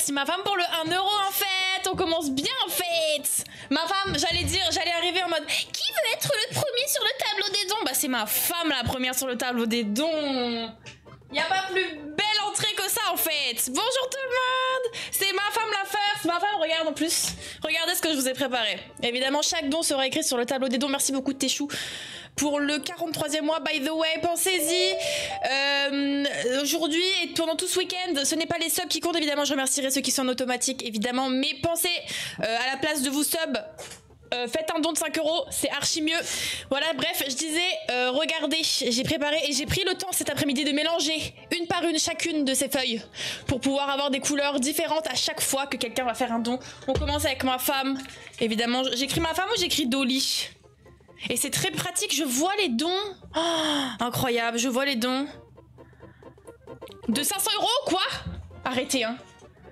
merci ma femme pour le 1 euro en fait. On commence bien en fait. Ma femme, j'allais arriver en mode qui veut être le premier sur le tableau des dons? Bah c'est ma femme la première sur le tableau des dons. Y a pas plus belle entrée que ça en fait. Bonjour tout le monde. C'est ma femme la first. Ma femme regarde en plus. Regardez ce que je vous ai préparé. Évidemment chaque don sera écrit sur le tableau des dons. Merci beaucoup Téchou pour le 43e mois, by the way, pensez-y. Aujourd'hui et pendant tout ce week-end, ce n'est pas les subs qui comptent, évidemment, je remercierai ceux qui sont en automatique, évidemment, mais pensez à la place de vous sub, faites un don de 5 euros, c'est archi mieux. Voilà, bref, je disais, regardez, j'ai préparé et j'ai pris le temps cet après-midi de mélanger une par une chacune de ces feuilles pour pouvoir avoir des couleurs différentes à chaque fois que quelqu'un va faire un don. On commence avec ma femme, évidemment, j'écris ma femme ou j'écris Dolly? Et c'est très pratique, je vois les dons. Oh, incroyable, je vois les dons. De 500 euros, quoi? Arrêtez, hein.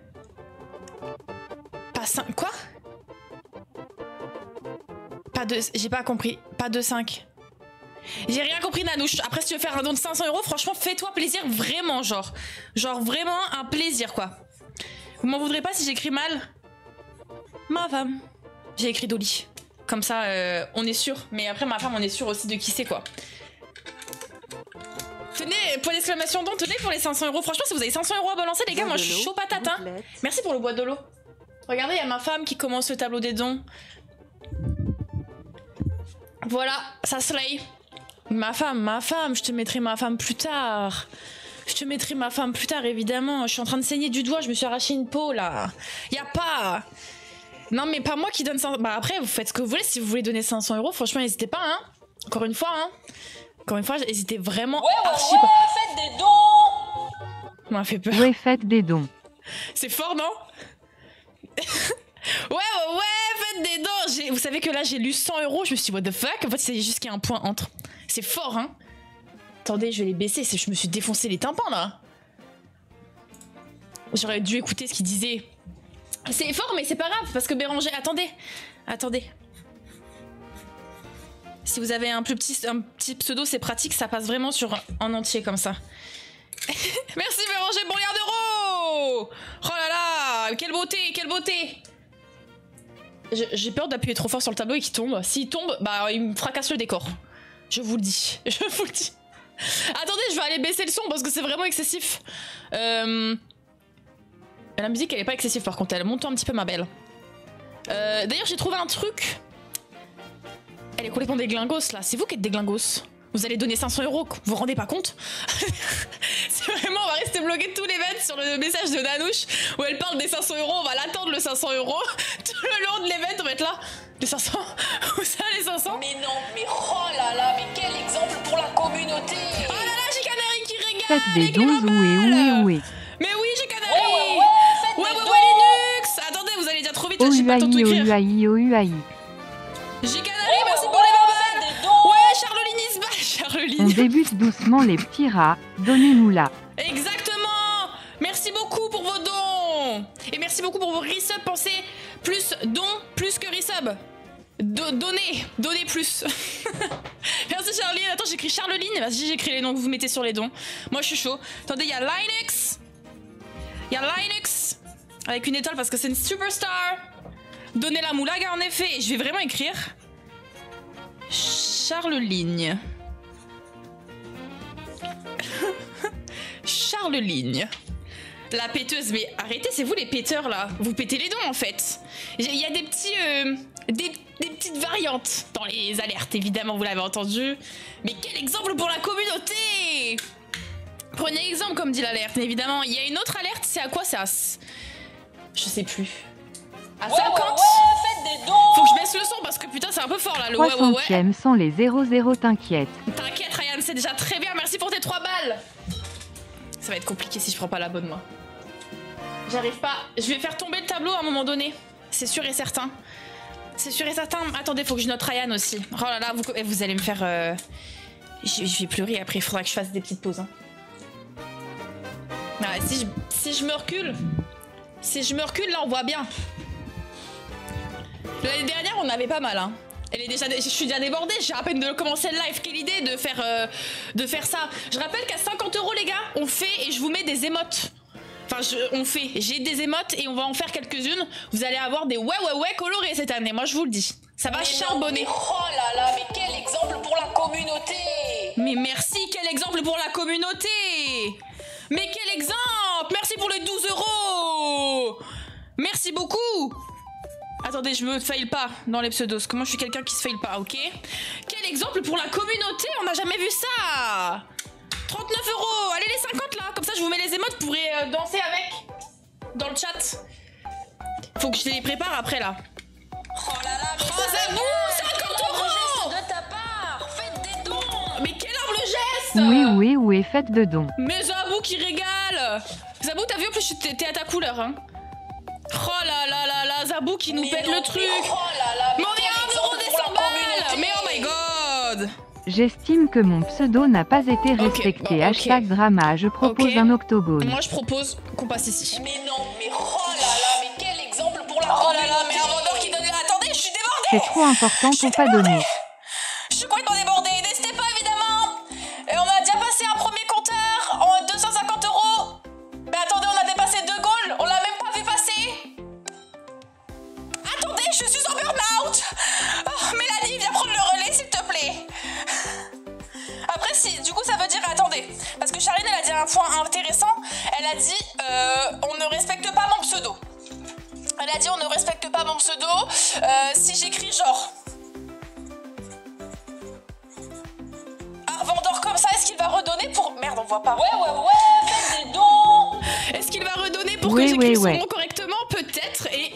Pas 5, quoi? Pas de, j'ai pas compris, pas de 5. J'ai rien compris Nanouche. Après si tu veux faire un don de 500 euros, franchement fais-toi plaisir, vraiment genre. Genre vraiment un plaisir quoi. Vous m'en voudrez pas si j'écris mal? Ma femme. J'ai écrit Dolly. Comme ça, on est sûr. Mais après, ma femme, on est sûr aussi de qui c'est, quoi. Tenez, point d'exclamation don, tenez pour les 500 euros. Franchement, si vous avez 500 euros à balancer, les gars, moi, je suis chaud patate, hein. Merci pour le boîte de l'eau. Regardez, il y a ma femme qui commence le tableau des dons. Voilà, ça slay. Ma femme, je te mettrai ma femme plus tard. Je te mettrai ma femme plus tard, évidemment. Je suis en train de saigner du doigt, je me suis arraché une peau, là. Y a pas... Non mais pas moi qui donne 500... Bah après vous faites ce que vous voulez, si vous voulez donner 500 euros, franchement n'hésitez pas hein. Encore une fois hein. Encore une fois, n'hésitez vraiment archi pas. Faites des dons. Ça m'a fait peur. Ouais, faites des dons. C'est fort non? ouais, faites des dons. Vous savez que là j'ai lu 100 euros, je me suis dit what the fuck. En fait c'est juste qu'il y a un point entre. C'est fort hein. Attendez, je vais les baisser, je me suis défoncé les tympans là. J'aurais dû écouter ce qu'il disait. C'est fort mais c'est pas grave parce que Béranger... Attendez. Si vous avez un petit pseudo c'est pratique, ça passe vraiment sur en entier comme ça. Merci Béranger pour les 1 euro. Oh là là, quelle beauté. J'ai peur d'appuyer trop fort sur le tableau et qu'il tombe. S'il tombe, bah il me fracasse le décor. Je vous le dis. Attendez, je vais aller baisser le son parce que c'est vraiment excessif. La musique elle est pas excessive par contre, elle monte un petit peu ma belle. D'ailleurs j'ai trouvé un truc. Elle est complètement déglingos là, c'est vous qui êtes déglingos. Vous allez donner 500 euros, vous vous rendez pas compte? C'est vraiment, on va rester bloqué tout l'event sur le message de Nanouche où elle parle des 500 euros, on va l'attendre le 500 euros. Tout le long de l'event on va être là. Les 500? Où ça les 500? Mais non, mais oh là là, mais quel exemple pour la communauté. Oh là là, j'ai Canary qui régale. Faites des dons, oué. Mais oui, j'ai Canary. Ouais, Linux. Attendez, vous allez dire trop vite, là, j'ai pas le temps de tout écrire. J'ai Canary, merci pour les babales. Ouais, Charloline Isba. Charloline. On débute doucement les petits rats, donnez-nous là. Exactement. Merci beaucoup pour vos dons. Et merci beaucoup pour vos resubs. Pensez, plus dons, plus que resubs. Donnez plus. Merci Charline. Attends, j'écris Charloline. Vas-y, j'écris les noms que vous mettez sur les dons. Moi, je suis chaud. Attendez, il y a Linux. Avec une étoile parce que c'est une superstar. Donnez la moulaga en effet. Et je vais vraiment écrire Charleline. Charleline. La péteuse, mais arrêtez, c'est vous les péteurs là. Vous pétez les dons en fait. Il y a des petits, des petites variantes dans les alertes, évidemment, vous l'avez entendu. Mais quel exemple pour la communauté! Prenez exemple comme dit l'alerte, évidemment. Il y a une autre alerte, c'est à quoi? C'est à... Je sais plus. À 50? Faites des dons. Faut que je baisse le son parce que putain c'est un peu fort là le 300e sans les 00, t'inquiète. T'inquiète Ryan, c'est déjà très bien, merci pour tes 3 balles. Ça va être compliqué si je prends pas la bonne moi. J'arrive pas, je vais faire tomber le tableau à un moment donné. C'est sûr et certain. C'est sûr et certain. Attendez, faut que je note Ryan aussi. Oh là là, vous allez me faire... Je vais pleurer après, il faudra que je fasse des petites pauses. Hein. Ah, si je me recule... Si je me recule, là on voit bien. L'année dernière on avait pas mal hein. Je suis déjà débordée, j'ai à peine de commencer le live. Quelle idée de faire ça. Je rappelle qu'à 50 € les gars, on fait et je vous mets des émotes. Enfin, j'ai des émotes et on va en faire quelques-unes. Vous allez avoir des ouais colorés cette année, moi je vous le dis. Ça va charbonner. Oh là là, mais quel exemple pour la communauté! Mais merci, quel exemple pour la communauté! Mais quel exemple! Merci pour les 12 €! Merci beaucoup! Attendez, je me fail pas dans les pseudos. Comment je suis quelqu'un qui se fail pas, ok? Quel exemple pour la communauté! On n'a jamais vu ça! 39 €! Allez les 50 là! Comme ça je vous mets les émotes, vous pourrez danser avec dans le chat. Faut que je les prépare après là. Oh là là, mais Oh Zabou, 50 € de ta part! Faites des dons! Mais quel humble geste! Oui, faites de dons. Mais Zabou qui régale! Zabou, t'as vu, en plus t'es à ta couleur, hein? Oh là là là là, Zabou qui nous pète le truc! Oh là là, mais Mon quel 1 exemple € des pour la 100 balles! communauté. Mais oh my god! J'estime que mon pseudo n'a pas été respecté. bon, ok. Hashtag drama, je propose Ok. un octogone. Moi je propose qu'on passe ici. Mais non, mais oh là là, mais quel exemple pour la Oh communauté! là là, mais un vendeur qui donne... Attendez, je suis débordée! C'est trop important pour pas donner. Je suis complètement débordée, n'hésitez pas évidemment! Et on a déjà passé un premier compteur en 250 €. Mais attendez, on a dépassé 2 goals, on l'a même pas vu passer! Attendez, je suis en burn-out! Oh, Mélanie, viens prendre le relais s'il te plaît! Après, si, du coup, ça veut dire... Attendez, parce que Charline, elle a dit un point intéressant. Elle a dit, on ne respecte pas mon pseudo. Elle a dit, on ne respecte pas mon pseudo. Si j'écris genre... Un vendeur comme ça, est-ce qu'il va redonner pour... Merde, on voit pas. Ouais, faites des dons! Est-ce qu'il va redonner pour Oui, que j'écrive son oui. nom correctement? Peut-être. Et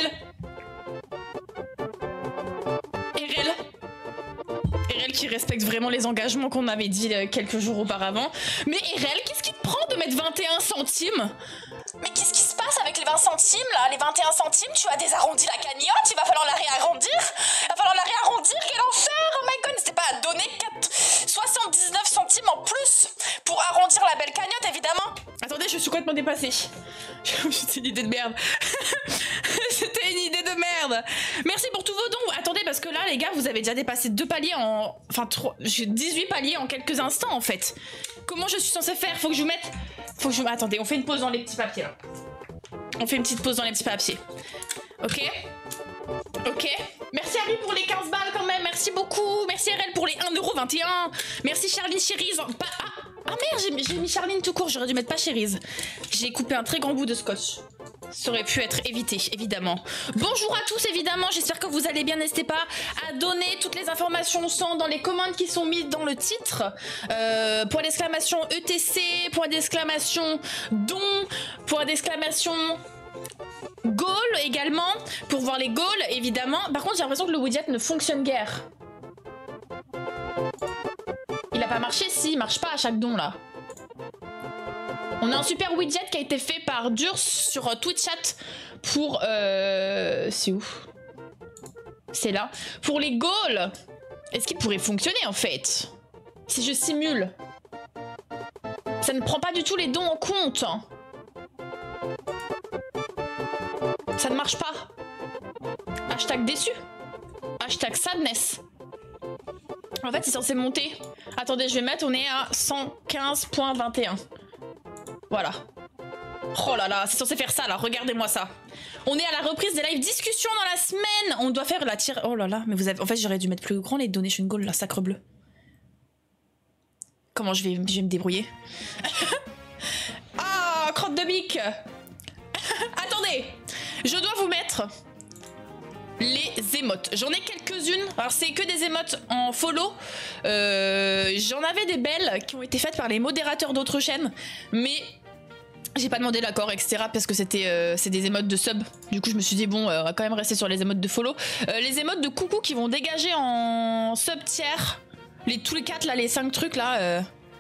Erel qui respecte vraiment les engagements qu'on avait dit quelques jours auparavant. Mais Erel, qu'est-ce qui te prend de mettre 21 centimes? Mais qu'est-ce qui se passe avec les 20 centimes là? Les 21 centimes, tu as désarrondi la cagnotte, il va falloir la réarrondir. Il va falloir la réarrondir, quel enfer! Oh my god, n'hésitez pas à donner 79 centimes en plus pour arrondir la belle cagnotte évidemment. Attendez, je suis complètement dépassée. C'était une idée de merde. C'était une idée de merde. Merci pour tous vos dons. Attendez, parce que là, les gars, vous avez déjà dépassé 2 paliers en... Enfin, 18 paliers en quelques instants, en fait. Comment je suis censée faire? Faut que je vous mette... Attendez, on fait une pause dans les petits papiers, là. On fait une petite pause dans les petits papiers. Ok? Ok. Merci Harry pour les 15 balles quand même. Merci beaucoup. Merci RL pour les 1,21 €. Merci Charline Chérise. Ah merde, j'ai mis Charline tout court. J'aurais dû mettre pas Chérise. J'ai coupé un très grand bout de scotch. Ça aurait pu être évité, évidemment. Bonjour à tous, évidemment. J'espère que vous allez bien. N'hésitez pas à donner toutes les informations sont dans les commandes qui sont mises dans le titre. Point d'exclamation ETC, point d'exclamation don, point d'exclamation goal également, pour voir les goals, évidemment. Par contre, j'ai l'impression que le widget ne fonctionne guère. Il a pas marché? Si, il marche pas à chaque don, là. On a un super widget qui a été fait par Durs sur TwitchChat pour... c'est où? C'est là. Pour les goals. Est-ce qu'il pourrait fonctionner, en fait? Si je simule. Ça ne prend pas du tout les dons en compte. Ça ne marche pas. Hashtag déçu. Hashtag sadness. En fait, c'est censé monter. Attendez, je vais mettre, on est à 115.21. Voilà. Oh là là, c'est censé faire ça là, regardez-moi ça. On est à la reprise des live discussions dans la semaine. On doit faire la tire... Oh là là, mais vous avez... En fait, j'aurais dû mettre plus grand les donation goals, la sacre bleue. Comment je vais me débrouiller? Ah, crotte de bique. Attendez, je dois vous mettre les émotes. J'en ai quelques-unes. Alors c'est que des émotes en follow. J'en avais des belles qui ont été faites par les modérateurs d'autres chaînes, mais j'ai pas demandé l'accord, etc. parce que c'est des émotes de sub. Du coup je me suis dit bon, on va quand même rester sur les émotes de follow. Les émotes de coucou qui vont dégager en sub tiers. Tous les 4 là, les 5 trucs là.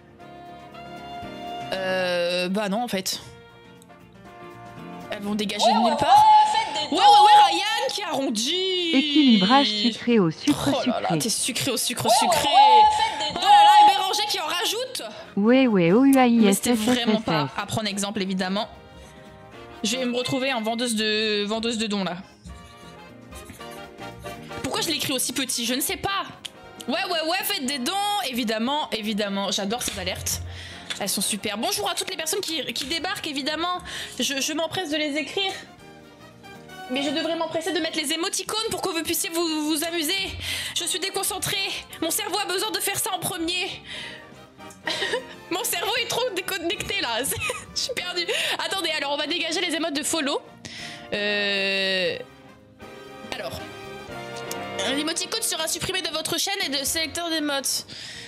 Bah non en fait. Elles vont dégager de nulle part. Ouais, Ryan qui arrondit. Équilibrage sucré au sucre Oh là là, sucré. t'es sucré au sucre sucré. Oh là là, et Béranger qui en rajoute. Ouais, Mais c'était vraiment pas OUAISSSSS. à prendre exemple, évidemment. Je vais me retrouver en vendeuse de dons, là. Pourquoi je l'écris aussi petit? Je ne sais pas. Ouais, faites des dons, évidemment. J'adore ces alertes. Elles sont super. Bonjour à toutes les personnes qui débarquent, évidemment. Je m'empresse de les écrire. Mais je devrais m'empresser de mettre les émoticônes pour que vous puissiez vous amuser. Je suis déconcentrée. Mon cerveau a besoin de faire ça en premier. Mon cerveau est trop déconnecté là. Je suis perdue. Attendez, alors on va dégager les émotes de follow. Alors. L'émoticône sera supprimé de votre chaîne et de sélecteur d'émotes.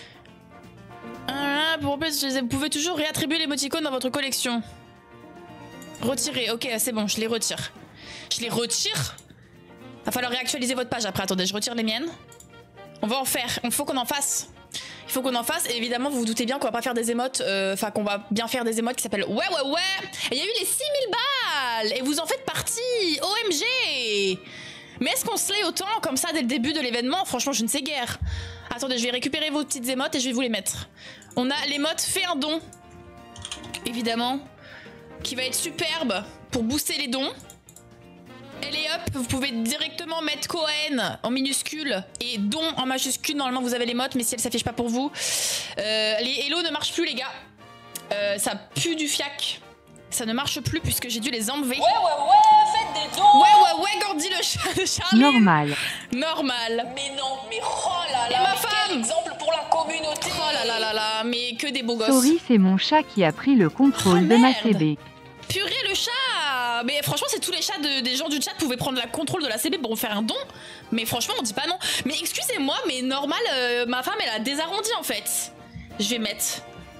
Pour plus, vous pouvez toujours réattribuer l'émoticône dans votre collection. Retirer, ok, c'est bon, je les retire. Je les retire. Va falloir réactualiser votre page après. Attendez, je retire les miennes. On va en faire. Il faut qu'on en fasse. Il faut qu'on en fasse. Et évidemment, vous vous doutez bien qu'on va pas faire des émotes. Enfin, qu'on va bien faire des émotes qui s'appellent ouais. Et il y a eu les 6000 balles. Et vous en faites partie. OMG. Mais est-ce qu'on se l'est autant comme ça dès le début de l'événement? Franchement, je ne sais guère. Attendez, je vais récupérer vos petites émotes et je vais vous les mettre. On a l'émote fais un don. Évidemment. Qui va être superbe pour booster les dons. Elle est up, vous pouvez directement mettre Cohen en minuscule et don en majuscule. Normalement vous avez les mots, mais si elle s'affiche pas pour vous. Les hello ne marchent plus les gars. Ça pue du fiac. Ça ne marche plus puisque j'ai dû les enlever. Ouais, faites des dons. Ouais, Gordy le Charlie. Normal. Mais non, mais oh là là. Et ma mais femme. quel exemple pour la communauté. Oh là, mais que des beaux gosses. Sorry, c'est mon chat qui a pris le contrôle de ma merde. CB. Purée le chat. Mais franchement c'est tous les chats des gens du chat pouvaient prendre le contrôle de la CB pour faire un don. Mais franchement on dit pas non. Mais excusez-moi mais normal ma femme elle a désarrondi en fait. Je vais mettre.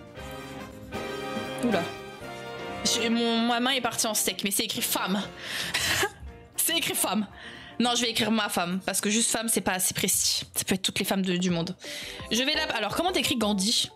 Oula. Ma main est partie en steak mais c'est écrit femme. C'est écrit femme. Non je vais écrire ma femme parce que juste femme c'est pas assez précis. Ça peut être toutes les femmes du monde. Je vais là. Alors comment t'écris Gandhi?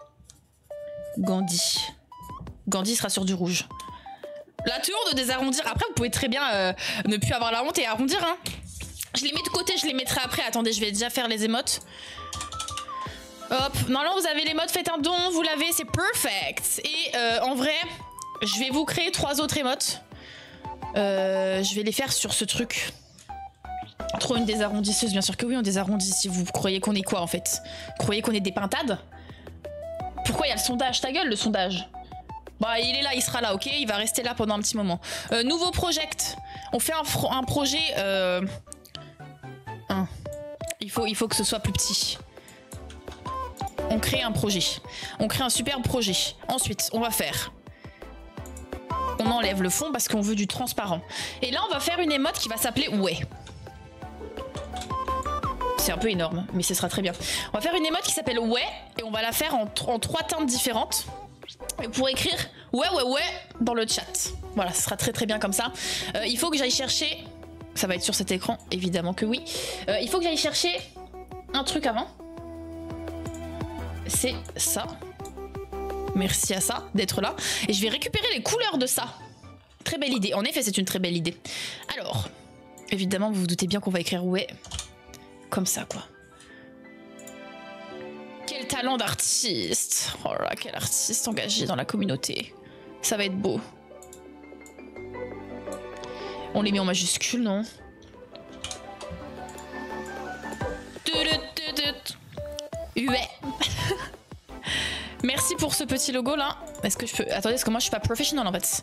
Gandhi sera sur du rouge. La toujours de désarrondir. Après, vous pouvez très bien ne plus avoir la honte et arrondir. Hein. Je les mets de côté, je les mettrai après. Attendez, je vais déjà faire les émotes. Hop. Normalement, vous avez l'émote, faites un don, vous l'avez, c'est perfect. Et en vrai, je vais vous créer 3 autres émotes. Je vais les faire sur ce truc. Trop une désarrondisseuse, bien sûr que oui, on désarrondit. Si vous croyez qu'on est quoi en fait? Vous croyez qu'on est des pintades? Pourquoi il y a le sondage? Ta gueule, le sondage. Bah il est là, il sera là, ok? Il va rester là pendant un petit moment. Nouveau project. On fait un projet... Il faut que ce soit plus petit. On crée un projet. On crée un superbe projet. Ensuite, on va faire... On enlève le fond parce qu'on veut du transparent. Et là, on va faire une émote qui va s'appeler ouais. C'est un peu énorme, mais ce sera très bien. On va faire une émote qui s'appelle ouais et on va la faire en 3 teintes différentes. Pour écrire ouais dans le chat. Voilà, ce sera très très bien comme ça. Il faut que j'aille chercher... Ça va être sur cet écran, évidemment que oui. Il faut que j'aille chercher un truc avant. C'est ça. Merci à ça d'être là. Et je vais récupérer les couleurs de ça. Très belle idée. En effet, c'est une très belle idée. Alors, évidemment, vous vous doutez bien qu'on va écrire ouais. Comme ça, quoi. Quel talent d'artiste. Oh là, quel artiste engagé dans la communauté. Ça va être beau. On les met en majuscule, non? Ouais. Merci pour ce petit logo là. Est-ce que je peux... Attendez, parce que moi je suis pas professionnel en fait.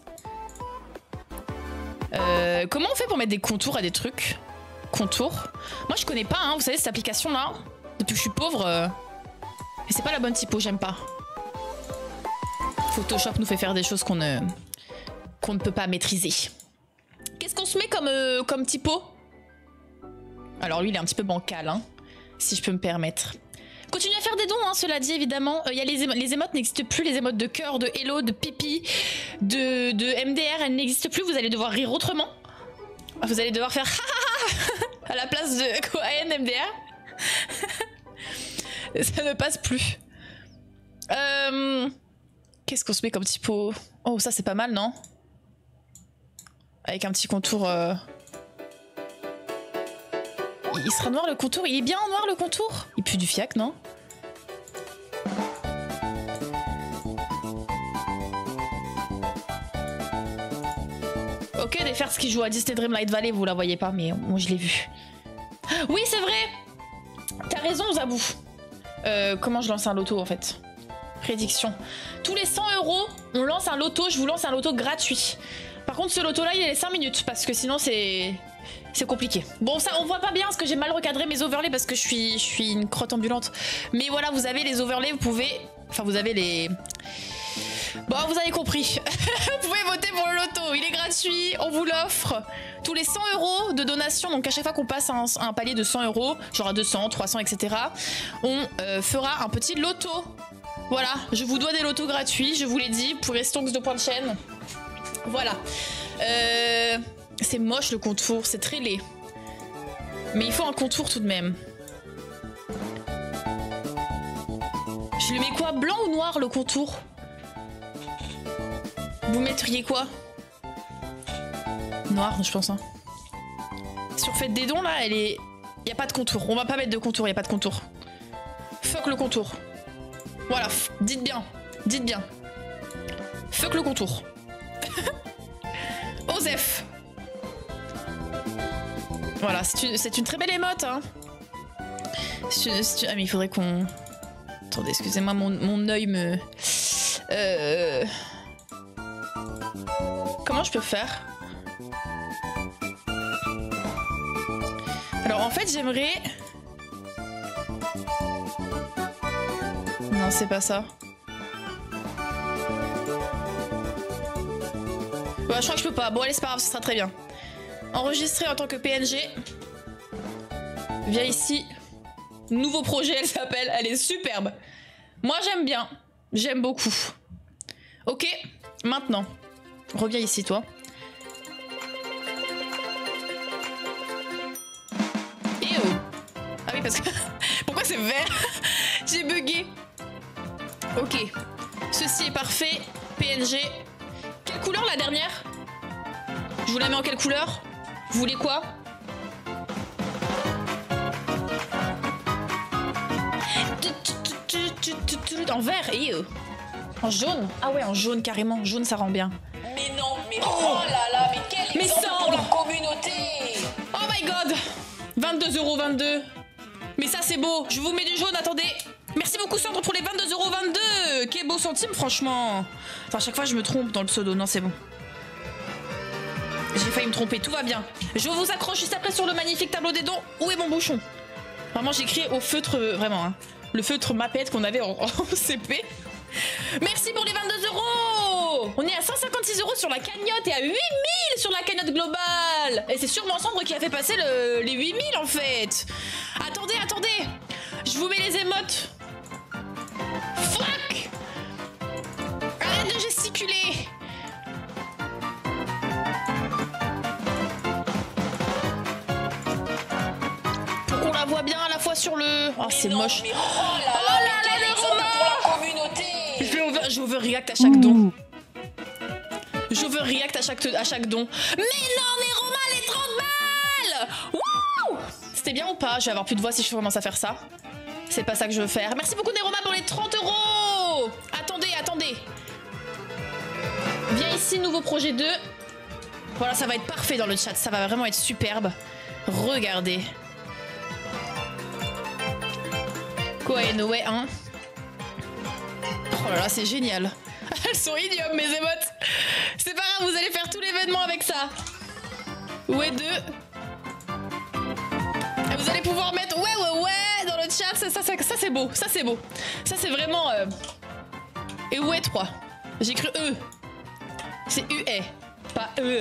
Comment on fait pour mettre des contours à des trucs? Contours. Moi je connais pas, hein, vous savez, cette application là. Depuis que je suis pauvre... Et c'est pas la bonne typo, j'aime pas. Photoshop nous fait faire des choses qu'on ne peut pas maîtriser. Qu'est-ce qu'on se met comme typo? Alors lui il est un petit peu bancal, hein, si je peux me permettre. Continuez à faire des dons, hein, cela dit évidemment. Il y a les émotes n'existent plus, les émotes de cœur, de hello, de pipi, de MDR, elles n'existent plus. Vous allez devoir rire autrement. Vous allez devoir faire à la place de Cohen MDR. Ça ne passe plus. Qu'est-ce qu'on se met comme typo? Oh ça c'est pas mal, non? Avec un petit contour... Il sera noir le contour? Il est bien noir le contour? Il pue du fiac, non? Ok, des Fertz qui joue à Disney Dreamlight Valley, vous la voyez pas, mais moi je l'ai vu. Oui, c'est vrai! T'as raison, Zabou. Comment je lance un loto en fait? Prédiction. Tous les 100 €, on lance un loto. Je vous lance un loto gratuit. Par contre, ce loto-là, il est 5 minutes parce que sinon, c'est compliqué. Bon, ça, on voit pas bien parce que j'ai mal recadré mes overlays parce que je suis une crotte ambulante. Mais voilà, vous avez les overlays, vous pouvez... Enfin, vous avez les... Bon, vous avez compris. Vous pouvez voter pour le loto. Il est gratuit, on vous l'offre. Tous les 100 € de donation, donc à chaque fois qu'on passe un palier de 100 €, genre à 200, 300, etc., on fera un petit loto. Voilà, je vous dois des lotos gratuits, je vous l'ai dit, pour les stonks de point de chaîne. Voilà. C'est moche le contour, c'est très laid. Mais il faut un contour tout de même. Je le mets quoi? Blanc ou noir le contour? Vous mettriez quoi? Noir, je pense. Hein. Sur Faites des dons, là, elle est... Y a pas de contour. On va pas mettre de contour, y a pas de contour. Fuck le contour. Voilà, dites bien. Dites bien. Fuck le contour. Osef. Voilà, c'est une très belle émote. Hein. Ah mais il faudrait qu'on... Attendez, excusez-moi, mon œil me... Comment je peux faire? Alors en fait j'aimerais... Non, c'est pas ça. Bah, je crois que je peux pas. Bon, allez, c'est pas grave, ce sera très bien. Enregistrer en tant que PNG. Viens ici. Nouveau projet, elle s'appelle. Elle est superbe. Moi, j'aime bien. J'aime beaucoup. Ok, maintenant. Reviens ici, toi. Et oh. Ah oui, parce que... Pourquoi c'est vert? J'ai bugué. Ok. Ceci est parfait. PNG. Quelle couleur la dernière? Je vous la mets en quelle couleur? Vous voulez quoi? En vert et en jaune. Ah ouais, en jaune carrément. Jaune, ça rend bien. Mais non, mais oh là là, mais quel exemple pour la communauté! Oh my god! 22,22 €. Mais ça c'est beau. Je vous mets du jaune, attendez. Merci beaucoup Sandre pour les 22,22 €. Quel beau centime franchement. Enfin, à chaque fois je me trompe dans le pseudo. Non, c'est bon. J'ai failli me tromper, tout va bien. Je vous accroche juste après sur le magnifique tableau des dons. Où est mon bouchon? Vraiment, j'ai écrit au feutre, vraiment. Hein. Le feutre Mapette qu'on avait en CP. Merci pour les 22 €. On est à 156 € sur la cagnotte et à 8 000 sur la cagnotte globale. Et c'est sûrement Sandre qui a fait passer les 8 000 en fait. Attendez, attendez. Je vous mets les émotes. Fuck. Arrête de gesticuler. Pour qu'on la voit bien à la fois sur le... Oh, c'est moche. Mais oh là là, quel exemple pour la communauté! Je veux react à chaque don. Je veux react à chaque don. Mais non, mais Roma, les 30 balles! Wouh! C'était bien ou pas? Je vais avoir plus de voix si je commence à faire ça. C'est pas ça que je veux faire. Merci beaucoup Neroma pour les 30 €. Attendez, attendez. Viens ici, nouveau projet 2. Voilà, ça va être parfait dans le chat. Ça va vraiment être superbe. Regardez. Koenoe 1. Oh là là, c'est génial. Elles sont idiomes mes émotes. C'est pas grave, vous allez faire tout l'événement avec ça. Ouais 2. Et vous allez pouvoir mettre ouais dans le chat. Ça c'est beau, ça c'est beau. Ça c'est vraiment... Et ouais 3. J'ai écrit E. C'est UE, pas E.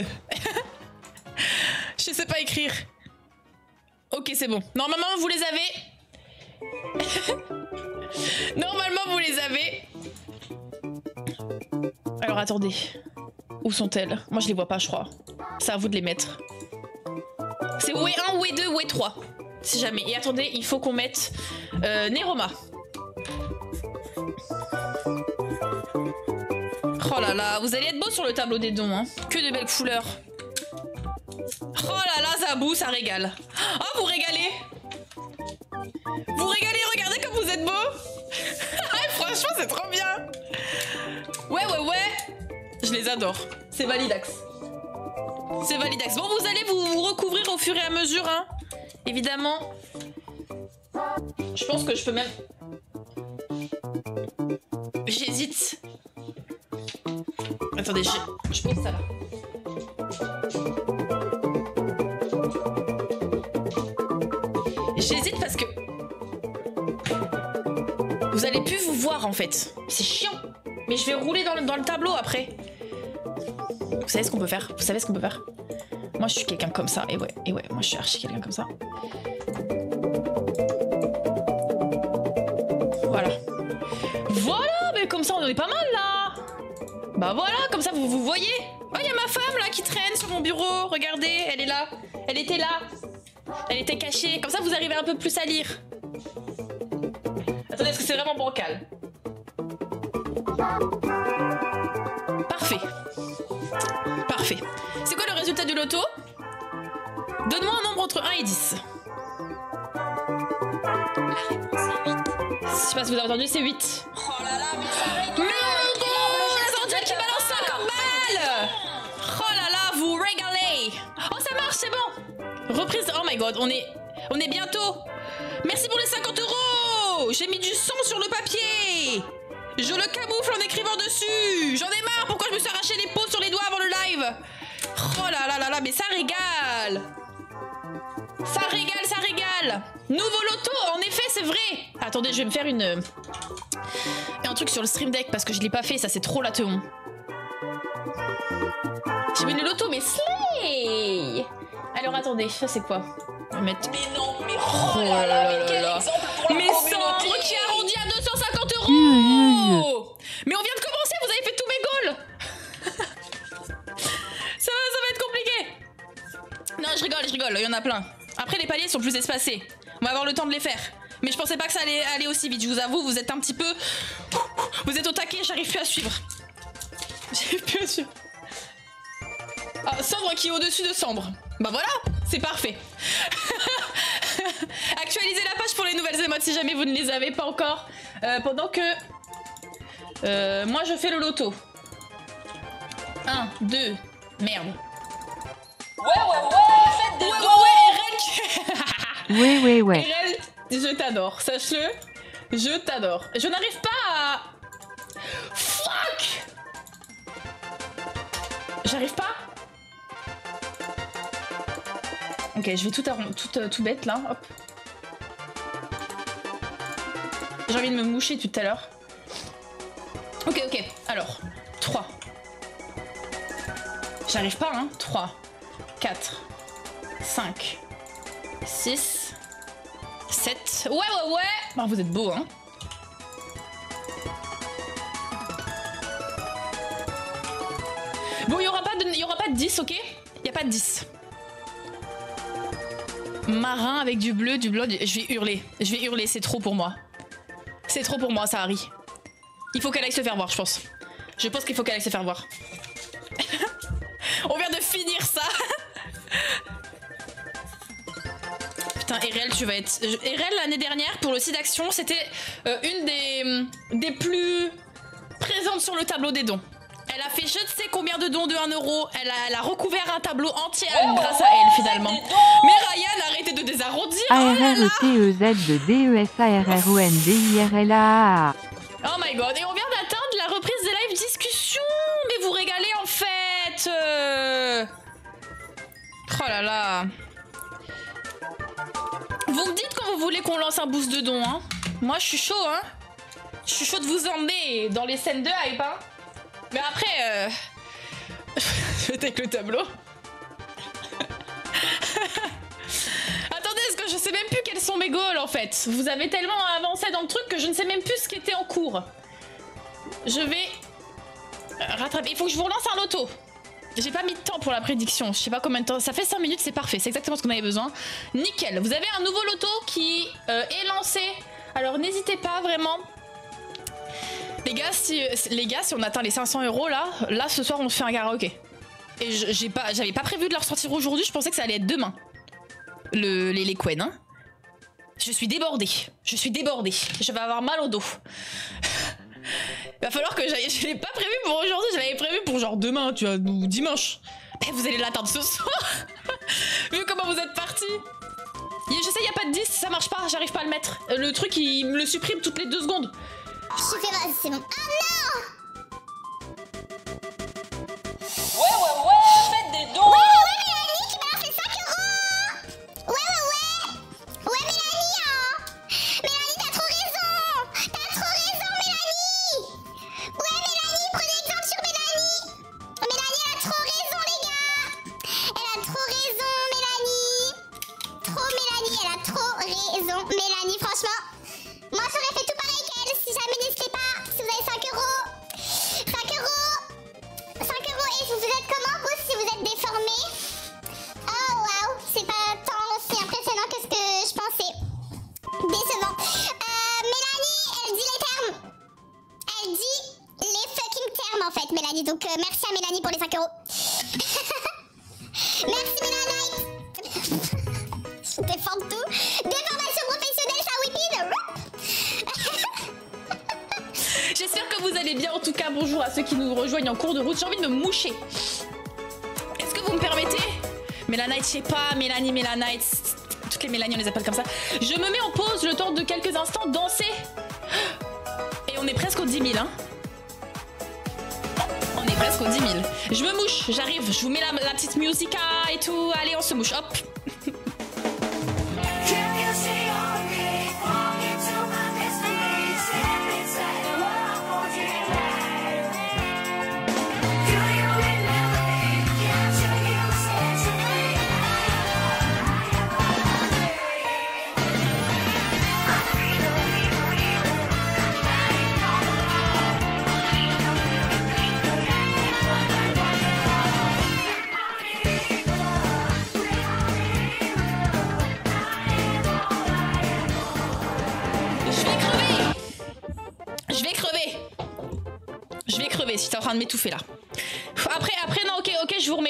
Je sais pas écrire. Ok, c'est bon. Normalement, vous les avez. Normalement, vous les avez. Alors, attendez. Où sont-elles? Moi, je les vois pas, je crois. C'est à vous de les mettre. C'est Oué 1, Oué 2, Oué 3. Si jamais. Et attendez, il faut qu'on mette Neroma. Oh là là, vous allez être beau sur le tableau des dons, hein. Que de belles couleurs. Oh là là, Zabou, ça régale. Oh, vous régalez. Vous régalez, regardez comme vous êtes beau. Franchement, c'est trop bien. Ouais. Je les adore. C'est validax. C'est validax. Bon, vous allez vous recouvrir au fur et à mesure, hein. Évidemment. Je pense que je peux même... j'hésite. Attendez, je pose ça là. J'hésite parce que vous allez plus vous voir en fait. C'est chiant. Mais je vais rouler dans le tableau après. Vous savez ce qu'on peut faire? Vous savez ce qu'on peut faire? Moi je suis quelqu'un comme ça. Et ouais, moi je suis archi quelqu'un comme ça. Voilà. Voilà, mais comme ça on est pas mal là. Bah voilà, comme ça vous voyez. Oh, il y a ma femme là qui traîne sur mon bureau. Regardez, elle est là. Elle était là. Elle était cachée. Comme ça vous arrivez un peu plus à lire. Attendez, est-ce que c'est vraiment bancal? Parfait. Parfait. C'est quoi le résultat du loto? Donne-moi un nombre entre 1 et 10. Je sais pas si vous avez entendu, c'est 8. Oh là là, mais ça rigole. Mais oh, la Zandia qui balance 50 balles. Oh là là, vous régalez. Oh, ça marche, c'est bon. Reprise. Oh my god, on est bientôt. Merci pour les 50 €. J'ai mis du sang sur le papier. Je le camoufle en écrivant dessus. J'en ai marre. Pourquoi je me suis arraché les peaux sur les doigts avant le live? Oh là là là là, mais ça régale. Ça régale, ça régale. Nouveau loto, en effet, c'est vrai. Attendez, je vais me faire un truc sur le stream deck parce que je l'ai pas fait, ça c'est trop la teon. J'ai mis le loto, mais slay. Alors attendez, ça c'est quoi? On va mettre... Mais non, mais oh là là, mais quel exemple pour la mais communauté. Sandre qui arrondit à 250 €. Mais on vient de commencer, vous avez fait tous mes goals. ça va être compliqué. Non, je rigole, il y en a plein. Après, les paliers sont plus espacés. On va avoir le temps de les faire. Mais je pensais pas que ça allait aller aussi vite, je vous avoue, vous êtes un petit peu... Vous êtes au taquet, j'arrive plus à suivre. J'arrive plus à suivre. Ah, Sambre qui est au-dessus de Sambre. Bah voilà, c'est parfait. Actualisez la page pour les nouvelles émotes si jamais vous ne les avez pas encore. Pendant que... moi je fais le loto. 1, 2... Merde. Faites des dons. Ouais. Erel, je t'adore, sache-le. Je t'adore. Je n'arrive pas à... Fuck. J'arrive pas. Ok, je vais tout bête là, hop. J'ai envie de me moucher tout à l'heure. Ok, alors, 3. J'arrive pas, hein. 3, 4, 5, 6, 7. Ouais. Oh, vous êtes beaux, hein. Bon, il y aura pas de 10, ok? Il y a pas de 10. Marin avec du bleu, du blanc. Je vais hurler, c'est trop pour moi. C'est trop pour moi, ça, Harry. Il faut qu'elle aille se faire voir, je pense. Je pense qu'il faut qu'elle aille se faire voir. On vient de finir ça. Putain, Erel, tu vas être... Erel, l'année dernière, pour le site d'action, c'était une des plus présentes sur le tableau des dons. Elle a fait je ne sais combien de dons de 1 €. Elle a recouvert un tableau entier grâce à elle, finalement. Mais Ryan, arrêtez de désarrondir. ARRETEZ-DESARRONDIRLA. Oh my god, et on vient d'atteindre la reprise des live discussions. Mais vous régalez en fait. Oh là là. Vous me dites quand vous voulez qu'on lance un boost de dons, hein. Moi je suis chaud, hein. Je suis chaud de vous emmener dans les scènes de hype, hein. Mais après, je vais avec le tableau. Attendez, est-ce que je sais même plus quels sont mes goals en fait. Vous avez tellement avancé dans le truc que je ne sais même plus ce qui était en cours. Je vais rattraper. Il faut que je vous relance un loto. J'ai pas mis de temps pour la prédiction. Je sais pas combien de temps. Ça fait 5 minutes, c'est parfait. C'est exactement ce qu'on avait besoin. Nickel. Vous avez un nouveau loto qui est lancé. Alors n'hésitez pas vraiment. Les gars, si on atteint les 500 € là ce soir on se fait un karaoké. Et j'avais pas prévu de leur sortir aujourd'hui, je pensais que ça allait être demain. Les Quen, hein. Je suis débordée. Je vais avoir mal au dos. Il va falloir que j'aille. Je l'ai pas prévu pour aujourd'hui, je l'avais prévu pour genre demain, tu vois, ou dimanche. Mais vous allez l'atteindre ce soir. Vu comment vous êtes partis. Je sais, y a pas de 10, ça marche pas, j'arrive pas à le mettre. Le truc, il me le supprime toutes les 2 secondes. Je suis féroce, c'est bon. Ah non! en fait, Mélanie. Donc merci à Mélanie pour les 5 euros. Merci Mélanie. Je défends tout. Des formations professionnelles, ça whippine. J'espère que vous allez bien. En tout cas, bonjour à ceux qui nous rejoignent en cours de route. J'ai envie de me moucher. Est-ce que vous me permettez? Mélanite, je sais pas, Mélanie, Mélanite. Toutes les Mélanie, on les appelle comme ça. Je me mets en pause le temps de quelques instants danser. Et on est presque aux 10 000, hein. On est presque aux 10 000. Je me mouche, j'arrive. Je vous mets la petite musica et tout. Allez, on se mouche, hop. Si t'es en train de m'étouffer là. Après, non, ok, je vous remets.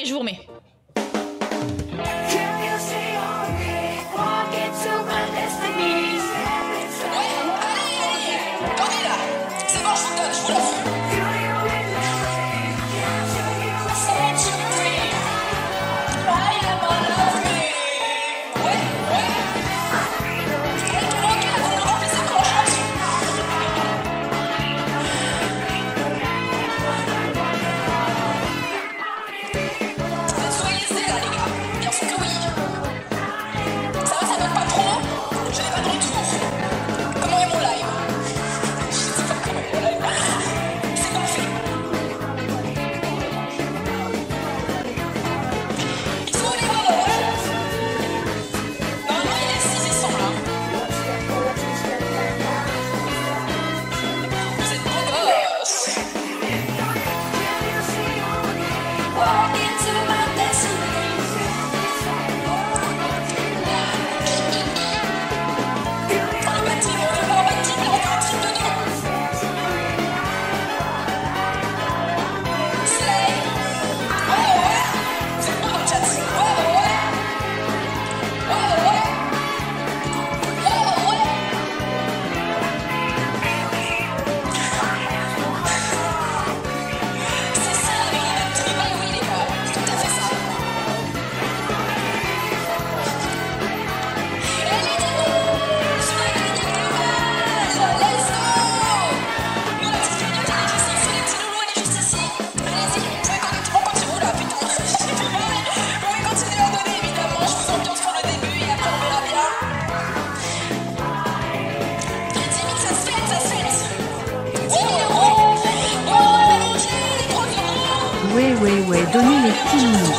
Ouais, donnez les petits minous.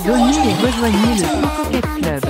Donnez et rejoignez le Cocoquette Club.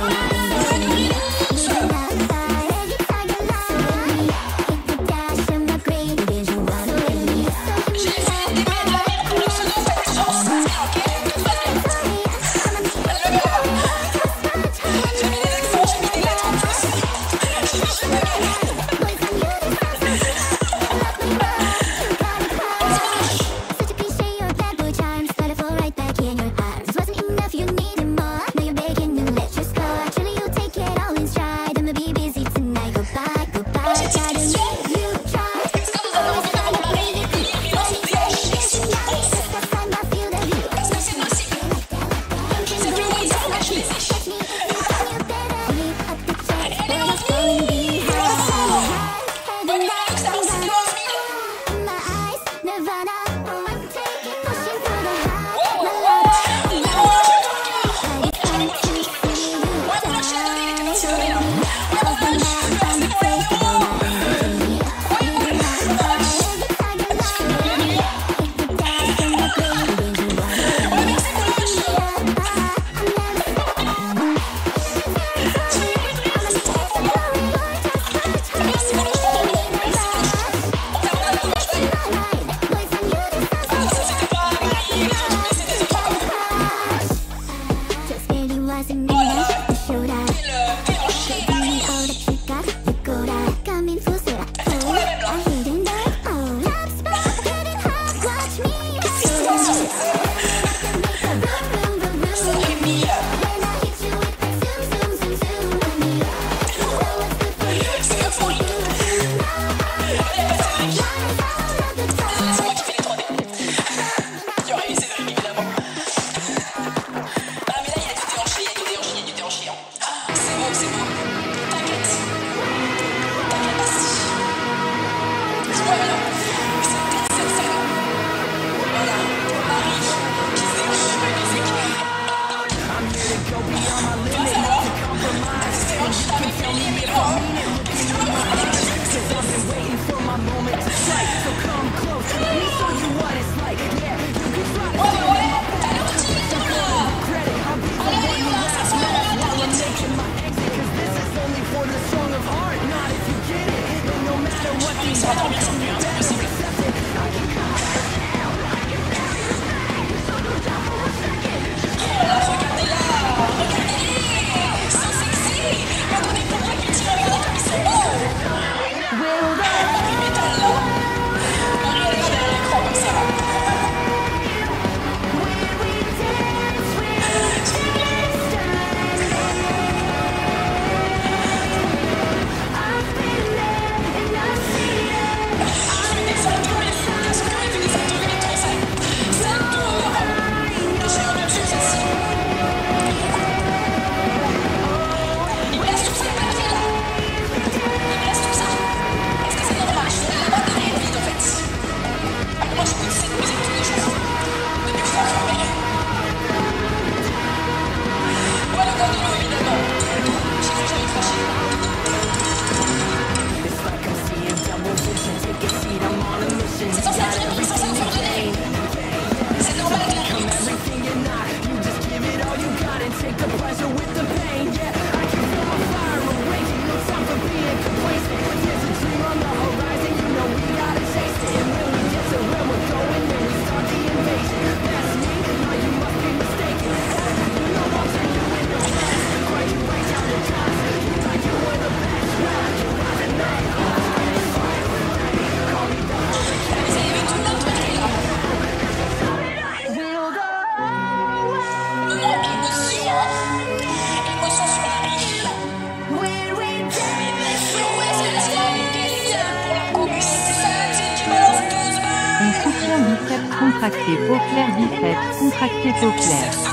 Contracté peau claire biceps, contracté peau claire.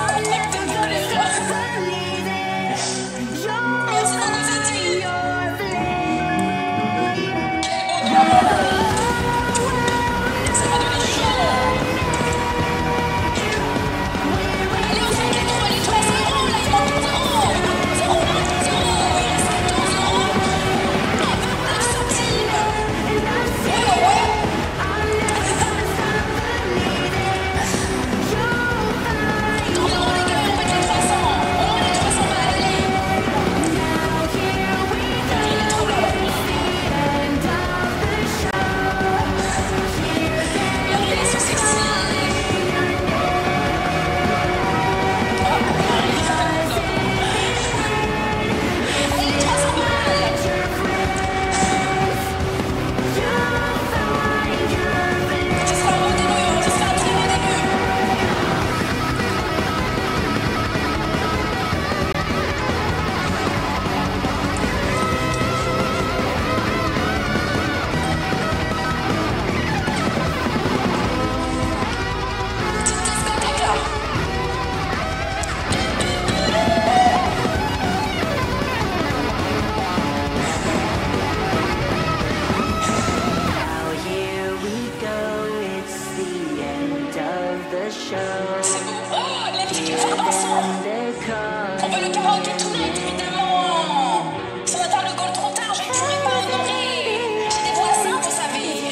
ensemble. On veut le karaoké tonight, évidemment. Si on atteint le goal trop tard, je ne pourrai pas honorer. J'ai des voisins, vous savez.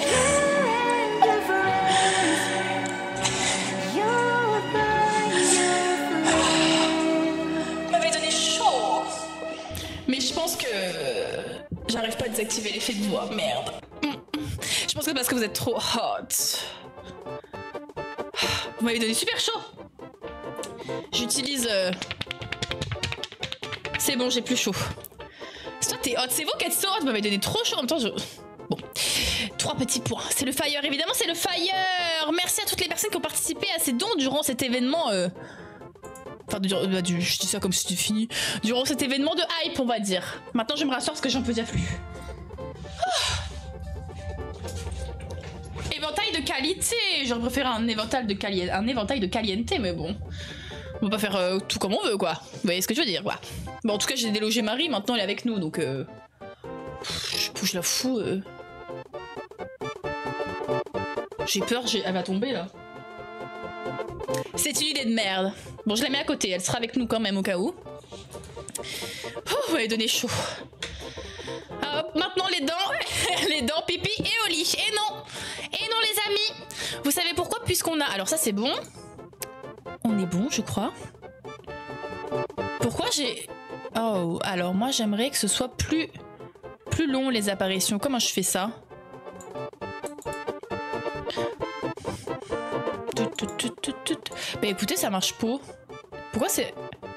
Vous m'avez donné chaud. Mais je pense que j'arrive pas à désactiver l'effet de voix, merde. Je pense que c'est parce que vous êtes trop hot. Vous m'avez donné super chaud. J'utilise... C'est bon, j'ai plus chaud. C'est toi, t'es hot. C'est vous qui êtes so hot. Vous m'avez donné trop chaud en même temps. Bon. 3 petits points. C'est le fire, évidemment, c'est le fire. Merci à toutes les personnes qui ont participé à ces dons durant cet événement... Enfin, je dis ça comme si c'était fini. Durant cet événement de hype, on va dire. Maintenant, je vais me rasseoir parce que j'en peux déjà plus. Éventail de qualité. J'aurais préféré un éventail de caliente, mais bon. On va pas faire tout comme on veut, quoi. Vous voyez ce que je veux dire, quoi. Bon, en tout cas, j'ai délogé Marie, maintenant elle est avec nous, donc... Je la fous... J'ai peur, elle va tomber, là. C'est une idée de merde. Bon, je la mets à côté, elle sera avec nous quand même, au cas où. Oh, elle a donné chaud. Hop, maintenant les dents. Les dents, pipi et au lit. Et non, les amis. Vous savez pourquoi? Puisqu'on a... Alors ça, c'est bon. On est bon, je crois. Pourquoi j'ai... Oh, alors moi, j'aimerais que ce soit plus long, les apparitions. Comment je fais ça? Bah écoutez, ça marche pas. Pourquoi c'est...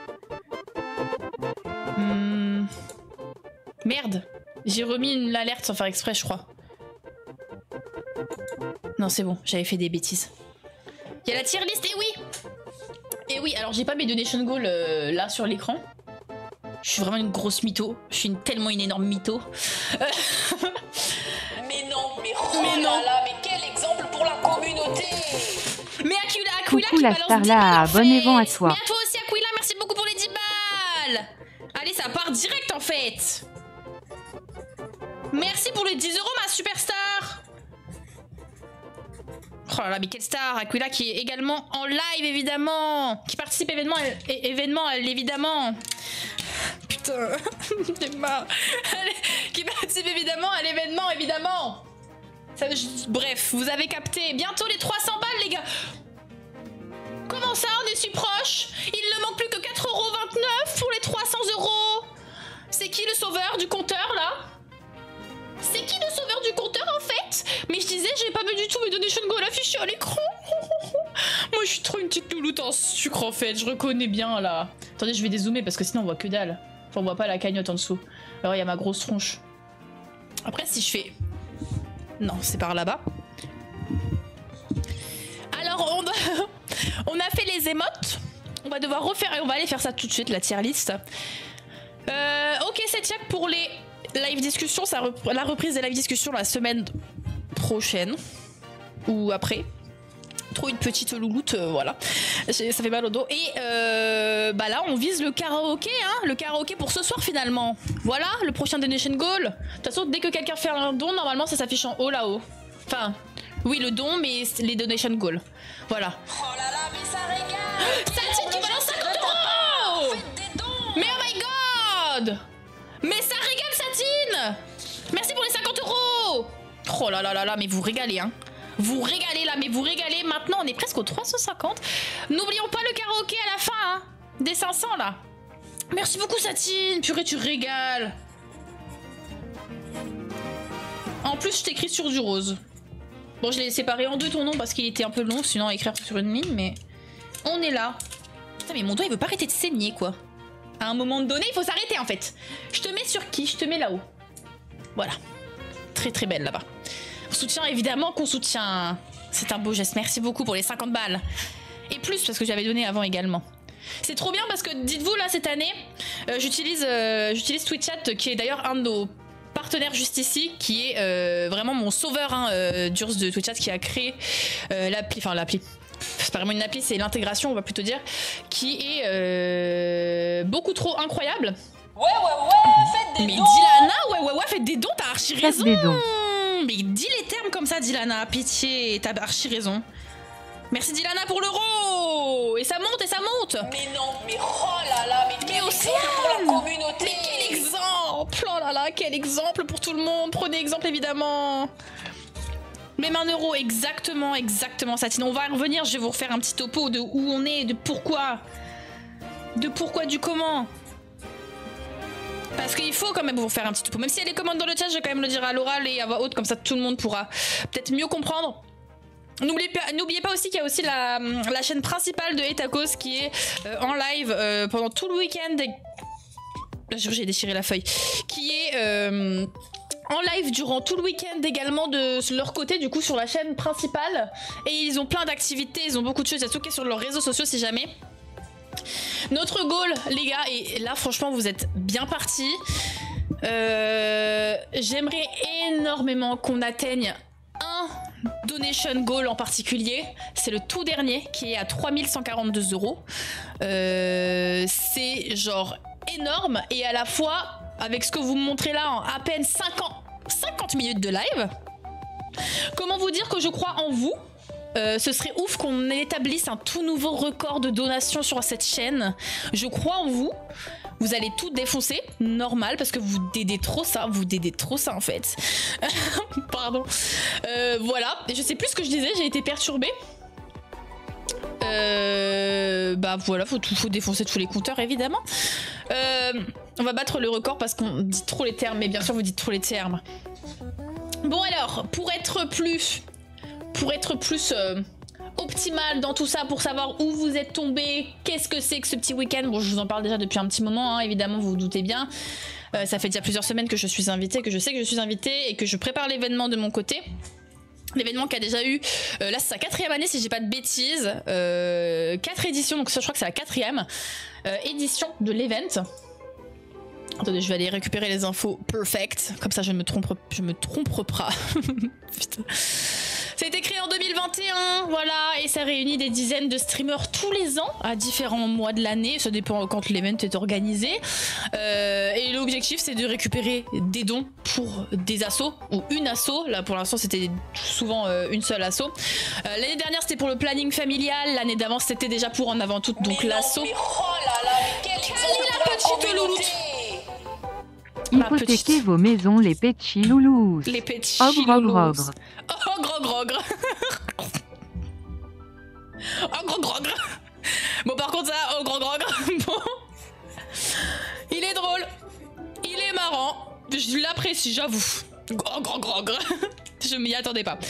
Merde. J'ai remis une alerte sans faire exprès, je crois. Non, c'est bon, j'avais fait des bêtises. Il y a la tier list, et oui. Et oui, alors j'ai pas mes donation goals là sur l'écran. Je suis vraiment une grosse mytho. Je suis tellement une énorme mytho. Mais non, mais quel exemple pour la communauté. Mais Aquila Coucou qui la balance star 10 là, balles, bon en fait. évent à toi. Mais à toi aussi Aquila, merci beaucoup pour les 10 balles. Allez, ça part direct en fait. Merci pour les 10 € ma superstar. Oh là là, mais quelle star. Aquila qui est également en live évidemment. Qui participe événement évidemment. Putain, j'ai marre. Qui participe évidemment à l'événement évidemment. Bref, vous avez capté. Bientôt les 300 balles, les gars. Comment ça, on est si proche? Il ne manque plus que 4,29 € pour les 300 €. C'est qui le sauveur du compteur, là? C'est qui le sauveur du compteur, en fait? Mais je disais, j'ai pas vu du tout mes donation goals affichés à l'écran. Moi, je suis trop une petite louloute en sucre, en fait. Je reconnais bien, là. Attendez, je vais dézoomer, parce que sinon, on voit que dalle. Enfin, on voit pas la cagnotte en dessous. Alors, il y a ma grosse tronche. Après, si je fais... Non, c'est par là-bas. Alors, on a fait les émotes. On va devoir refaire... Et on va aller faire ça tout de suite, la tier list. Ok, c'est check pour les live discussions. La reprise des live discussions la semaine prochaine. Ou après. Trop une petite louloute, voilà. Ça fait mal au dos. Et bah là, on vise le karaoké, hein. Le karaoké pour ce soir, finalement. Voilà, le prochain donation goal. De toute façon, dès que quelqu'un fait un don, normalement, ça s'affiche en haut, là-haut. Enfin, oui, le don, mais les donation goals. Voilà. Oh là là, mais ça régale. Satine qui balance 50 €. Faites des dons. Mais oh my god. Mais ça régale, Satine. Merci pour les 50 €. Oh là là là là, mais vous régalez, hein. Vous régalez là, mais vous régalez. Maintenant, on est presque aux 350. N'oublions pas le karaoké à la fin, hein. Des 500, là. Merci beaucoup, Satine. Purée, tu régales. En plus, je t'écris sur du rose. Bon, je l'ai séparé en deux ton nom parce qu'il était un peu long, sinon à écrire sur une ligne, mais... On est là. Putain, mais mon doigt, il veut pas arrêter de saigner, quoi. À un moment donné, il faut s'arrêter, en fait. Je te mets sur qui? Je te mets là-haut. Voilà. Très, très belle, là-bas. On soutient, évidemment qu'on soutient. C'est un beau geste. Merci beaucoup pour les 50 balles. Et plus, parce que j'avais donné avant également. C'est trop bien parce que, dites-vous, là, cette année, j'utilise Twitchat, qui est d'ailleurs un de nos partenaires juste ici, qui est vraiment mon sauveur, hein, d'Urs de Twitchat, qui a créé l'appli, enfin l'appli, c'est pas vraiment une appli, c'est l'intégration, on va plutôt dire, qui est beaucoup trop incroyable. Ouais, faites des dons. Mais Dilana, ouais, faites des dons, t'as archi raison. Des dons. Mais dis les termes comme ça, Dilana, pitié, t'as archi raison. Merci Dilana pour l'euro. Et ça monte et ça monte. Mais non, mais oh là là, mais quel Océane, exemple pour la communauté. mais quel exemple. Oh là là, quel exemple pour tout le monde. Prenez exemple évidemment. Même 1 euro, exactement, exactement Satine. On va y revenir, je vais vous refaire un petit topo de où on est, de pourquoi. De pourquoi, du comment. Parce qu'il faut quand même vous faire un petit topo. Même s'il y a des commandes dans le chat, je vais quand même le dire à l'oral et à voix haute, comme ça tout le monde pourra peut-être mieux comprendre. N'oubliez pas aussi qu'il y a aussi la chaîne principale de Etacos qui est en live pendant tout le week-end. J'ai déchiré la feuille. Qui est en live durant tout le week-end également de leur côté, du coup, sur la chaîne principale. Et ils ont plein d'activités, ils ont beaucoup de choses à stocker sur leurs réseaux sociaux si jamais. Notre goal, les gars, et là franchement vous êtes bien partis. J'aimerais énormément qu'on atteigne un donation goal en particulier. C'est le tout dernier qui est à 3142 €. C'est genre énorme et à la fois avec ce que vous me montrez là en à peine 50 minutes de live. Comment vous dire que je crois en vous. Ce serait ouf qu'on établisse un tout nouveau record de donations sur cette chaîne. Je crois en vous. Vous allez tout défoncer, normal, parce que vous dédez trop ça. Vous dédez trop ça en fait. Pardon. Voilà. Et je sais plus ce que je disais, j'ai été perturbée. Bah voilà, faut défoncer tous les compteurs évidemment. On va battre le record parce qu'on dit trop les termes, mais bien sûr vous dites trop les termes. Bon alors, pour être plus optimal dans tout ça, pour savoir où vous êtes tombé, qu'est-ce que c'est que ce petit week-end. Bon, je vous en parle déjà depuis un petit moment, hein, évidemment, vous vous doutez bien. Ça fait déjà plusieurs semaines que je suis invitée, que je sais que je suis invitée et que je prépare l'événement de mon côté. L'événement qui a déjà eu, là c'est sa 4e année si j'ai pas de bêtises, 4 éditions, donc ça je crois que c'est la 4e édition de l'event. Attendez, je vais aller récupérer les infos perfect, comme ça je me trompe pas. Putain. Ça a été créé en 2021, voilà, et ça réunit des dizaines de streamers tous les ans, à différents mois de l'année, ça dépend quand l'event est organisé. Et l'objectif c'est de récupérer des dons pour des assos, ou une asso, là pour l'instant c'était souvent une seule asso. L'année dernière c'était pour le planning familial, l'année d'avant c'était déjà pour En Avant Toutes, donc l'asso. Mais oh là là, mais quel exemple pour la communauté. Hypothéquez vos maisons, les petits loulous. Les petits ogre, loulous. ogre. Oh, grogre. Oh, grogre. Bon, par contre, ça, oh, grogre. Bon. Il est drôle. Il est marrant. Je l'apprécie, j'avoue. Oh, grogre. Je m'y attendais pas.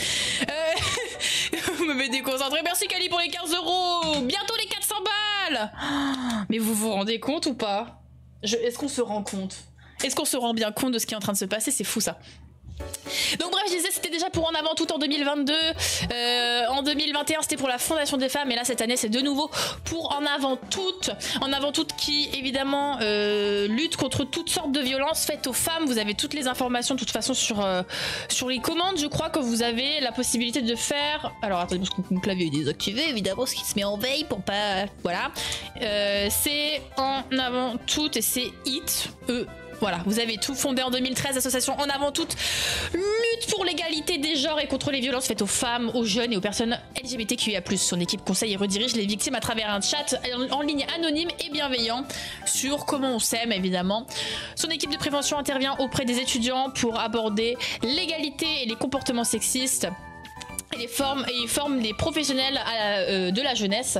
Vous me déconcentrez. Merci, Kali, pour les 15 €. Bientôt les 400 balles. Mais vous vous rendez compte ou pas? Est-ce qu'on se rend compte? Est-ce qu'on se rend bien compte de ce qui est en train de se passer? C'est fou ça. Donc bref, je disais c'était déjà pour En Avant Toutes en 2022, en 2021 c'était pour la Fondation des Femmes et là cette année c'est de nouveau pour En Avant Toutes. En Avant Toutes qui évidemment lutte contre toutes sortes de violences faites aux femmes. Vous avez toutes les informations de toute façon sur les commandes. Je crois que vous avez la possibilité de faire... Alors attendez parce que mon clavier est désactivé évidemment parce qu'il se met en veille pour pas... Voilà. C'est En Avant Toutes et c'est IT. Voilà, vous avez tout, fondé en 2013, association En Avant Toutes, lutte pour l'égalité des genres et contre les violences faites aux femmes, aux jeunes et aux personnes LGBTQIA+. Son équipe conseille et redirige les victimes à travers un chat en ligne anonyme et bienveillant sur comment on s'aime évidemment. Son équipe de prévention intervient auprès des étudiants pour aborder l'égalité et les comportements sexistes et forme des professionnels de la jeunesse.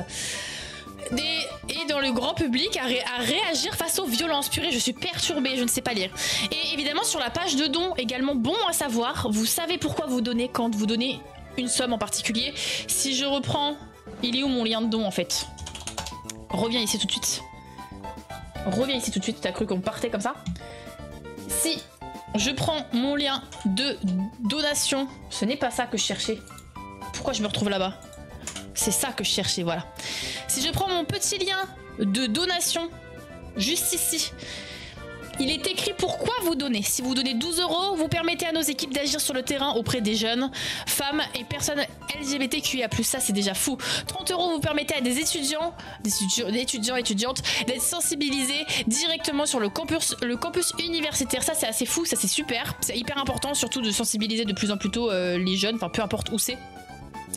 Et dans le grand public à réagir face aux violences. Purée, je suis perturbée, je ne sais pas lire. Et évidemment sur la page de dons, également bon à savoir, vous savez pourquoi vous donnez quand vous donnez une somme en particulier. Si je reprends, il est où mon lien de don en fait? Reviens ici tout de suite. Reviens ici tout de suite, t'as cru qu'on partait comme ça? Si je prends mon lien de donation, ce n'est pas ça que je cherchais. Pourquoi je me retrouve là-bas? C'est ça que je cherchais, voilà. Si je prends mon petit lien de donation, juste ici, il est écrit pourquoi vous donnez. Si vous donnez 12 €, vous permettez à nos équipes d'agir sur le terrain auprès des jeunes, femmes et personnes LGBTQIA+. Ça, c'est déjà fou. 30 €, vous permettez à des étudiants, étudiantes, d'être sensibilisés directement sur le campus universitaire. Ça, c'est assez fou, ça, c'est super. C'est hyper important, surtout de sensibiliser de plus en plus tôt les jeunes, enfin, peu importe où c'est.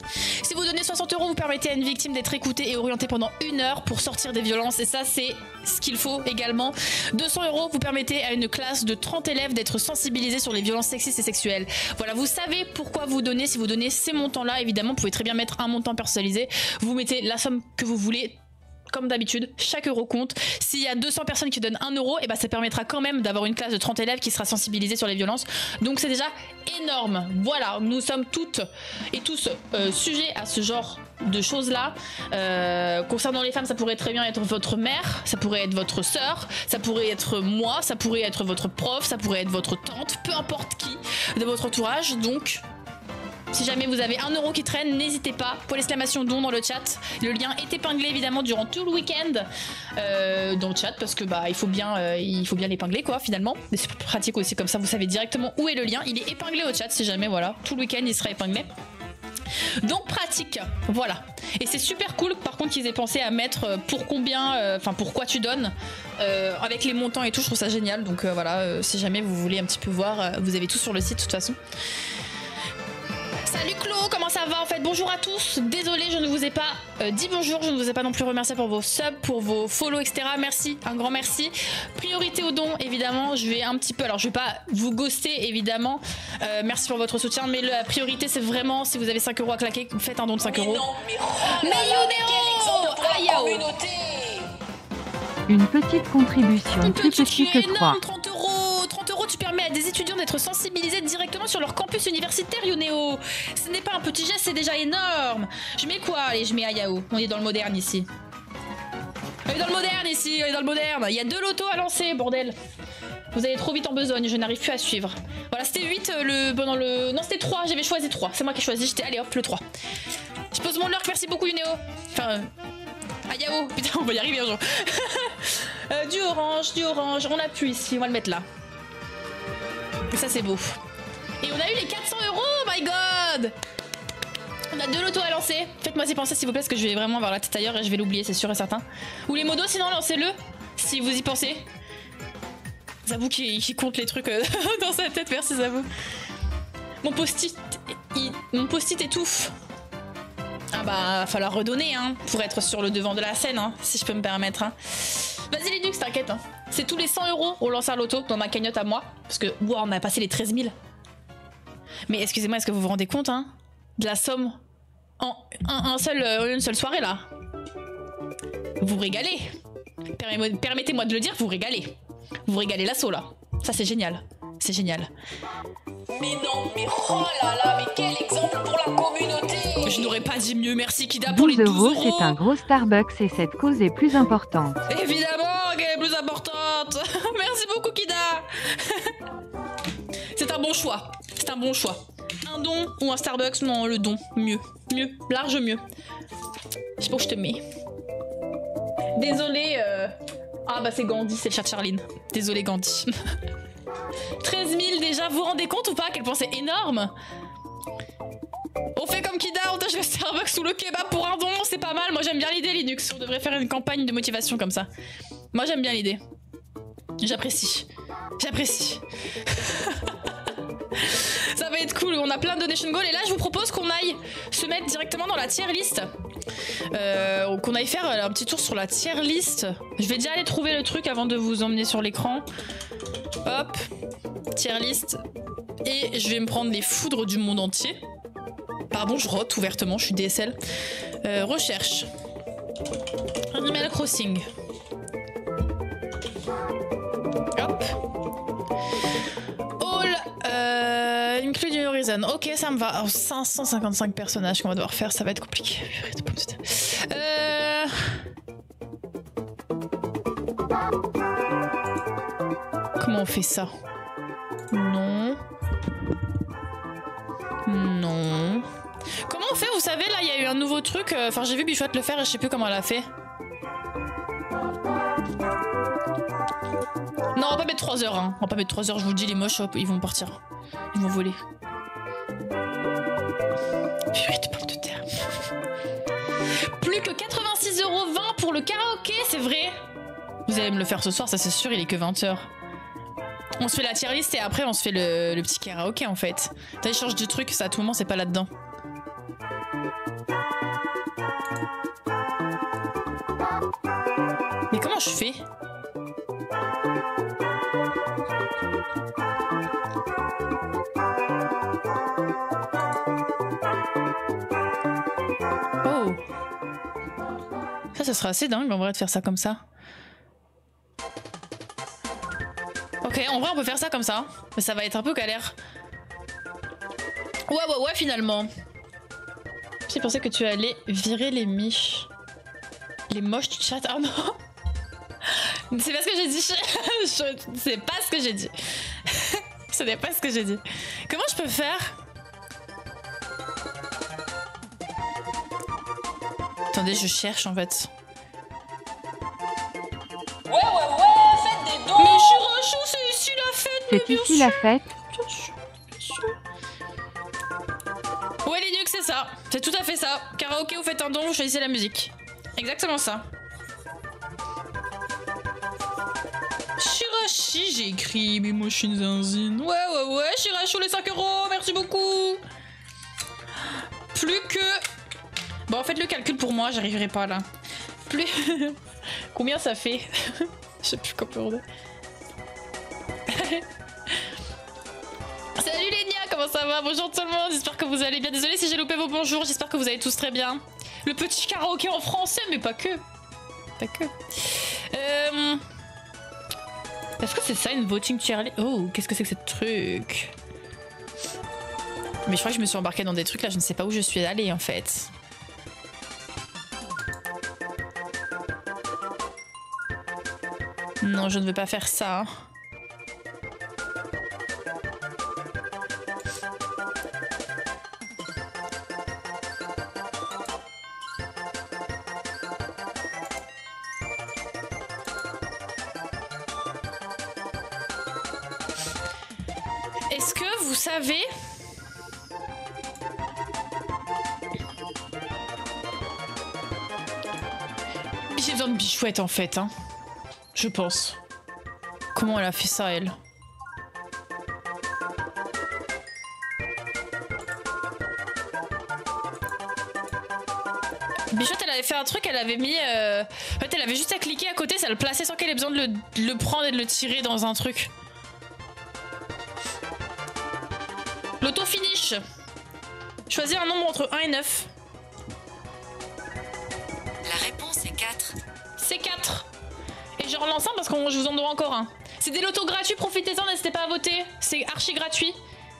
Si vous donnez 60 €, vous permettez à une victime d'être écoutée et orientée pendant 1 heure pour sortir des violences. Et ça, c'est ce qu'il faut également. 200 €, vous permettez à une classe de 30 élèves d'être sensibilisés sur les violences sexistes et sexuelles. Voilà, vous savez pourquoi vous donnez. Si vous donnez ces montants-là, évidemment, vous pouvez très bien mettre un montant personnalisé. Vous mettez la somme que vous voulez. Comme d'habitude, chaque euro compte. S'il y a 200 personnes qui donnent 1 €, et ben ça permettra quand même d'avoir une classe de 30 élèves qui sera sensibilisée sur les violences. Donc c'est déjà énorme. Voilà, nous sommes toutes et tous sujets à ce genre de choses-là. Concernant les femmes, ça pourrait très bien être votre mère, ça pourrait être votre sœur, ça pourrait être moi, ça pourrait être votre prof, ça pourrait être votre tante, peu importe qui de votre entourage. Donc... si jamais vous avez 1 € qui traîne, n'hésitez pas. Pour l'exclamation don dans le chat. Le lien est épinglé évidemment durant tout le week-end dans le chat parce que bah il faut bien l'épingler quoi finalement. Mais c'est pratique aussi comme ça vous savez directement où est le lien. Il est épinglé au chat si jamais voilà. Tout le week-end il sera épinglé. Donc pratique, voilà. Et c'est super cool par contre qu'ils aient pensé à mettre pour combien, enfin pourquoi tu donnes avec les montants et tout. Je trouve ça génial. Donc voilà, si jamais vous voulez un petit peu voir, vous avez tout sur le site de toute façon. Salut Claude, comment ça va en fait? Bonjour à tous, désolé je ne vous ai pas dit bonjour, je ne vous ai pas non plus remercié pour vos subs, pour vos follow etc. Merci, un grand merci. Priorité aux dons évidemment, je vais un petit peu, alors je vais pas vous ghoster évidemment, merci pour votre soutien, mais la priorité c'est vraiment si vous avez 5 € à claquer, faites un don de 5 €. Mais Une petite contribution plus petite que 3. 30 €, 30 €, tu permets à des étudiants d'être sensibilisés directement sur leur campus universitaire, Yonéo. Ce n'est pas un petit geste, c'est déjà énorme. Je mets quoi? Allez, je mets Ayao. On est dans le moderne ici. On est dans le moderne ici, on est dans le moderne. Il y a 2 lotos à lancer, bordel. Vous allez trop vite en besogne, je n'arrive plus à suivre. Voilà, c'était 8 pendant le... Non, c'était 3, j'avais choisi 3. C'est moi qui ai choisi, j'étais... Allez hop, le 3. Je pose mon lurk, merci beaucoup, Yonéo. Enfin... Ayao, putain, on va y arriver un jour. Du orange, on appuie ici, on va le mettre là. Et ça c'est beau. Et on a eu les 400 €, oh my god. On a 2 lotos à lancer. Faites-moi y penser s'il vous plaît, parce que je vais vraiment avoir la tête ailleurs et je vais l'oublier, c'est sûr et certain. Ou les modos, sinon lancez-le, si vous y pensez. Zabou qui compte les trucs dans sa tête, merci Zabou. Mon post-it étouffe. Ah bah, va falloir redonner, hein, pour être sur le devant de la scène, hein, si je peux me permettre. Hein. Vas-y Linux, t'inquiète. Hein. C'est tous les 100 €, on lance un loto dans ma cagnotte à moi. Parce que, wow, on a passé les 13 000. Mais excusez-moi, est-ce que vous vous rendez compte, hein, de la somme en une seule soirée, là? Vous régalez. Permettez-moi de le dire, vous régalez. Vous régalez l'assaut, là. Ça, c'est génial. C'est génial. Mais non, mais oh là là, mais quel exemple pour la communauté! Je n'aurais pas dit mieux, merci Kida pour les 12 €. 12 €. C'est un gros Starbucks et cette cause est plus importante. Évidemment qu'elle est plus importante. Merci beaucoup Kida. C'est un bon choix. C'est un bon choix. Un don ou un Starbucks? Non, le don. Mieux. Mieux. Large mieux. Je sais pas où je te mets. Désolé. Ah bah c'est Gandhi, c'est le chat de Charline. Désolé Gandhi. 13 000 déjà, vous vous rendez compte ou pas à quel point c'est énorme? On fait comme Kida, on tâche le Starbucks ou le kebab pour un don, c'est pas mal. Moi j'aime bien l'idée Linux, on devrait faire une campagne de motivation comme ça. Moi j'aime bien l'idée. J'apprécie. J'apprécie. Ça va être cool, on a plein de donation goals et là je vous propose qu'on aille se mettre directement dans la tier list. Qu'on aille faire un petit tour sur la tier list. Je vais déjà aller trouver le truc avant de vous emmener sur l'écran. Hop, tier list. Et je vais me prendre les foudres du monde entier. Pardon, je rote ouvertement, je suis DSL. Recherche. Animal Crossing. Hop. All Include Horizon. Ok, ça me va. Alors, 555 personnages qu'on va devoir faire, ça va être compliqué. Comment on fait ça? Non. Non. Comment on fait? Vous savez, là, il y a eu un nouveau truc. Enfin, j'ai vu Bichouette le faire et je sais plus comment elle a fait. Non, on va pas mettre 3 heures. Hein. On va pas mettre 3 heures, je vous le dis, les moches, hop, ils vont partir. Ils vont voler. Purée de pommes de terre. Plus que 86,20 € pour le karaoké, c'est vrai? Vous allez me le faire ce soir, ça c'est sûr, il est que 20 h. On se fait la tier list et après on se fait le petit karaoké en fait. T'as échange de trucs, ça à tout moment c'est pas là-dedans. je fais? Oh. Ça serait assez dingue en vrai de faire ça comme ça. Ok, en vrai on peut faire ça comme ça, mais ça va être un peu galère. Ouais, finalement. J'ai pensé que tu allais virer les miches. Les moches du chat. Oh non. C'est pas ce que j'ai dit. C'est pas ce que j'ai dit. Ce n'est pas ce que j'ai dit. Comment je peux faire? Attendez, je cherche en fait. Ouais, faites des dons. Mais je suis rachou, c'est ici la fête. C'est ici la fête. Bien sûr. Ouais, Linux, c'est ça. C'est tout à fait ça. Karaoké, vous faites un don, vous choisissez la musique. Exactement ça. Shirashi, j'ai écrit, mais moi je suis une zinzine. Ouais, Shirachou, les 5 €, merci beaucoup. Plus que... Bon, faites le calcul pour moi, j'arriverai pas là. Plus... Combien ça fait? Je sais plus comment on est. Salut Lénia, comment ça va? Bonjour tout le monde, j'espère que vous allez bien. Désolée si j'ai loupé vos bonjours, j'espère que vous allez tous très bien. Le petit karaoké en français, mais pas que. Pas que. Est-ce que c'est ça une voting cheerleader? Oh, qu'est-ce que c'est que ce truc? Mais je crois que je me suis embarquée dans des trucs là, je ne sais pas où je suis allée en fait. Non, je ne veux pas faire ça. Est-ce que vous savez... J'ai besoin de bichouette en fait, hein. Je pense. Comment elle a fait ça, elle? Bichouette, elle avait fait un truc, elle avait mis... En fait, elle avait juste à cliquer à côté, ça le plaçait sans qu'elle ait besoin de le prendre et de le tirer dans un truc. L'auto-finish. Choisis un nombre entre 1 et 9. La réponse est 4. C'est 4. Et je relance un parce que je vous en donne encore un. C'est des lotos gratuits, profitez-en, n'hésitez pas à voter. C'est archi gratuit.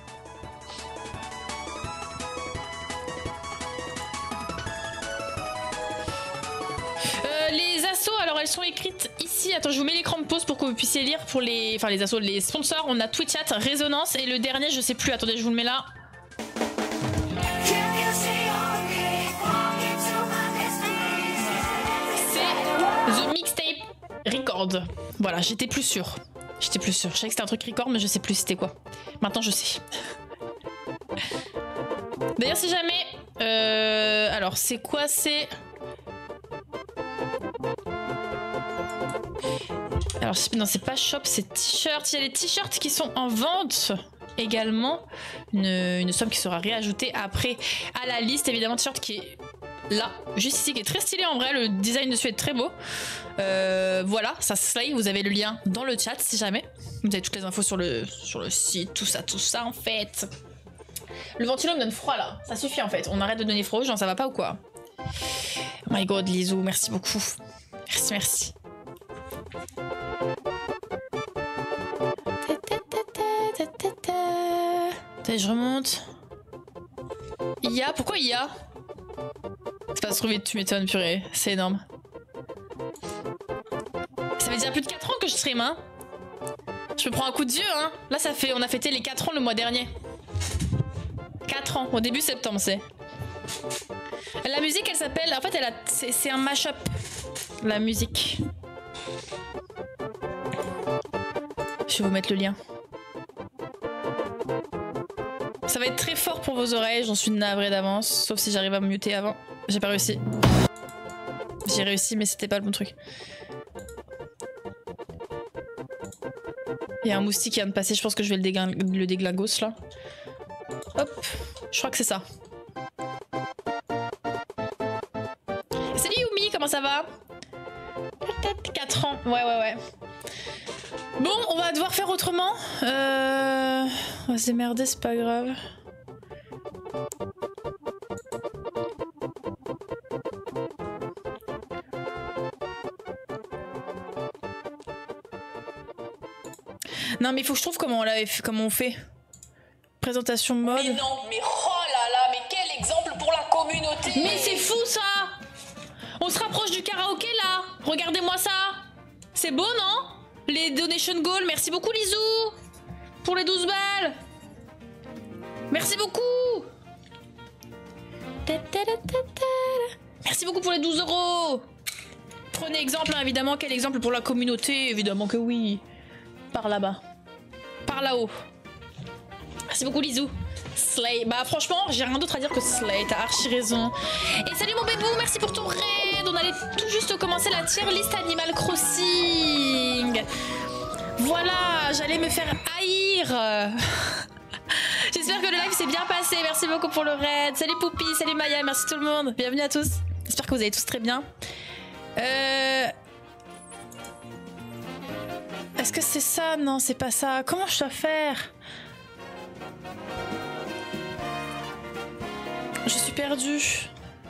Les assos, alors elles sont écrites ici. Attends, je vous mets l'écran de pause pour que vous puissiez lire pour les... Enfin les assos, les sponsors. On a Twitchat, Résonance et le dernier, je sais plus. Attendez, je vous le mets là. C'est The Mixtape Record. Voilà, j'étais plus sûre. J'étais plus sûre. Je savais que c'était un truc record, mais je sais plus c'était quoi. Maintenant, je sais. D'ailleurs, si jamais... alors, c'est quoi? C'est... Alors, non, c'est pas shop, c'est t-shirt. Il y a les t-shirts qui sont en vente également. Une somme qui sera réajoutée après à la liste. Évidemment, t-shirt qui est là, juste ici, qui est très stylé en vrai. Le design dessus est très beau. Voilà, ça slay. Vous avez le lien dans le chat si jamais. Vous avez toutes les infos sur le site, tout ça en fait. Le ventilo me donne froid là. Ça suffit en fait. On arrête de donner froid aux gens, ça va pas ou quoi? Oh my god, Lizou, merci beaucoup. Merci, merci. Attends, je remonte. IA, pourquoi IA? C'est pas se trouver, tu m'étonnes, purée. C'est énorme. Ça fait déjà plus de 4 ans que je stream, hein. Je me prends un coup de vieux, hein. Là, ça fait... On a fêté les 4 ans le mois dernier. 4 ans, au début septembre, c'est. La musique, elle s'appelle... En fait, elle a... c'est un mash-up. La musique. Je vais vous mettre le lien. Ça va être très fort pour vos oreilles, j'en suis navrée d'avance. Sauf si j'arrive à me muter avant. J'ai pas réussi. J'ai réussi, mais c'était pas le bon truc. Il y a un moustique qui vient de passer, je pense que je vais le déglingos là. Hop, je crois que c'est ça. Salut Yumi, comment ça va? 4 ans. Ouais. Bon, on va devoir faire autrement. On va se démerder, c'est pas grave. Non, mais il faut que je trouve comment on fait. Présentation mode. Mais non, mais oh là là, mais quel exemple pour la communauté. Mais c'est fou ça. On se rapproche du karaoké là. Regardez-moi ça. C'est beau, non? Les donation goals. Merci beaucoup, Lizou. Pour les 12 balles. Merci beaucoup. Merci beaucoup pour les 12 €. Prenez exemple, hein, évidemment. Quel exemple pour la communauté? Évidemment que oui. Par là-bas. Par là-haut. Merci beaucoup, Lizou. Slay. Bah franchement, j'ai rien d'autre à dire que Slay, t'as archi raison. Et salut mon bébou, merci pour ton raid. On allait tout juste commencer la tier list Animal Crossing. Voilà, j'allais me faire haïr. J'espère que le live s'est bien passé. Merci beaucoup pour le raid. Salut Poupi, salut Maya, merci tout le monde. Bienvenue à tous. J'espère que vous allez tous très bien. Est-ce que c'est ça? Non, c'est pas ça. Comment je dois faire? Je suis perdue.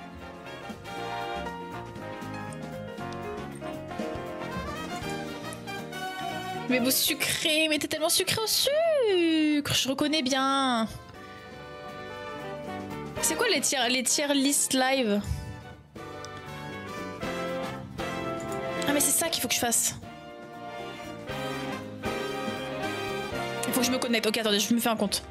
Mais beau sucré, mais t'es tellement sucré au sucre. Je reconnais bien. C'est quoi les tier list live? Ah mais c'est ça qu'il faut que je fasse. Il faut que je me connecte. Ok, attendez, je me fais un compte.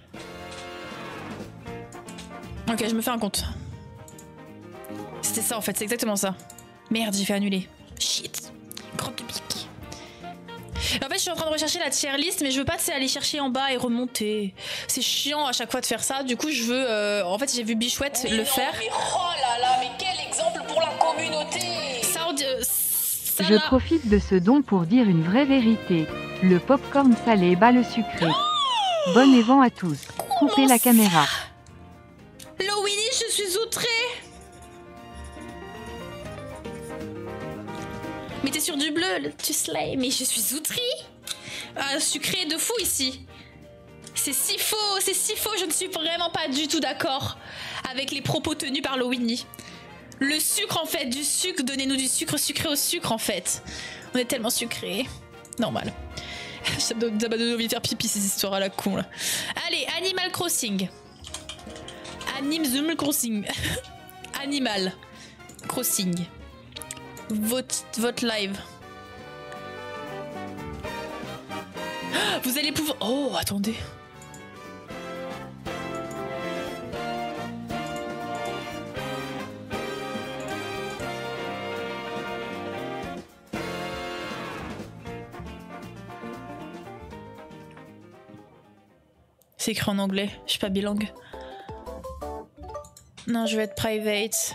Ok, je me fais un compte. C'était ça en fait, c'est exactement ça. Merde, j'ai fait annuler. Shit. Grotte de pique. En fait, je suis en train de rechercher la tier list, mais je veux pas aller chercher en bas et remonter. C'est chiant à chaque fois de faire ça. Du coup, je veux. En fait, j'ai vu Bichouette le faire. Mais oh là là, mais quel exemple pour la communauté. Je profite de ce don pour dire une vraie vérité. Le popcorn salé bat le sucré. Bon évent à tous. Coupez la caméra. Lowini, je suis outrée. Mais t'es sur du bleu, tu slay. Mais je suis outrée. Sucré de fou ici. C'est si faux, je ne suis vraiment pas du tout d'accord avec les propos tenus par Lowini. Le sucre en fait, du sucre, donnez-nous du sucre sucré au sucre en fait. On est tellement sucré. Normal. Ça m'a donné envie de faire pipi ces histoires à la con là. Allez, Animal Crossing. Animal Crossing. Animal Crossing. Vote live. Vous allez pouvoir... Oh, attendez. C'est écrit en anglais, je suis pas bilingue. Non, je vais être private.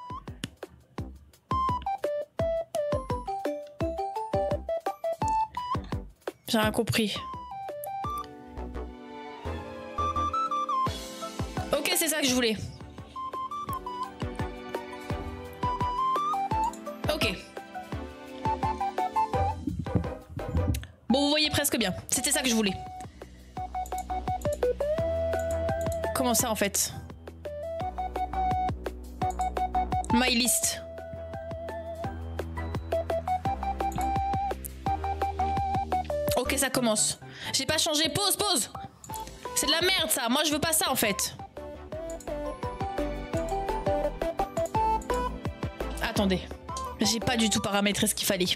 J'ai rien compris. Ok, c'est ça que je voulais. Ok. Bon, vous voyez presque bien. C'était ça que je voulais. Comment ça en fait? My list. Ok, ça commence. J'ai pas changé. Pause. C'est de la merde ça. Moi je veux pas ça en fait. Attendez. J'ai pas du tout paramétré ce qu'il fallait.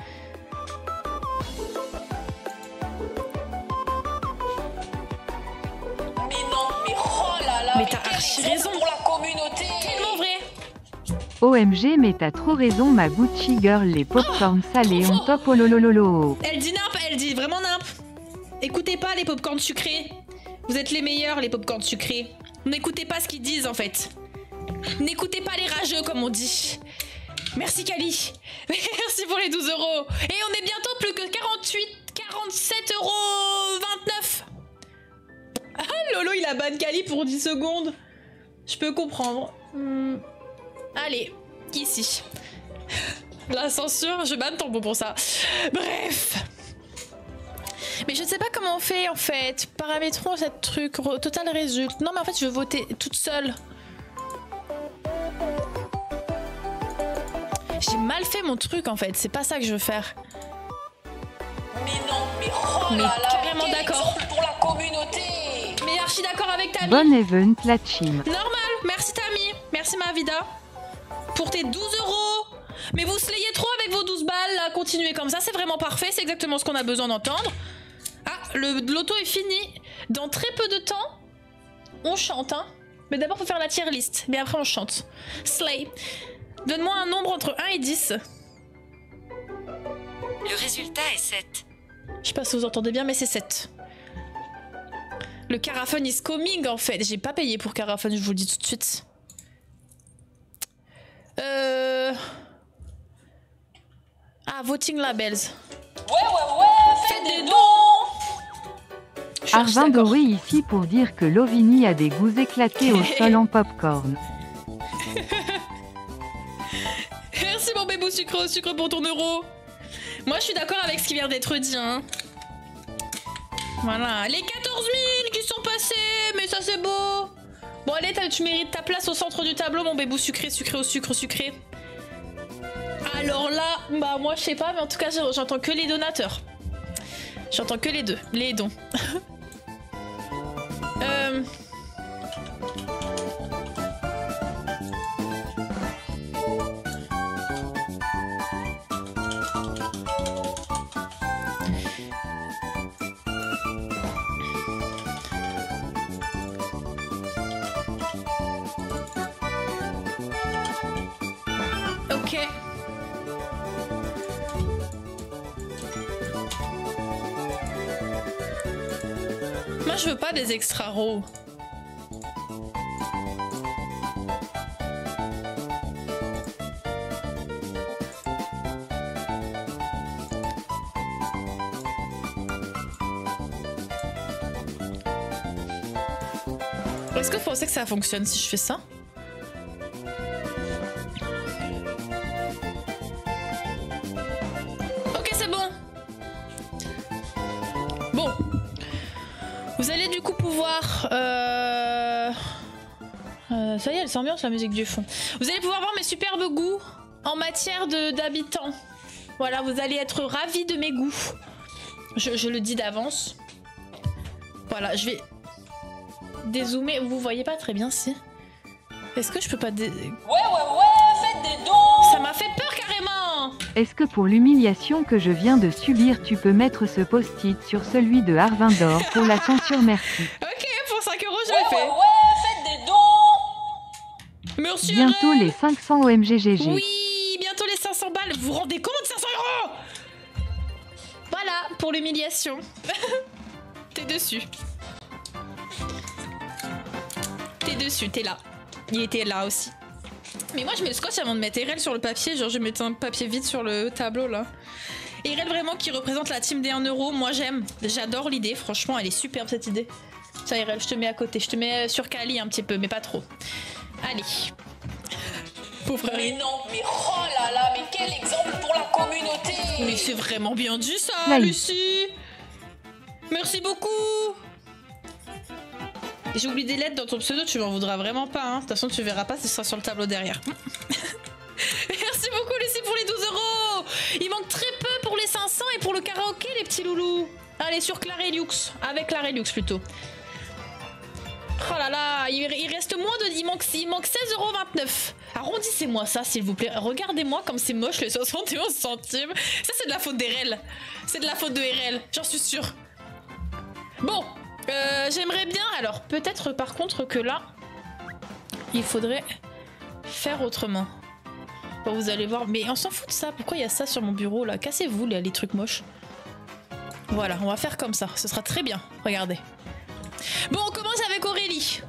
Mais t'as archi raison. Pour la communauté. Tellement vrai. OMG, mais t'as trop raison, ma Gucci girl. Les popcorns salés on top, oh lolololo. Elle dit nimp, elle dit vraiment nimp. Écoutez pas les popcorns sucrés. Vous êtes les meilleurs, les popcorns sucrés. N'écoutez pas ce qu'ils disent en fait. N'écoutez pas les rageux comme on dit. Merci Kali. Merci pour les 12 euros. Et on est bientôt plus que 47,29 €. Ah Lolo il a ban Kali pour 10 secondes. Je peux comprendre. Allez, ici. La censure, je banne ton bon pour ça. Bref. Mais je ne sais pas comment on fait en fait. Paramétrons cette truc. Total résulte. Non mais en fait je veux voter toute seule. J'ai mal fait mon truc en fait. C'est pas ça que je veux faire. Mais non, mais oh là là, carrément d'accord. Pour la communauté. Mais archi d'accord avec Tammy. Bon event, la team. Normal, merci Tammy. Merci ma vida. Pour tes 12 €. Mais vous slayez trop avec vos 12 balles là. Continuez comme ça, c'est vraiment parfait. C'est exactement ce qu'on a besoin d'entendre. Ah, le loto est fini. Dans très peu de temps, on chante, hein. Mais d'abord, faut faire la tier list. Mais après, on chante. Slay. Donne-moi un nombre entre 1 et 10. Le résultat est 7. Je sais pas si vous entendez bien, mais c'est 7. Le Caraphone is coming, en fait. J'ai pas payé pour Caraphone, je vous le dis tout de suite. Ah, voting labels. Ouais, faites des dons. Arvin Doré ici pour dire que Lovini a des goûts éclatés au sol en popcorn. Merci mon bébé au sucre pour ton euro. Moi je suis d'accord avec ce qui vient d'être dit, hein. Voilà, les 14 000 qui sont passés, mais ça c'est beau. Bon allez, tu mérites ta place au centre du tableau mon bébé sucré au sucre sucré. Alors là, bah moi je sais pas, mais en tout cas j'entends que les donateurs. J'entends que les deux, les dons. Ok. Moi je veux pas des extra raw. Est-ce que vous pensez que ça fonctionne si je fais ça? Ok, c'est bon. Bon. Vous allez du coup pouvoir... ça y est, elle s'ambiance la musique du fond. Vous allez pouvoir voir mes superbes goûts en matière d'habitants. Voilà, vous allez être ravis de mes goûts. Je le dis d'avance. Voilà, je vais dézoomer. Vous voyez pas très bien si. Est-ce que je peux pas... Ouais, faites des dons. Ça m'a fait peur carrément. Est-ce que pour l'humiliation que je viens de subir, tu peux mettre ce post-it sur celui de Arvin d'Or pour la censure, merci. Ok, pour 5 € je le fais. Ouais, faites des dons. Merci. Bientôt les 500 OMGGG. Oui, bientôt les 500 balles. Vous vous rendez compte, 500 €? Voilà, pour l'humiliation. T'es dessus. T'es dessus, t'es là. Il était là aussi. Mais moi je mets le scotch avant de mettre Erel sur le papier. Genre je mets un papier vide sur le tableau là. Erel vraiment qui représente la team des 1 €. Moi j'aime. J'adore l'idée. Franchement elle est superbe cette idée. Ça Erel, je te mets à côté. Je te mets sur Kali un petit peu mais pas trop. Allez. Pauvre Mais non, mais oh là là, mais quel exemple pour la communauté. Mais c'est vraiment bien dit ça, Là, Lucie. Merci beaucoup. J'ai oublié des lettres dans ton pseudo, tu m'en voudras vraiment pas. Hein. De toute façon, tu verras pas, ce sera sur le tableau derrière. Merci beaucoup, Lucie, pour les 12 €. Il manque très peu pour les 500 et pour le karaoké, les petits loulous. Allez, sur Clarelux. Avec Clarelux, plutôt. Oh là là, il reste moins de... Il manque 16,29 €. Arrondissez-moi ça, s'il vous plaît. Regardez-moi comme c'est moche, les 71 centimes. Ça, c'est de la faute d'Erel. C'est de la faute de Erel, j'en suis sûre. Bon, j'aimerais bien... Alors, peut-être par contre que là, il faudrait faire autrement. Bon, vous allez voir. Mais on s'en fout de ça. Pourquoi il y a ça sur mon bureau, là? Cassez-vous, les trucs moches. Voilà, on va faire comme ça. Ce sera très bien. Regardez. Bon, on commence avec Aurélie.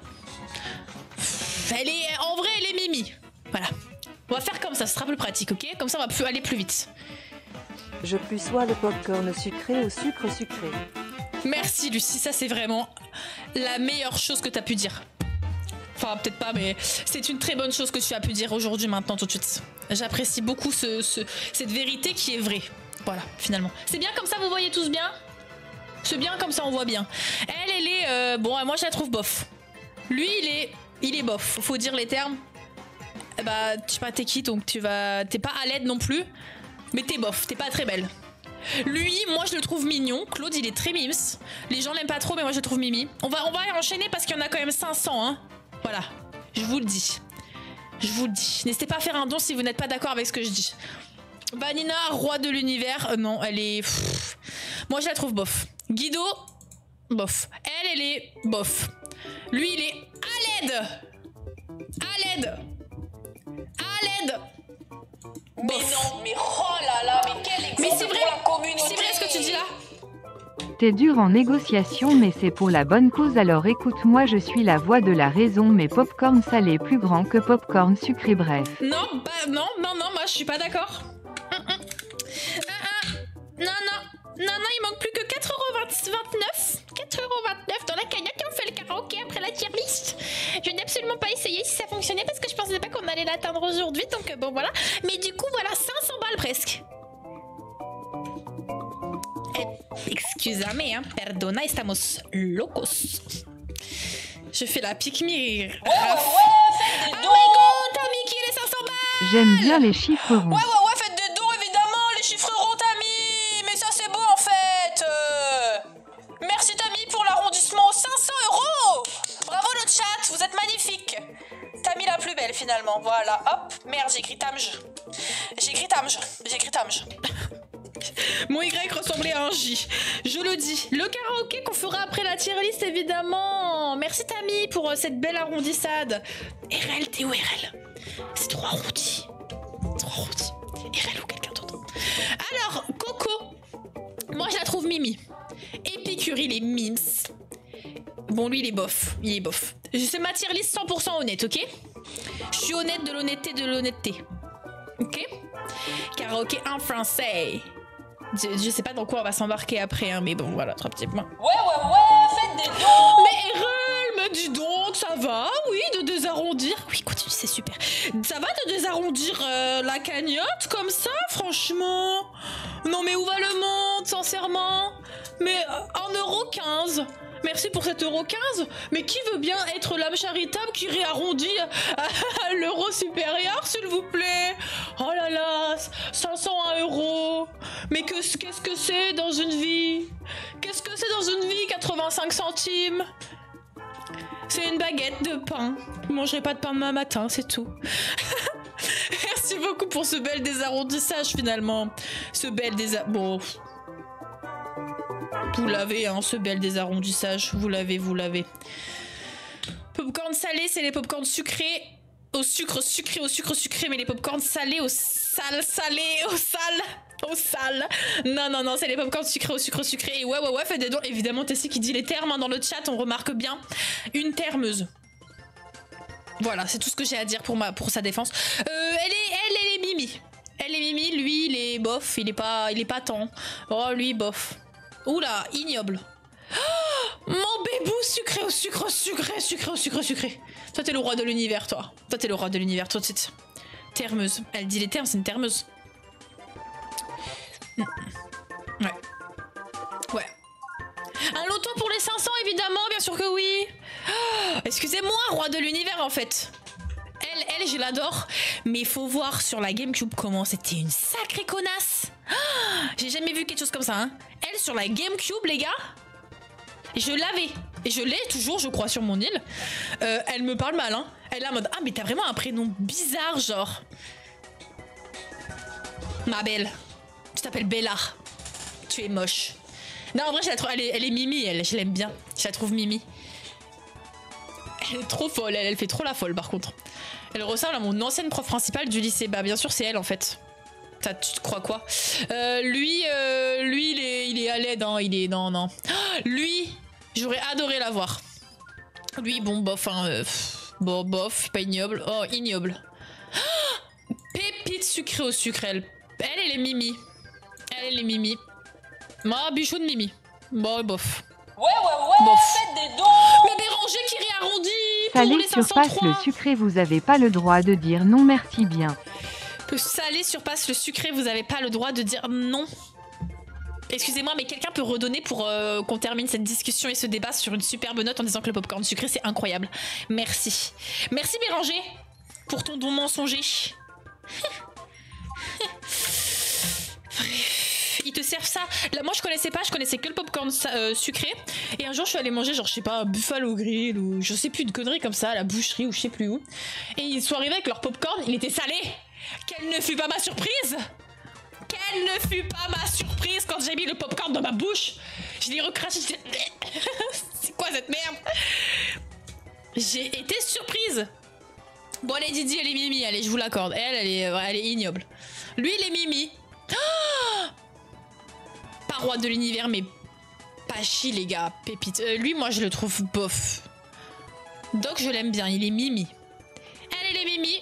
En vrai, elle est mimi. Voilà. On va faire comme ça, ce sera plus pratique, ok? Comme ça, on va aller plus vite. Je puçois le popcorn sucré au sucre sucré. Merci, Lucie. Ça, c'est vraiment la meilleure chose que t'as pu dire. Enfin, peut-être pas, mais c'est une très bonne chose que tu as pu dire aujourd'hui, maintenant, tout de suite. J'apprécie beaucoup cette vérité qui est vraie. Voilà, finalement. C'est bien comme ça, vous voyez tous bien? C'est bien comme ça, on voit bien. Elle est... bon, moi, je la trouve bof. Lui, il est bof. Faut dire les termes. Bah, je sais pas, t'es qui, donc t'es pas à l'aide non plus. Mais t'es bof, t'es pas très belle. Lui, moi je le trouve mignon. Claude, il est très mims. Les gens l'aiment pas trop, mais moi je le trouve mimi. On va enchaîner parce qu'il y en a quand même 500, hein. Voilà, je vous le dis. Je vous le dis. N'hésitez pas à faire un don si vous n'êtes pas d'accord avec ce que je dis. Vanina, roi de l'univers. Non, elle est... Moi je la trouve bof. Guido, bof. Elle est bof. Lui, il est à l'aide. À l'aide. À l'aide. Mais non, mais oh là là, mais quel exemple mais c'est vrai, pour la communauté. c'est vrai ce que tu dis là. T'es dur en négociation mais c'est pour la bonne cause alors écoute moi je suis la voix de la raison mais popcorn salé plus grand que popcorn sucré bref. Non, bah non, moi je suis pas d'accord. Non, il manque plus que 4,29€. 4,29€ dans la cagnotte et on fait le karaoké après la tier list. Je n'ai absolument pas essayé si ça fonctionnait parce que je pensais pas qu'on allait l'atteindre aujourd'hui, donc bon voilà. Mais du coup voilà, 500 balles presque. Excusez-moi, hein, perdona, estamos locos. Je fais la pique-me. Ouais, faites des Oh dons. my god, t'as mis qui les 500 balles? J'aime bien les chiffres ronds. Ouais, faites des dons, évidemment, les chiffres ronds, Tammy. Mais ça, c'est beau, en fait. Merci, Tammy, pour l'arrondissement aux 500€. Bravo, le chat, vous êtes magnifique. Tammy la plus belle, finalement. Voilà, hop. Merde, j'ai écrit Tamj. Mon Y ressemblait à un J. Je le dis. Le karaoké qu'on fera après la tier list, évidemment. Merci Tammy pour cette belle arrondissade. RL, t'es où RL? C'est trop arrondi. Trop arrondi. RL ou quelqu'un d'autre. Alors, Coco. Moi, je la trouve mimi. Épicure, il est mims. Bon, lui, il est bof. C'est ma tier list 100% honnête, ok? Je suis honnête de l'honnêteté. Ok? Karaoké en français. Je sais pas dans quoi on va s'embarquer après, hein, mais bon, voilà, 3 petits points. Ouais, faites des dons. Mais RL, me dis donc, ça va, oui, de désarrondir. Oui, continue, c'est super. Ça va de désarrondir la cagnotte comme ça, franchement? Non, mais où va le monde, sincèrement? Mais 1,15€. Merci pour cet 1,15€. Mais qui veut bien être l'âme charitable qui réarrondit à l'euro supérieur, s'il vous plaît? Oh là là, 501€. Mais qu'est-ce que c'est dans une vie? Qu'est-ce que c'est dans une vie, 85 centimes? C'est une baguette de pain. Je mangerai pas de pain demain matin, c'est tout. Merci beaucoup pour ce bel désarrondissage, finalement. Bon... Vous l'avez, hein, ce bel désarrondissage. Vous l'avez. Popcorn salé, c'est les popcorn sucrés. Au sucre sucré, mais les popcorn salés au sal. Non, c'est les popcorn sucrés au sucre sucré. Et ouais, faites des dons. Évidemment, Tessie qui dit les termes hein, dans le chat, on remarque bien. Une termeuse. Voilà, c'est tout ce que j'ai à dire pour sa défense. Elle est mimi. Elle est mimi, lui, il est bof. Il est pas tant. Oh, lui, bof. Oula, ignoble. Oh, mon bébou sucré au sucre sucré. Toi, t'es le roi de l'univers, toi. Toi, t'es le roi de l'univers, tout de suite. Termeuse. Elle dit les termes, c'est une termeuse. Ouais. Un loto pour les 500, évidemment, bien sûr que oui. Oh, excusez-moi, roi de l'univers, en fait. Elle, je l'adore. Mais il faut voir sur la GameCube comment c'était une sacrée connasse. Oh, j'ai jamais vu quelque chose comme ça, hein. Elle, sur la GameCube, les gars, je l'avais. Et je l'ai toujours, je crois, sur mon île. Elle me parle mal, hein. Elle est en mode, ah, mais t'as vraiment un prénom bizarre, genre. Ma belle. Tu t'appelles Bella. Tu es moche. Non, en vrai, je la trouve, elle est mimi, je l'aime bien. Je la trouve mimi. Elle est trop folle, elle fait trop la folle, par contre. Elle ressemble à mon ancienne prof principale du lycée. Bah, bien sûr, c'est elle, en fait. Tu te crois quoi? Lui, il est à l'aide, hein. Il est... Non. Lui, j'aurais adoré la voir. Lui, bon, bof, hein. Bon, bof, pas ignoble. Oh, ignoble. Pépite sucrée au sucre, elle est mimi. Elle est mimi. Moi, bichou de mimi. Bon, bof. Ouais, bof. faites des dons. Mais Béranger qui réarrondit. salé les surpasse 503. le sucré, vous avez pas le droit de dire non merci bien. Le salé surpasse le sucré, vous avez pas le droit de dire non. Excusez-moi, mais quelqu'un peut redonner pour qu'on termine cette discussion et ce débat sur une superbe note en disant que le popcorn sucré c'est incroyable. Merci. Merci Béranger pour ton don mensonger. Ils te servent ça. Là, moi je connaissais pas, je connaissais que le popcorn sucré. Et un jour je suis allée manger genre je sais pas Buffalo Grill ou je sais plus de conneries comme ça à la boucherie ou je sais plus où. Et ils sont arrivés avec leur popcorn, il était salé. Quelle ne fut pas ma surprise! Quelle ne fut pas ma surprise quand j'ai mis le popcorn dans ma bouche! Je l'ai recraché. C'est quoi cette merde? J'ai été surprise. Bon allez Didi, elle est Mimi, allez je vous l'accorde. Elle est ignoble. Lui il est Mimi. Oh, pas roi de l'univers mais pas chi les gars, pépite. Lui moi je le trouve bof. Doc je l'aime bien, il est Mimi. Elle est Mimi.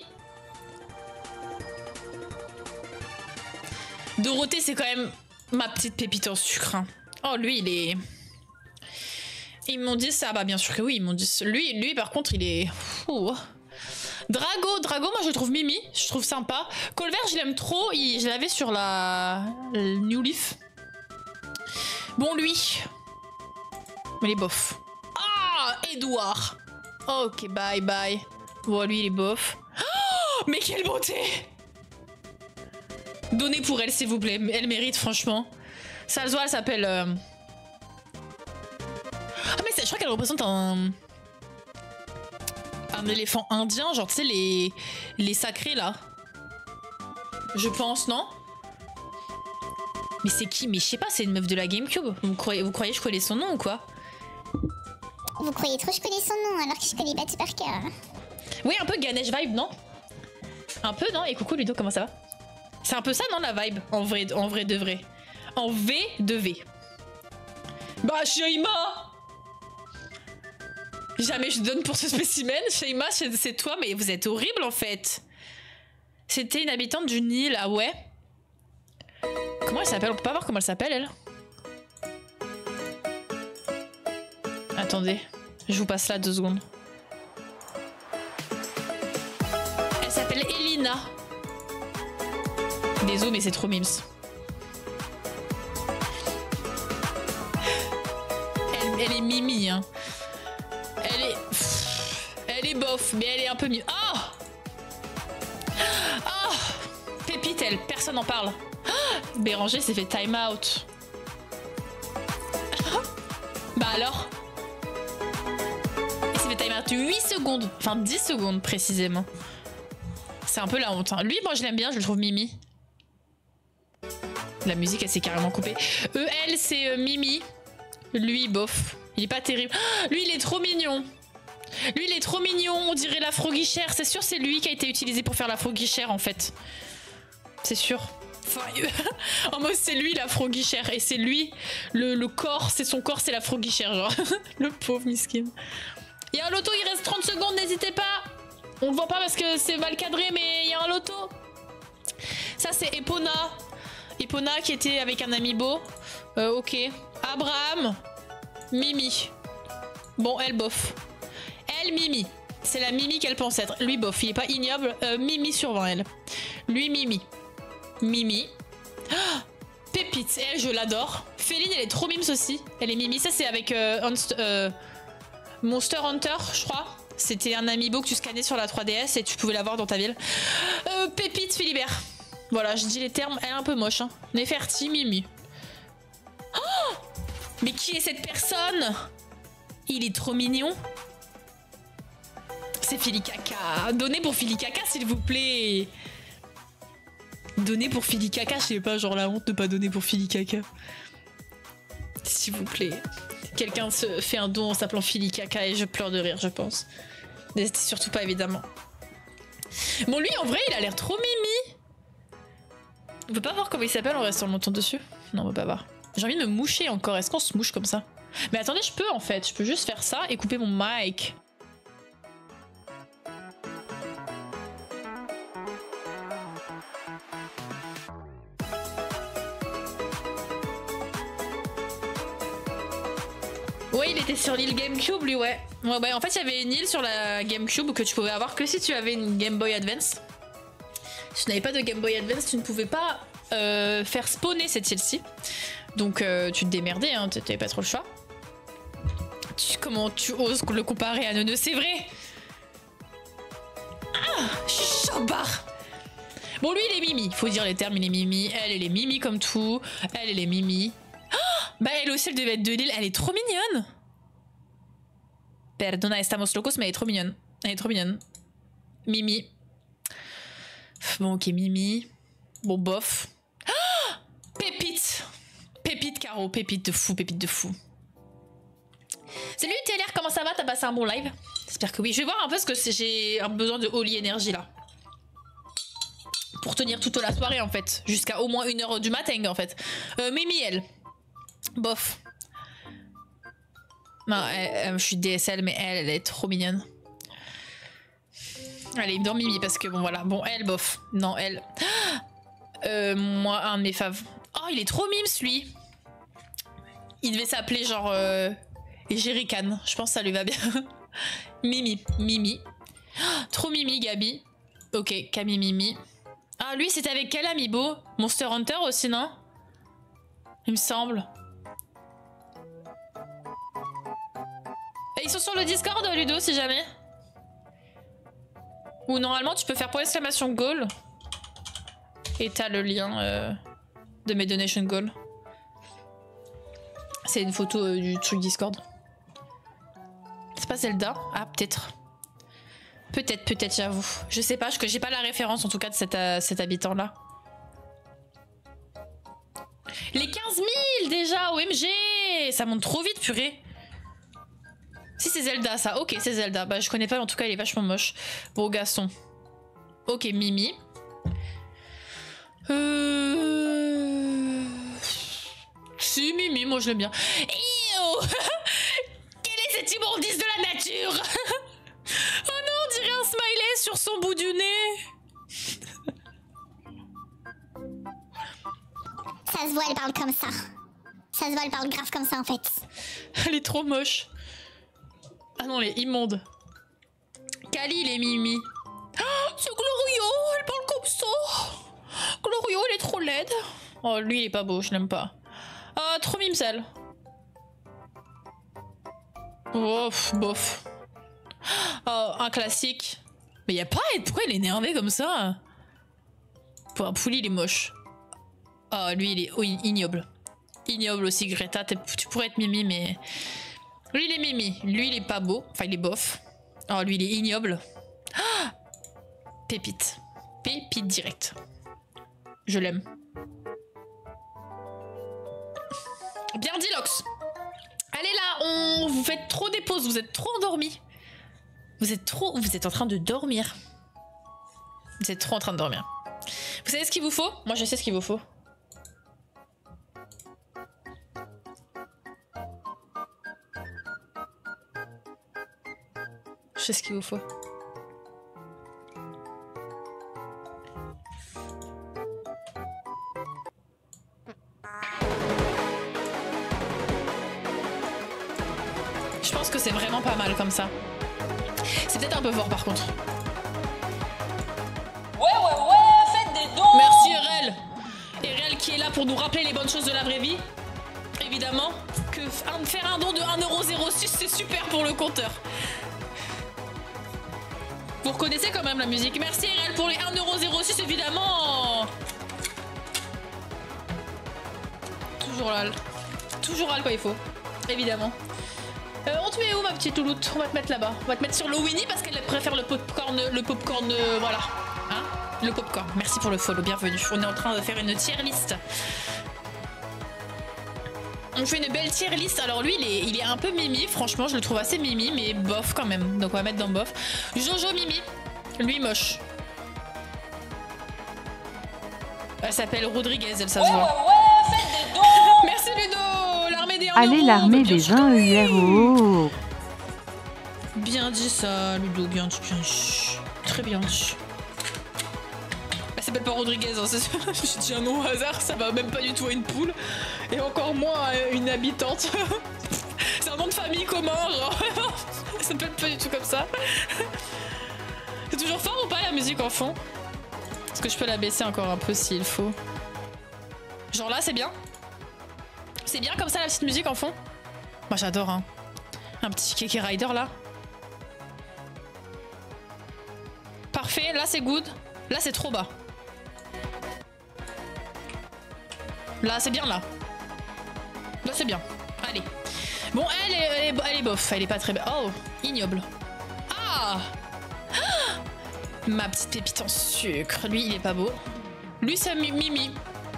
Dorothée c'est quand même ma petite pépite en sucre. Hein. Oh lui il est... Ils m'ont dit ça, bah bien sûr que oui, ils m'ont dit... Lui par contre il est... Ouh. Drago moi je le trouve Mimi, je trouve sympa. Colvert je l'aime trop, je l'avais sur la New Leaf. Bon lui... Mais il est bof. Ah Edouard. Ok bye bye. Bon lui il est bof. Oh, mais quelle beauté! Donnez pour elle s'il vous plaît, elle mérite franchement. Salzoa elle s'appelle... Ah mais je crois qu'elle représente un éléphant indien, genre tu sais les sacrés là. Je pense, non? Mais c'est qui? Mais je sais pas, c'est une meuf de la Gamecube. Vous croyez que je connais son nom ou quoi? Vous croyez trop que je connais son nom alors que je connais pas tout par cœur. Oui, un peu Ganesh vibe, non? Un peu, non? Et coucou Ludo, comment ça va? C'est un peu ça, non, la vibe? En vrai de vrai. En V de V. Bah, Sheima! Jamais je donne pour ce spécimen. Sheima, c'est toi, mais vous êtes horrible, en fait. C'était une habitante du Nil, ah ouais? Comment elle s'appelle? On peut pas voir comment elle s'appelle, elle? Attendez, je vous passe là 2 secondes. Elle s'appelle Elina. Désolé, mais c'est trop mimes. Elle est Mimi, hein. Elle est bof, mais elle est un peu mieux. Oh! Oh! Pépite, elle, personne n'en parle. Oh! Béranger s'est fait time out. Bah alors? Il s'est fait time out 8 secondes. Enfin 10 secondes précisément. C'est un peu la honte. Hein. Lui, moi je l'aime bien, je le trouve Mimi. La musique, elle s'est carrément coupée. Elle, c'est Mimi. Lui, bof. Il est pas terrible. Oh, lui, il est trop mignon. Lui, il est trop mignon. On dirait la Froguichère. C'est sûr, c'est lui qui a été utilisé pour faire la Froguichère, en fait. C'est sûr. Enfin, en mode, c'est lui la Froguichère. Et c'est lui, le corps, c'est son corps, c'est la Froguichère, genre. Le pauvre miskin. Il y a un loto, il reste 30 secondes, n'hésitez pas. On le voit pas parce que c'est mal cadré, mais il y a un loto. Ça, c'est Epona. Epona qui était avec un amiibo. Ok. Abraham. Mimi. Bon, elle bof. Elle, Mimi. C'est la Mimi qu'elle pense être. Lui, bof. Il est pas ignoble. Mimi sur 20, elle. Lui, Mimi. Mimi. Oh, Pépite. Elle, je l'adore. Féline, elle est trop mimes aussi. Elle est Mimi. Ça, c'est avec Monster Hunter, je crois. C'était un amiibo que tu scannais sur la 3DS et tu pouvais l'avoir dans ta ville. Pépite, Philibert. Voilà, je dis les termes. Elle est un peu moche. Hein. Neferti, Mimi. Oh, mais qui est cette personne? Il est trop mignon. C'est Filicaka. Donnez pour Filicaka, s'il vous plaît. Donnez pour Filicaka, je sais pas, genre la honte de pas donner pour Filicaka. S'il vous plaît. Quelqu'un se fait un don en s'appelant Filicaka et je pleure de rire, je pense. N'hésitez surtout pas, évidemment. Bon, lui, en vrai, il a l'air trop mimi. On peut pas voir comment il s'appelle en restant longtemps dessus? Non, on peut pas voir. J'ai envie de me moucher encore. Est-ce qu'on se mouche comme ça? Mais attendez, je peux en fait. Je peux juste faire ça et couper mon mic. Ouais, il était sur l'île GameCube, lui, ouais. Ouais, en fait, il y avait une île sur la GameCube que tu pouvais avoir que si tu avais une Game Boy Advance. Si tu n'avais pas de Game Boy Advance, tu ne pouvais pas faire spawner cette île-ci. Donc, tu te démerdais, hein, tu n'avais pas trop le choix. Comment tu oses le comparer à Neuneu, c'est vrai? Ah, Chobard. Bon, lui, il est mimi. Faut dire les termes, il est mimi. Elle est mimi comme tout. Elle est mimi. Oh, bah, elle aussi, elle devait être de l'île. Elle est trop mignonne. Perdona, estamos locos, mais elle est trop mignonne. Elle est trop mignonne. Mimi. Bon, ok, Mimi. Bon, bof. Oh, pépite. Pépite, Caro. Pépite de fou, pépite de fou. Salut TLR, comment ça va? T'as passé un bon live? J'espère que oui. Je vais voir un peu ce que j'ai un besoin de Holy Energy là. Pour tenir toute la soirée en fait. Jusqu'à au moins 1h du matin en fait. Mimi elle. Bof. Non, je suis DSL mais elle est trop mignonne. Allez, dans Mimi parce que bon voilà. Bon elle bof. Non elle. Moi un de mes faves. Oh il est trop mimes lui. Il devait s'appeler genre... Jerrycan, je pense que ça lui va bien. Mimi, Mimi. Oh, trop Mimi, Gabi. Ok, Camille Mimi. Ah, lui, c'était avec quel amiibo? Monster Hunter aussi, non? Il me semble. Et ils sont sur le Discord, Ludo, si jamais. Ou normalement, tu peux faire point exclamation goal. Et t'as le lien de mes donation goal. C'est une photo du truc Discord. C'est pas Zelda? Ah, peut-être. Peut-être, j'avoue. Je sais pas, j'ai pas la référence en tout cas de cet habitant-là. Les 15 000 déjà, OMG! Ça monte trop vite, purée. Si c'est Zelda, ça. Ok, c'est Zelda. Bah, je connais pas, mais en tout cas, il est vachement moche. Bon, garçon. Ok, Mimi. Si, Mimi, moi je l'aime bien. Quel est cet immondice de la nature? Oh non, on dirait un smiley sur son bout du nez. Ça se voit, elle parle comme ça. Ça se voit, elle parle grave comme ça en fait. Elle est trop moche. Ah non, elle est immonde. Kali, il est Mimi. Oh, c'est Glorio, elle parle comme ça. Glorio, elle est trop laide. Oh, lui, il est pas beau, je l'aime pas. Ah, trop mimsel. Bof, bof. Oh, un classique. Mais y a pas... Pourquoi il est énervé comme ça? Pour un pouli, il est moche. Oh, lui, il est ignoble. Ignoble aussi, Greta. Tu pourrais être Mimi, mais... Lui, il est Mimi. Lui, il est pas beau. Enfin, il est bof. Oh, lui, il est ignoble. Ah, pépite. Pépite direct. Je l'aime. Bien dit, Lox. Allez là, vous faites trop des pauses, vous êtes trop endormis. Vous êtes en train de dormir. Vous êtes trop en train de dormir. Vous savez ce qu'il vous faut? Moi, je sais ce qu'il vous faut. Je sais ce qu'il vous faut. Je pense que c'est vraiment pas mal comme ça. C'est peut-être un peu fort par contre. Ouais, faites des dons. Merci RL. RL qui est là pour nous rappeler les bonnes choses de la vraie vie. Évidemment que faire un don de 1,06€ c'est super pour le compteur. Vous reconnaissez quand même la musique. Merci RL pour les 1,06€ évidemment. Toujours là. Toujours là quand il faut. Évidemment. On te met où ma petite louloute? On va te mettre là-bas. On va te mettre sur le Winnie parce qu'elle préfère le popcorn, voilà. Hein? Le popcorn. Merci pour le follow, bienvenue. On est en train de faire une tier list. On fait une belle tier list. Alors lui, il est un peu mimi. Franchement, je le trouve assez mimi, mais bof quand même. Donc on va mettre dans bof. Jojo mimi. Lui moche. Elle s'appelle Rodriguez, elle, ça se voit. Ouais, faites des dons. Merci Ludo. L'armée des 1 Allez, euro. l'armée Bien des sûr. 1 EUR. Bien dit ça, Ludo, bien dit. Très bien dit. Elle s'appelle pas Rodriguez, hein, c'est sûr. J'ai dit un nom au hasard, ça va même pas du tout à une poule. Et encore moins à une habitante. C'est un nom de famille commun, genre. Ça s'appelle pas du tout comme ça. C'est toujours fort ou pas la musique en fond? Est-ce que je peux la baisser encore un peu s'il faut? Genre là, c'est bien? C'est bien comme ça la petite musique en fond? Moi j'adore, hein. Un petit Keke Rider là. Parfait, là c'est good. Là c'est trop bas. Là c'est bien là. Là c'est bien. Allez. Bon, elle est bof. Elle est pas très belle. Oh, ignoble. Ah, ma petite pépite en sucre. Lui, il est pas beau. Lui, c'est Mimi.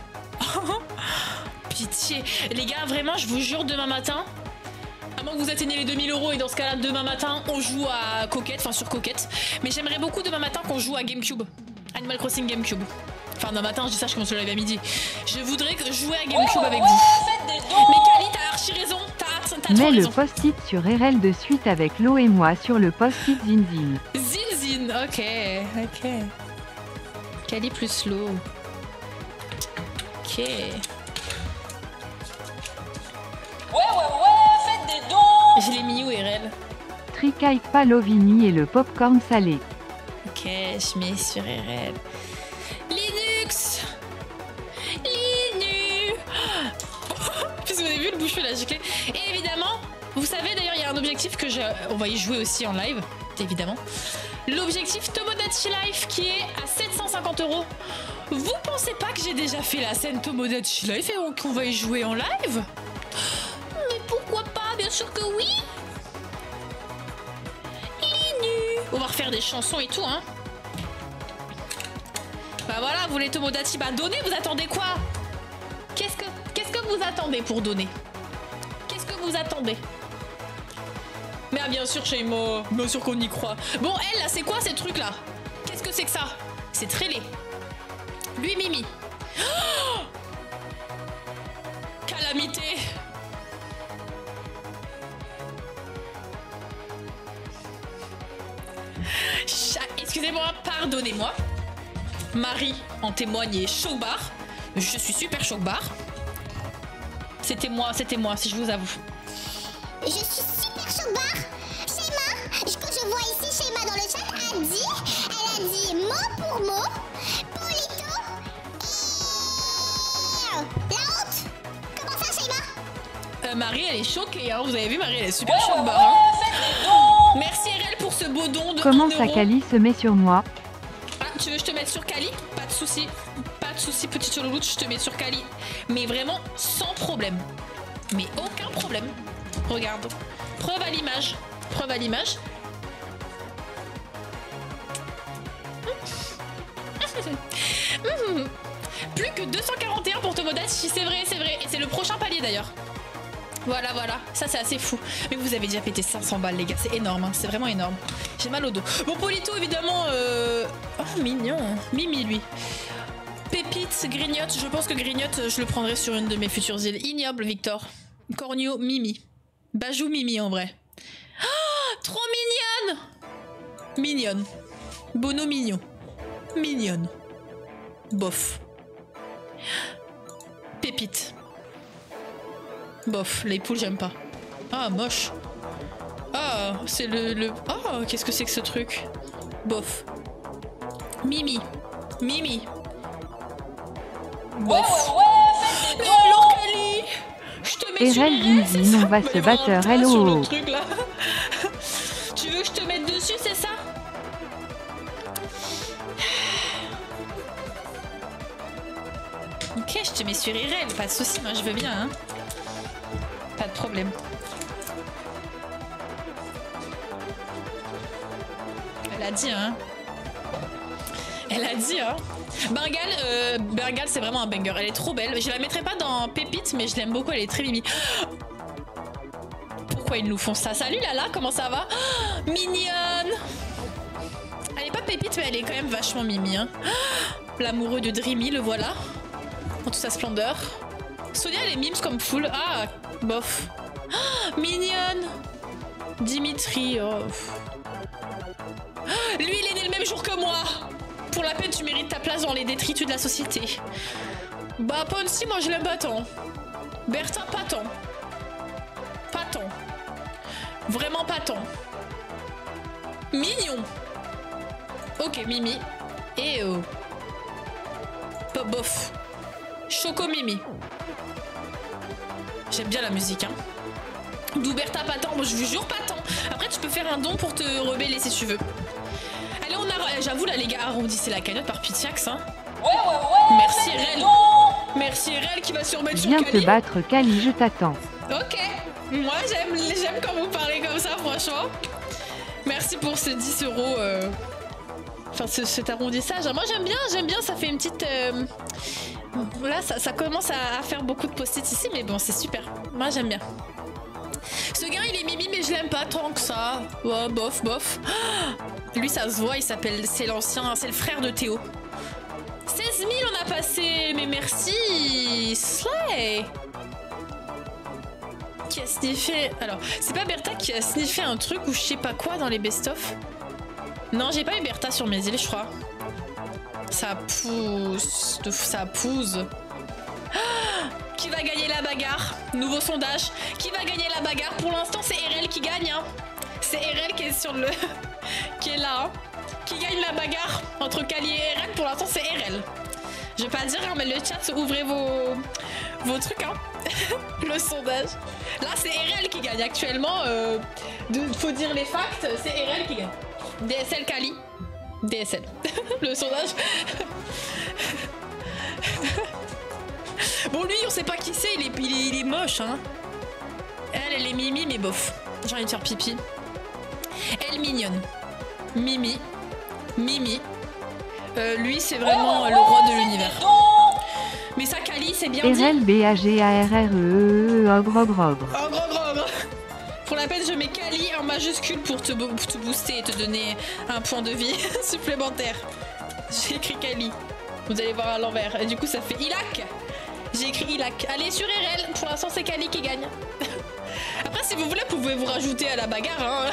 Pitié. Les gars, vraiment, je vous jure, demain matin, à moins que vous atteigniez les 2000 € et dans ce cas-là, demain matin, on joue à Coquette, enfin sur Coquette. Mais j'aimerais beaucoup demain matin qu'on joue à GameCube. Animal Crossing GameCube. Enfin, demain matin, je dis ça, je commence le live à midi. Je voudrais jouer à GameCube avec vous. Mais Kali, t'as archi raison. T'as Mets trop le raison. post-it sur RL de suite avec Lo et moi sur le post-it Zinzin. Zinzin, ok, ok. Kali plus Lo. Ok. Ouais, faites des dons. Je l'ai mis où, RL? Tricaille Palovini et le popcorn salé. Ok, je mets sur RL. Linux. Linux. Puisque vous avez vu le bouchon là, giclé. Et évidemment, vous savez d'ailleurs, il y a un objectif que on va y jouer aussi en live, évidemment. L'objectif Tomodachi Life qui est à 750 €. Vous pensez pas que j'ai déjà fait la scène Tomodachi Life et qu'on va y jouer en live? Mais pourquoi pas? Bien sûr que oui. Linux. On va refaire des chansons et tout, hein. Bah voilà, vous les Tomodachi, bah donnez, vous attendez quoi? Qu'est-ce que vous attendez pour donner? Qu'est-ce que vous attendez? Mais ah, bien sûr, Sheimo, bien sûr qu'on y croit. Bon, elle, là, c'est quoi ces trucs-là? Qu'est-ce que c'est que ça? C'est très laid. Lui, Mimi. Oh, calamité. Excusez-moi, pardonnez-moi. Marie en témoigne et Chokbar. Je suis super Chokbar. C'était moi, si je vous avoue. Je suis super Chokbar. Sheima, quand je vois ici Sheima dans le chat, elle a dit mot pour mot, Polito et la honte. Comment ça, Sheima? Marie, elle est choquée, hein. Vous avez vu, Marie, elle est super Chokbar. Hein. Merci RL pour ce beau don de Comment 1 ça €. Kali se met sur moi? Ah, tu veux que je te mette sur Kali? Pas de souci. Pas de souci, petite chouloute, je te mets sur Kali. Mais vraiment sans problème. Mais aucun problème. Regarde. Preuve à l'image. Preuve à l'image. Plus que 241 pour Tomodachi, c'est vrai, c'est vrai. Et c'est le prochain palier d'ailleurs. Voilà, voilà, ça c'est assez fou. Mais vous avez déjà pété 500 balles les gars, c'est énorme, hein. C'est vraiment énorme. J'ai mal au dos. Bon, Polito évidemment, oh mignon, Mimi lui. Pépite, Grignotte, je pense que Grignotte, je le prendrai sur une de mes futures îles. Ignoble, Victor. Cornio, Mimi. Bajou, Mimi en vrai. Oh, trop mignonne. Mignonne. Bono, mignon. Mignonne. Bof. Pépite. Bof, les poules j'aime pas. Ah, moche. Ah, c'est le... Ah, qu'est-ce que c'est que ce truc? Bof. Mimi. Mimi. Bof. Mais alors, Kali, je te mets sur RL RL, c'est Zinzin, ça? on va Mais se il y aura un battre point sur LOO. le truc, là. Tu veux que je te mette dessus, c'est ça? Ok, je te mets sur IRL, pas de soucis, moi je veux bien, hein. Pas de problème. Elle a dit, hein. Elle a dit, hein. Bengal, c'est vraiment un banger. Elle est trop belle. Je la mettrai pas dans Pépite, mais je l'aime beaucoup. Elle est très mimi. Pourquoi ils nous font ça? Salut Lala, comment ça va? Oh, mignonne. Elle est pas Pépite, mais elle est quand même vachement mimi, hein. L'amoureux de Dreamy, le voilà. En toute sa splendeur. Sonia, elle est mimes comme full. Ah, bof. Oh, mignonne. Dimitri, oh. Lui, il est né le même jour que moi. Pour la peine, tu mérites ta place dans les détritus de la société. Bah, Poncy, moi je l'aime pas tant. Bertha, pas tant. Pas tant. Vraiment pas tant. Mignon. Ok, Mimi. Et Pop bof. Choco Mimi. J'aime bien la musique, hein. D'Ouberta pas tant. Moi, je vous jure pas tant. Après, tu peux faire un don pour te rebeller si tu veux. Allez, on a... J'avoue, là, les gars, arrondissez la cagnotte par Pitiax, hein. Ouais. Merci, Rel. Merci, Rel, qui va se remettre sur Viens Kali. te battre, Kali, je t'attends. Ok. Moi, j'aime quand vous parlez comme ça, franchement. Merci pour ce 10 euros. Enfin, cet arrondissage. Moi, j'aime bien. Ça fait une petite... Là, ça commence à faire beaucoup de post-it ici, mais bon, c'est super. Moi, j'aime bien. Ce gars, il est mimi, mais je l'aime pas tant que ça. Ouais, bof. Lui, ça se voit, il s'appelle... C'est le frère de Théo. 16 000, on a passé. Mais merci. Slay. Qui a sniffé... Alors, c'est pas Bertha qui a sniffé un truc ou je sais pas quoi dans les best-of? Non, j'ai pas eu Bertha sur mes îles, je crois. Ça pousse. Ça pousse. Ah, qui va gagner la bagarre? Nouveau sondage. Qui va gagner la bagarre? Pour l'instant, c'est Erel qui gagne. Hein. C'est Erel qui est sur le... qui est là. Hein. Qui gagne la bagarre entre Kali et Erel? Pour l'instant, c'est Erel. Je vais pas dire, hein, mais le chat, ouvrez vos trucs. Hein. Le sondage. Là, c'est Erel qui gagne actuellement. Faut dire les facts, c'est Erel qui gagne. DSL Kali. DSL. Le sondage. Bon, lui, on sait pas qui c'est, il est moche, hein. Elle est mimi, mais bof. J'ai envie de faire pipi. Elle mignonne. Mimi. Lui, c'est vraiment le roi de l'univers. Mais ça, Kali, c'est bien dit. RL BAGARRE ogre. Pour la peine, je mets Kali en majuscule pour te booster et te donner un point de vie supplémentaire. J'ai écrit Kali. Vous allez voir à l'envers. Et du coup, ça fait Ilak. J'ai écrit Ilak. Allez, sur RL. Pour l'instant, c'est Kali qui gagne. Après, si vous voulez, vous pouvez vous rajouter à la bagarre. Hein.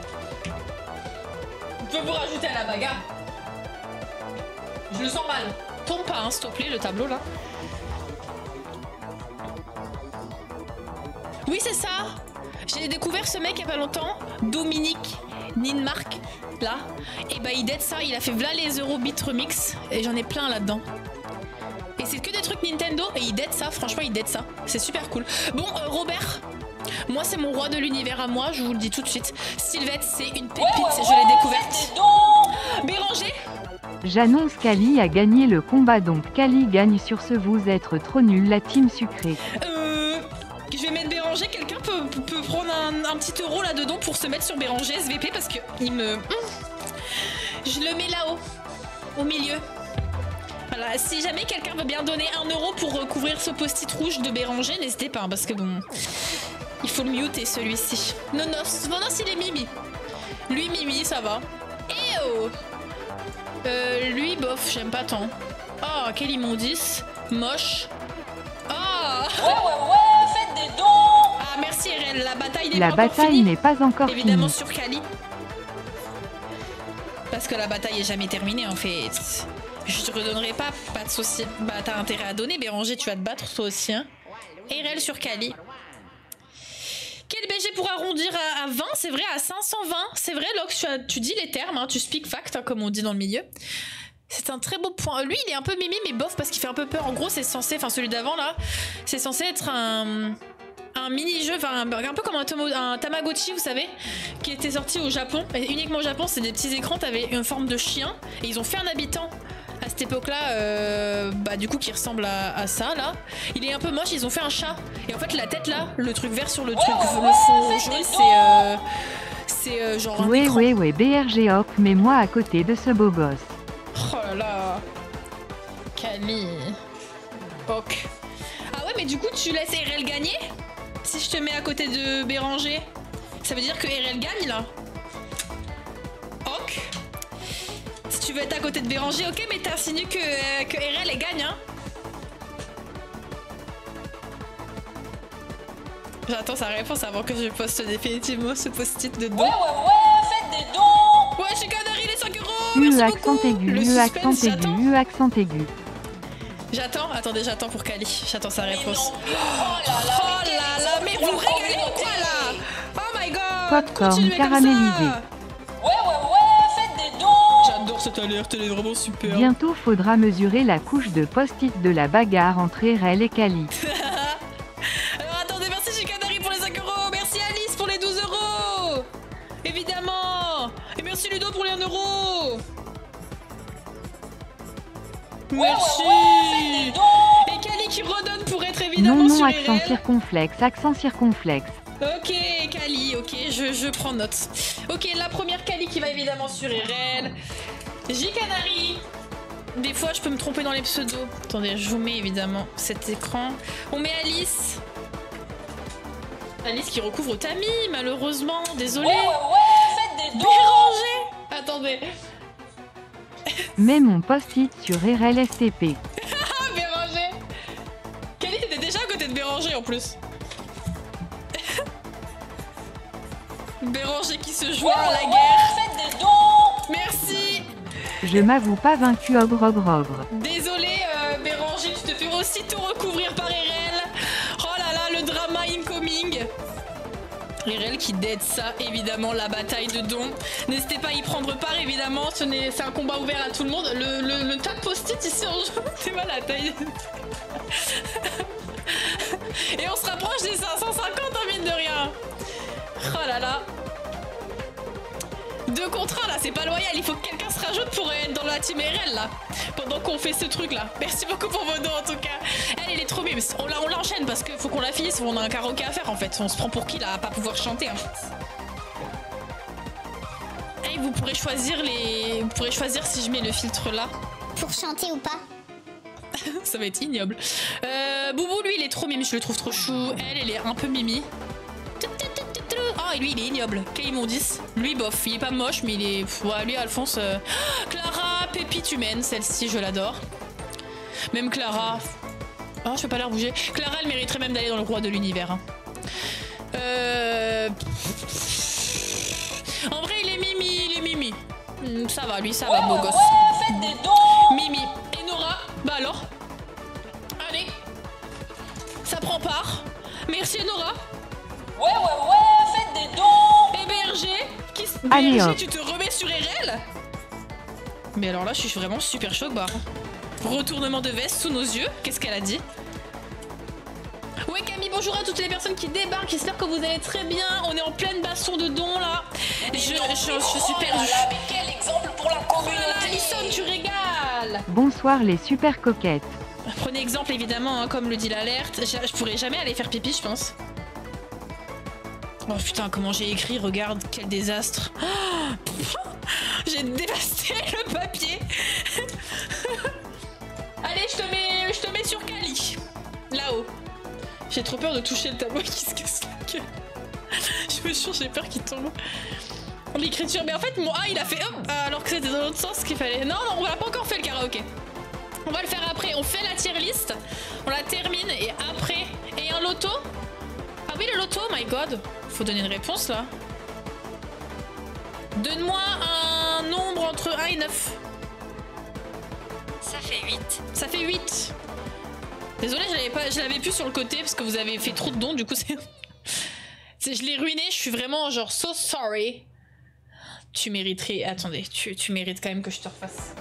Vous pouvez vous rajouter à la bagarre. Je le sens mal. Tombe pas, hein, s'il te plaît, le tableau, là. Oui, c'est ça. J'ai découvert ce mec il y a pas longtemps, Dominique Ninmark, là. Et bah il dead ça, il a fait v'là les Eurobeat Remix, et j'en ai plein là-dedans. Et c'est que des trucs Nintendo, et il dead ça, franchement il dead ça. C'est super cool. Bon, Robert, moi c'est mon roi de l'univers à moi, je vous le dis tout de suite. Sylvette, c'est une pépite, je l'ai découverte. Béranger. J'annonce Kali a gagné le combat, donc Kali gagne sur ce. Vous êtes trop nul, la team sucrée. Je vais mettre Béranger, quelqu'un peut prendre un petit euro là-dedans pour se mettre sur Béranger SVP parce que il me... Je le mets là-haut, au milieu. Voilà, si jamais quelqu'un veut bien donner 1 euro pour recouvrir ce post-it rouge de Béranger, n'hésitez pas, parce que bon... Il faut le muter celui-ci. Nonos, il est Mimi. Lui, Mimi, ça va. Et oh lui, bof, j'aime pas tant. Oh, quel immondice. Moche. Oh faites des dons. Ah, merci RL, la bataille n'est La pas encore finie. bataille n'est pas encore Évidemment finie. sur Kali. Parce que la bataille est jamais terminée en fait. Je te redonnerai pas de soucis. Bah t'as intérêt à donner, Béranger, tu vas te battre toi aussi. Hein. RL sur Kali. Quel BG pour arrondir à 20? C'est vrai, à 520. C'est vrai, Lox, tu dis les termes, hein, tu speak fact, hein, comme on dit dans le milieu. C'est un très beau point. Lui, il est un peu mimi, mais bof, parce qu'il fait un peu peur. En gros, c'est censé, enfin celui d'avant là, c'est censé être un mini-jeu, enfin un peu comme un Tamagotchi, vous savez, qui était sorti au Japon. Et uniquement au Japon, c'est des petits écrans, t'avais une forme de chien, et ils ont fait un habitant à cette époque-là, bah du coup qui ressemble à ça là. Il est un peu moche, ils ont fait un chat. Et en fait la tête là, le truc vert sur le truc, le fond jaune, c'est genre un écran. Ouais, BRG hop, mets-moi à côté de ce beau gosse. Oh là là. Kali. Ok. Ah ouais, mais du coup tu laisses RL gagner? Si je te mets à côté de Béranger, ça veut dire que RL gagne là? Ok. Si tu veux être à côté de Béranger, ok, mais t'as insinué que RL elle gagne, hein. J'attends sa réponse avant que je poste définitivement ce post-it de don. Ouais, faites des dons. Ouais, j'ai gagné les 5 euros. Merci accent beaucoup. aigu, accent aigu. J'attends, attendez, j'attends pour Kali. J'attends sa réponse. Oh là là, mais vous régalez ou quoi là? Oh my god. popcorn continuez comme caramélisé. ça. Ouais, faites des dons. J'adore cette alerte, elle est vraiment super. Bientôt faudra mesurer la couche de post-it de la bagarre entre Erel et Kali. Alors attendez, merci Chicanari pour les 5 euros. Merci Alice pour les 12 euros. Évidemment. Et merci Ludo pour les 1 euro. Merci. Faites des dons. Et Kali qui redonne pour être évidemment Non, sur accent IRL. circonflexe, accent circonflexe. Ok, Kali, ok, je prends note. Ok, la première Kali qui va évidemment sur IRL. J-Canary. Des fois, je peux me tromper dans les pseudos. Attendez, je vous mets évidemment cet écran. On met Alice. Alice qui recouvre Tammy, malheureusement. Désolée. Faites des dons. Béranger. Attendez. Mets mon post-it sur RL STP. Ah, Béranger. Kali, t'étais déjà à côté de Béranger en plus. Béranger qui se joint à la guerre. Faites des dons. Merci. Je m'avoue pas vaincu ogre ogre ogre. Désolé Béranger, tu te fais aussitôt recouvrir par RL. Oh là là, le drama incoming. RL qui dead ça, évidemment, la bataille de dons. N'hésitez pas à y prendre part, évidemment. C'est un combat ouvert à tout le monde. Le tas de post-it ici en jeu, c'est mal la taille. Et on se rapproche des 550 en mine de rien. Oh là là. 2 contre 1 là, c'est pas loyal, il faut que quelqu'un se rajoute pour être dans la team RL là, pendant qu'on fait ce truc là. Merci beaucoup pour vos dons en tout cas. Elle est trop mimes, on l'enchaîne parce qu'il faut qu'on la finisse, on a un karaoké à faire en fait. On se prend pour qui là à pas pouvoir chanter hein. Hey, vous pourrez choisir si je mets le filtre là. Pour chanter ou pas? Ça va être ignoble. Boubou lui il est trop mimi, je le trouve trop chou. Elle est un peu mimi. Oh, et lui, il est ignoble. Quel immondice. Lui, bof, il est pas moche, mais il est... Ouais, lui, Alphonse... Clara, pépite humaine, celle-ci, je l'adore. Même Clara... Oh, je peux pas la bouger. Clara, elle mériterait même d'aller dans le roi de l'univers. Hein. En vrai, il est mimi. Ça va, lui, ça va, beau gosse. Faites des dons. Mimi. Et Nora, bah alors. Allez. Ça prend part. Merci, Nora. Faites des dons. Et BRG, Allez, BRG, hop. tu te remets sur RL? Mais alors là, je suis vraiment super choc barre. Retournement de veste sous nos yeux. Qu'est-ce qu'elle a dit? Ouais Camille, bonjour à toutes les personnes qui débarquent. J'espère que vous allez très bien. On est en pleine baston de dons là. Je suis perdue. Mais quel exemple pour la communauté. Alison, tu régales. Bonsoir les super coquettes. Prenez exemple évidemment, hein, comme le dit l'alerte. Je pourrais jamais aller faire pipi, je pense. Oh putain, comment j'ai écrit, regarde, quel désastre. Oh, j'ai dévasté le papier. Allez, je te mets sur Kali. Là-haut. J'ai trop peur de toucher le tableau qui se casse la gueule. Je me jure, j'ai peur qu'il tombe. L'écriture, mais en fait, mon A, il a fait hop, alors que c'était dans l'autre sens qu'il fallait. Non, on va pas encore fait le karaoké. On va le faire après. On fait la tier list, on la termine et après. Et un loto. Ah oui, le loto, my god. Faut donner une réponse là. Donne-moi un nombre entre 1 et 9. Ça fait 8. Ça fait 8. Désolée, je l'avais plus sur le côté parce que vous avez fait trop de dons, du coup je l'ai ruiné, je suis vraiment genre so sorry. Tu mériterais... Attendez, tu mérites quand même que je te refasse.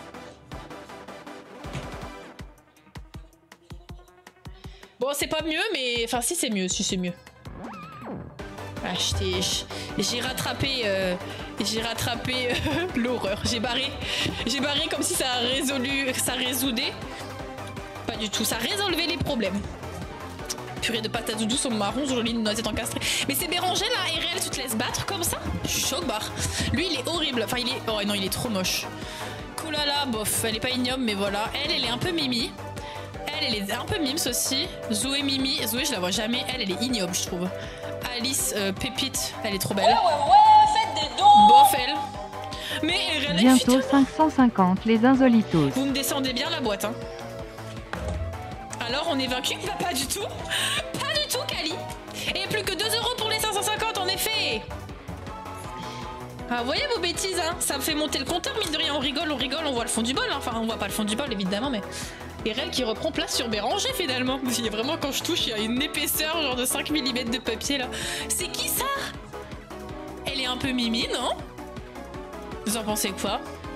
Bon, c'est pas mieux, mais... Enfin, si, c'est mieux, si c'est mieux. Ah, j'ai rattrapé l'horreur. J'ai barré comme si ça résoudait. Pas du tout, ça résolvait les problèmes. Purée de patates doudou sur marron, jolie noisette encastrée. Mais c'est Béranger là, RL, tu te laisses battre comme ça? Je suis choc barre. Lui il est horrible, enfin il est... Oh non, il est trop moche. Koulala, bof, elle est pas ignoble mais voilà. Elle est un peu mimi. Elle est un peu mimes aussi. Zoé mimi, Zoé je la vois jamais, elle est ignoble je trouve. Alice, pépite, elle est trop belle. Faites des dons. Bof elle. Mais RL, Bientôt putain, 550 les insolitos. vous me descendez bien la boîte hein. Alors on est vaincu? Bah pas du tout. Pas du tout Kali. Et plus que 2 € pour les 550 en effet. Ah vous voyez vos bêtises hein. Ça me fait monter le compteur mine de rien. On rigole, on voit le fond du bol hein. Enfin on voit pas le fond du bol évidemment mais... RL qui reprend place sur Béranger finalement. Il y a vraiment quand je touche il y a une épaisseur genre de 5 mm de papier là. C'est qui ça? un peu Mimi, non? Vous en pensez quoi?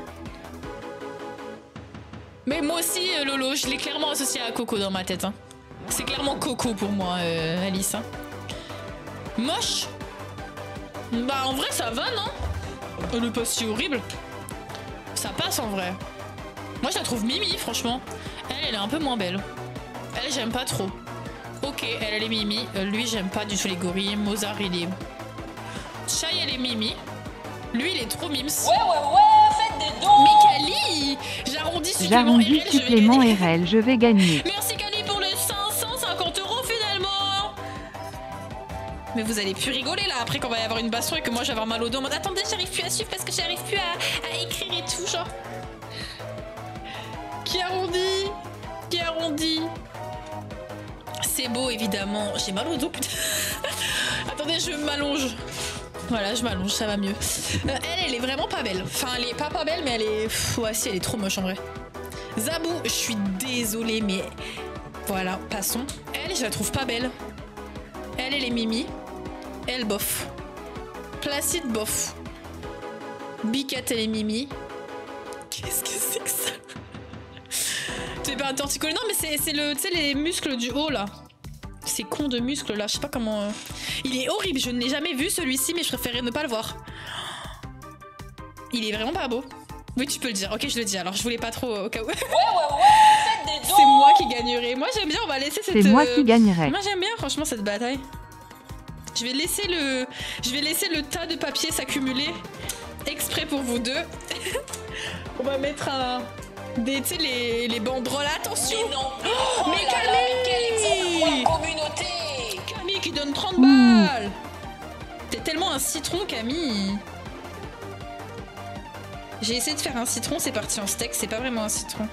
Mais moi aussi, Lolo, je l'ai clairement associé à Coco dans ma tête. Hein. C'est clairement Coco pour moi, Alice. Hein. Moche? Bah en vrai ça va, non? Elle est pas si horrible. Ça passe en vrai. Moi je la trouve Mimi, franchement. Elle est un peu moins belle. Elle, j'aime pas trop. Ok, elle est Mimi. Lui, j'aime pas du tout les gorilles. Mozart, il est... Chai, elle est Mimi. Lui, il est trop mims. Ouais, faites des dons. Mais Kali, j'arrondis supplément RL, je vais gagner. Merci Kali pour les 550 € finalement. Mais vous allez plus rigoler là après qu'on va y avoir une baston et que moi je vais avoir mal au dos. En mode attendez, j'arrive plus à suivre parce que j'arrive plus à écrire et tout, genre. Qui arrondit? Qui arrondit? C'est beau évidemment. J'ai mal au dos, putain. Attendez, je m'allonge. Voilà, je m'allonge, ça va mieux. Elle est vraiment pas belle. Enfin, elle est pas belle, mais elle est... Pff, ouais, si, elle est trop moche en vrai. Zabou, je suis désolée, mais... Voilà, passons. Elle, je la trouve pas belle. Elle est Mimi. Elle, bof. Placide, bof. Biquette, elle est Mimi. Qu'est-ce que c'est que ça? C'est pas un torticolis. Non, mais c'est le... Tu sais, les muscles du haut, là. Ces cons de muscles là, je sais pas comment... Il est horrible, je ne l'ai jamais vu celui-ci, mais je préférais ne pas le voir. Il est vraiment pas beau. Oui, tu peux le dire. Ok, je le dis alors, je voulais pas trop au cas où. Ouais, faites des dons. C'est moi qui gagnerai. Moi j'aime bien, on va laisser cette... C'est moi qui gagnerai. Moi j'aime bien franchement cette bataille. Je vais laisser le tas de papier s'accumuler exprès pour vous deux. On va mettre un... Tu sais, les banderoles, attention! Mais non! Mais Camille! Mais quel exemple pour la communauté! Camille qui donne 30 balles! T'es tellement un citron, Camille! J'ai essayé de faire un citron, c'est parti en steak, c'est pas vraiment un citron.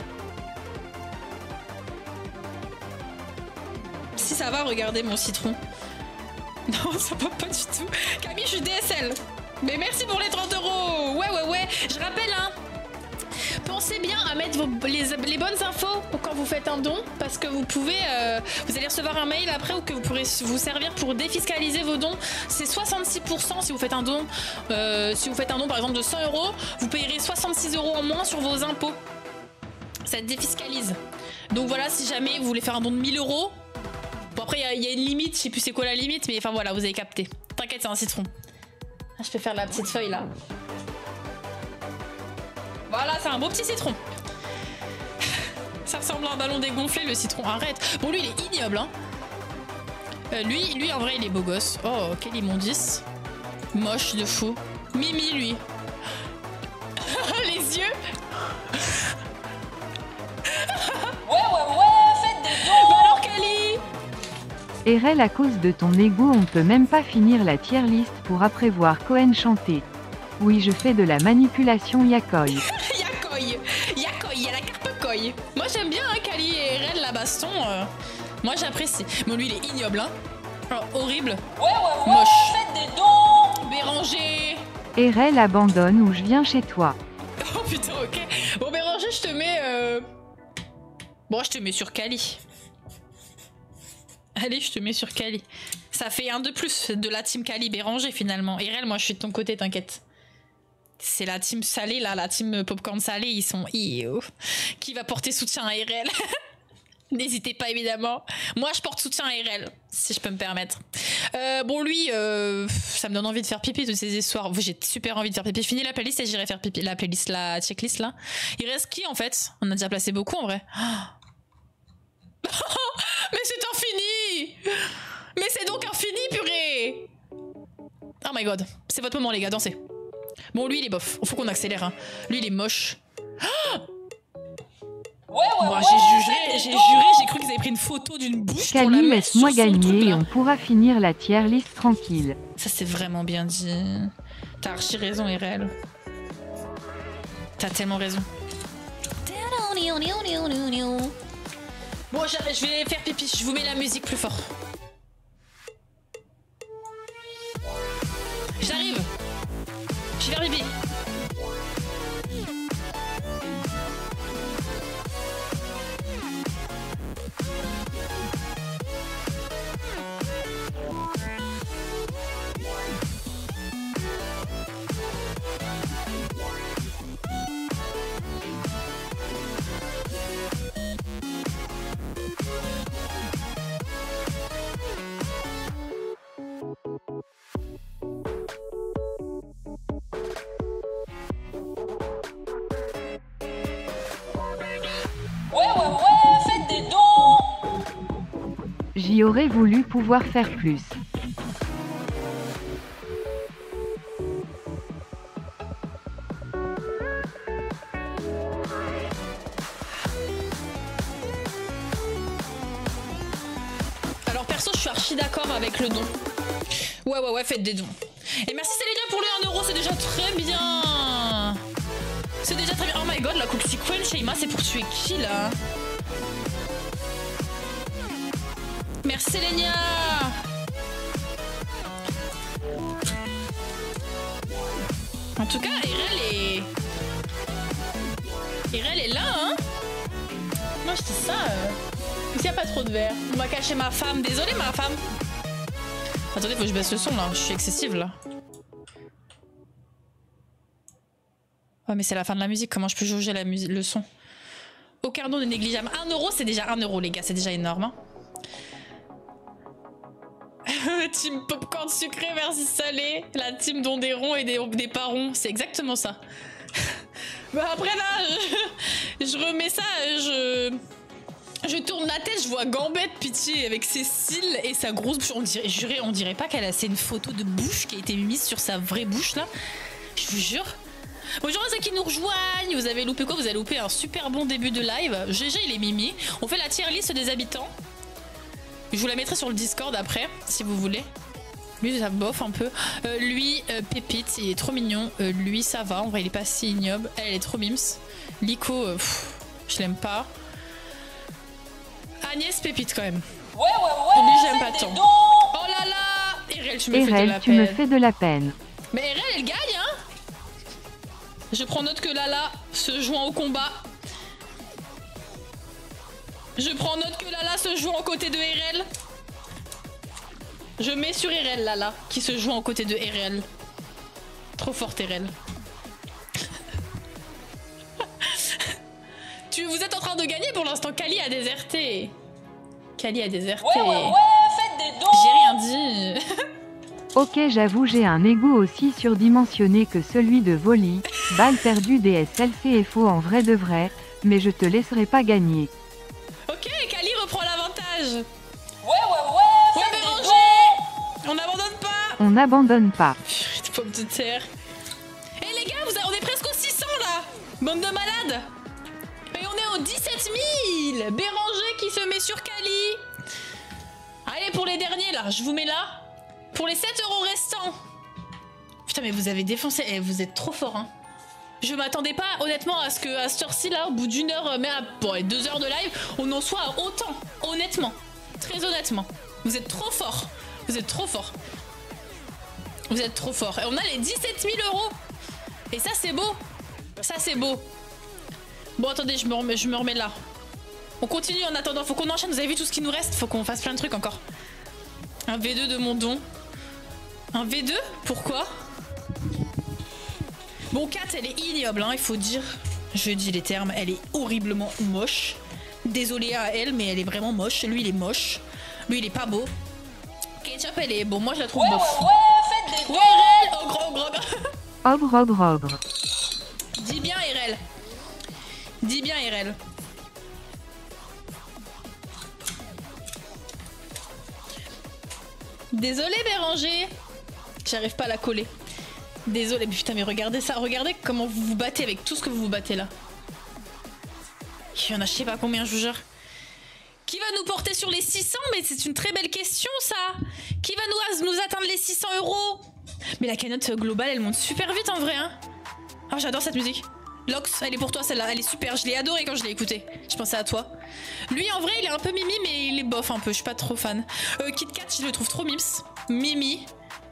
Si ça va, regardez mon citron. Non, ça va pas du tout. Camille, je suis DSL! Mais merci pour les 30 €! Ouais! Je rappelle, hein! Pensez bien à mettre les bonnes infos quand vous faites un don, parce que vous pouvez, vous allez recevoir un mail après ou que vous pourrez vous servir pour défiscaliser vos dons. C'est 66% si vous faites un don. Si vous faites un don par exemple de 100 €, vous payerez 66 € en moins sur vos impôts. Ça défiscalise. Donc voilà, si jamais vous voulez faire un don de 1000 €, bon après il y a une limite, je sais plus c'est quoi la limite, mais enfin voilà, vous avez capté. T'inquiète, c'est un citron. Ah, je peux faire la petite feuille là. Voilà, c'est un beau petit citron. Ça ressemble à un ballon dégonflé, le citron. Arrête. Bon, lui, il est ignoble. Hein. Lui, en vrai, il est beau gosse. Oh, quel immondice. Moche de fou. Mimi, lui. Les yeux. Ouais, faites des dons. Bah alors, Kali. RL, à cause de ton ego, on peut même pas finir la tier list pour après voir Cohen chanter. Oui, je fais de la manipulation Yakoi. Yakoi, il y a la carpe koi. Moi j'aime bien hein, Kali et RL la baston. Moi j'apprécie. Bon lui il est ignoble hein. Oh, horrible. Ouais, moche. Faites des dons. Béranger. RL abandonne ou je viens chez toi. Oh putain ok. Bon Béranger je te mets... Bon je te mets sur Kali. Allez je te mets sur Kali. Ça fait un de plus de la team Kali Béranger finalement. RL moi je suis de ton côté t'inquiète. C'est la team salée, là, la team popcorn salé, ils sont... Qui va porter soutien à RL? N'hésitez pas, évidemment. Moi, je porte soutien à RL, si je peux me permettre. Bon, lui, ça me donne envie de faire pipi, toutes ces histoires. J'ai super envie de faire pipi. Je finis la playlist et j'irai faire pipi. La playlist, la checklist, là. Il reste qui, en fait? On a déjà placé beaucoup, en vrai. Mais c'est infini! Mais c'est donc infini, purée! Oh my god. C'est votre moment, les gars, dansez. Bon, lui, il est bof. Faut qu'on accélère. Hein. Lui, il est moche. Moi, j'ai juré, j'ai cru qu'ils avaient pris une photo d'une bouche pour la Kali, mettre sur laisse-moi son gagner truc, et on pourra finir la tier list tranquille. Ça, c'est vraiment bien dit. T'as archi raison, RL. T'as tellement raison. Bon, je vais faire pipi. Je vous mets la musique plus fort. J'arrive. Je vais faire pipi. J'y aurais voulu pouvoir faire plus. Alors perso, je suis archi d'accord avec le don. Ouais, faites des dons. Et merci Célénia pour le 1€, c'est déjà très bien. C'est déjà très bien. Oh my god, la Cook Sequel, Sheima, c'est pour tuer qui là? Merci Célénia. En tout cas, Irel est là, hein. Moi je dis ça. S'il n'y a pas trop de verre. On va cacher ma femme. Désolée ma femme. Attendez, faut que je baisse le son là. Je suis excessive là. Oh mais c'est la fin de la musique. Comment je peux jauger le son? Aucun don n'est négligeable. 1€, c'est déjà 1€ les gars. C'est déjà énorme. Hein. Team popcorn sucré versus salé. La team don des ronds et des pas ronds. C'est exactement ça. Bah après là, je remets ça. Je tourne la tête, je vois Gambette pitié avec ses cils et sa grosse bouche. On dirait pas qu'elle a. C'est une photo de bouche qui a été mise sur sa vraie bouche là. Je vous jure. Bonjour à ceux qui nous rejoignent. Vous avez loupé quoi? Vous avez loupé un super bon début de live. GG il est Mimi. On fait la tier list des habitants. Je vous la mettrai sur le Discord après si vous voulez. Lui ça bof un peu. Lui Pépite il est trop mignon. Lui ça va. En vrai il est pas si ignoble. Elle est trop mims. Lico je l'aime pas. Agnès Pépite quand même. Ouais. Lui j'aime pas tant. Oh là là. Erel, tu me fais de la peine. Mais Erel elle gagne hein. Je prends note que Lala se joint au combat. Je prends note que Lala se joint aux côtés de Erel. Je mets sur Erel Lala qui se joint aux côtés de Erel. Trop forte Erel. Vous êtes en train de gagner pour l'instant. Kali a déserté. Kali a déserté. Ouais, faites des dons. J'ai rien dit. Ok, j'avoue, j'ai un ego aussi surdimensionné que celui de Voli. Balle perdue des SLCFO en vrai de vrai, mais je te laisserai pas gagner. Ok, Kali reprend l'avantage. Ouais, faites des dons. On n'abandonne pas. On n'abandonne pas. Putain, pomme de terre. Eh les gars, on est presque aux 600 là. Bande de malades. Et on est aux 17 000. Béranger qui se met sur Kali. Allez, pour les derniers là, je vous mets là. Pour les 7€ restants. Putain, mais vous avez défoncé. Eh, vous êtes trop fort, hein. Je m'attendais pas, honnêtement, à ce que à cette heure-ci, là, au bout d'une heure, mais à 2 heures de live, on en soit à autant. Honnêtement. Très honnêtement. Vous êtes trop fort. Vous êtes trop fort. Vous êtes trop fort. Et on a les 17 000 €. Et ça, c'est beau. Ça, c'est beau. Bon, attendez, je me remets là. On continue en attendant. Faut qu'on enchaîne. Vous avez vu tout ce qui nous reste? Faut qu'on fasse plein de trucs encore. Un V2 de mon don. Un V2? Pourquoi? Bon, Kat, elle est ignoble, hein, il faut dire. Je dis les termes, elle est horriblement moche. Désolée à elle, mais elle est vraiment moche. Lui, il est moche. Lui, il est pas beau. Ketchup, elle est... Bon, moi, je la trouve bof. Faites des dons. Ogre. Dis bien, Erel. Dis bien, Erel. Désolé, Béranger. J'arrive pas à la coller. Désolé, mais putain, mais regardez ça. Regardez comment vous vous battez avec tout ce que vous vous battez là. Il y en a je sais pas combien, je vous jure. Qui va nous porter sur les 600? Mais c'est une très belle question, ça. Qui va nous atteindre les 600 €? Mais la cagnotte globale, elle monte super vite en vrai, hein. Oh, j'adore cette musique. Lox, elle est pour toi celle-là. Elle est super. Je l'ai adorée quand je l'ai écoutée. Je pensais à toi. Lui, en vrai, il est un peu mimi, mais il est bof un peu. Je suis pas trop fan. Kit Kat, je le trouve trop mims. Mimi.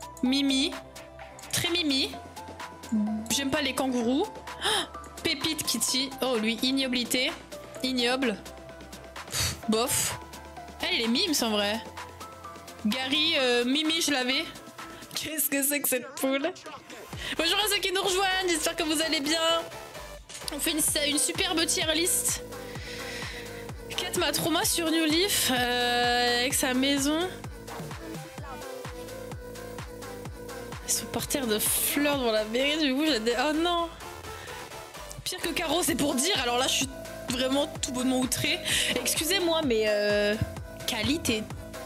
Très mimi. J'aime pas les kangourous. Oh, Pépite Kitty. Oh, lui, ignobilité. Ignoble. Pff, bof. Elle est mims en vrai. Gary, Mimi, je l'avais. Qu'est-ce que c'est que cette poule? Bonjour à ceux qui nous rejoignent. J'espère que vous allez bien. On fait une superbe tier list. Kat m'a trauma sur New Leaf avec sa maison. Son parterre de fleurs devant la mairie, du coup j'ai des... Oh non. Pire que Caro, c'est pour dire. Alors là, je suis vraiment tout bonnement outrée. Excusez-moi, mais Kali, t'es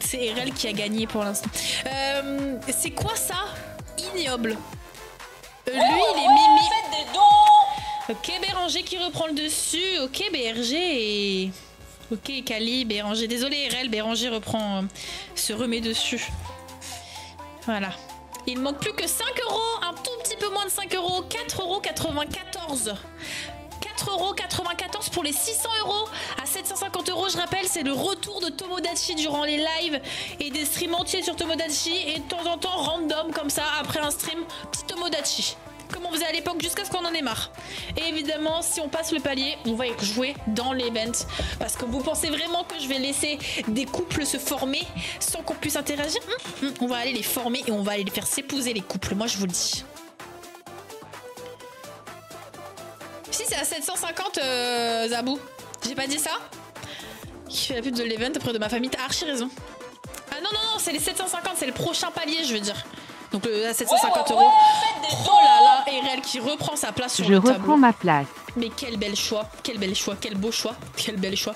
C'est Erel qui a gagné pour l'instant. C'est quoi ça? Ignoble. Lui, il est Mimi. Faites des dons. Ok, Béranger qui reprend le dessus. Ok, BRG. Ok, Kali, Béranger. Désolé, Erel, Béranger reprend, se remet dessus. Voilà. Il manque plus que 5 €, un tout petit peu moins de 5 €, 4,94 €. 4,94 € pour les 600 € à 750 €. Je rappelle, c'est le retour de Tomodachi durant les lives et des streams entiers sur Tomodachi et de temps en temps random comme ça après un stream petit Tomodachi. Comme on faisait à l'époque jusqu'à ce qu'on en ait marre. Et évidemment, si on passe le palier, on va jouer dans l'event. Parce que vous pensez vraiment que je vais laisser des couples se former sans qu'on puisse interagir? On va aller les former et on va aller les faire s'épouser les couples. Moi, je vous le dis. Si, c'est à 750, Zabou. J'ai pas dit ça? Qui fait la pub de l'event auprès de ma famille. T'as archi raison. Ah non, non, non, c'est les 750, c'est le prochain palier, je veux dire. Donc à 750 €. Oh là là, Erel qui reprend sa place sur le tableau. Je reprends ma place. Mais quel bel choix, quel bel choix, quel beau choix, quel bel choix.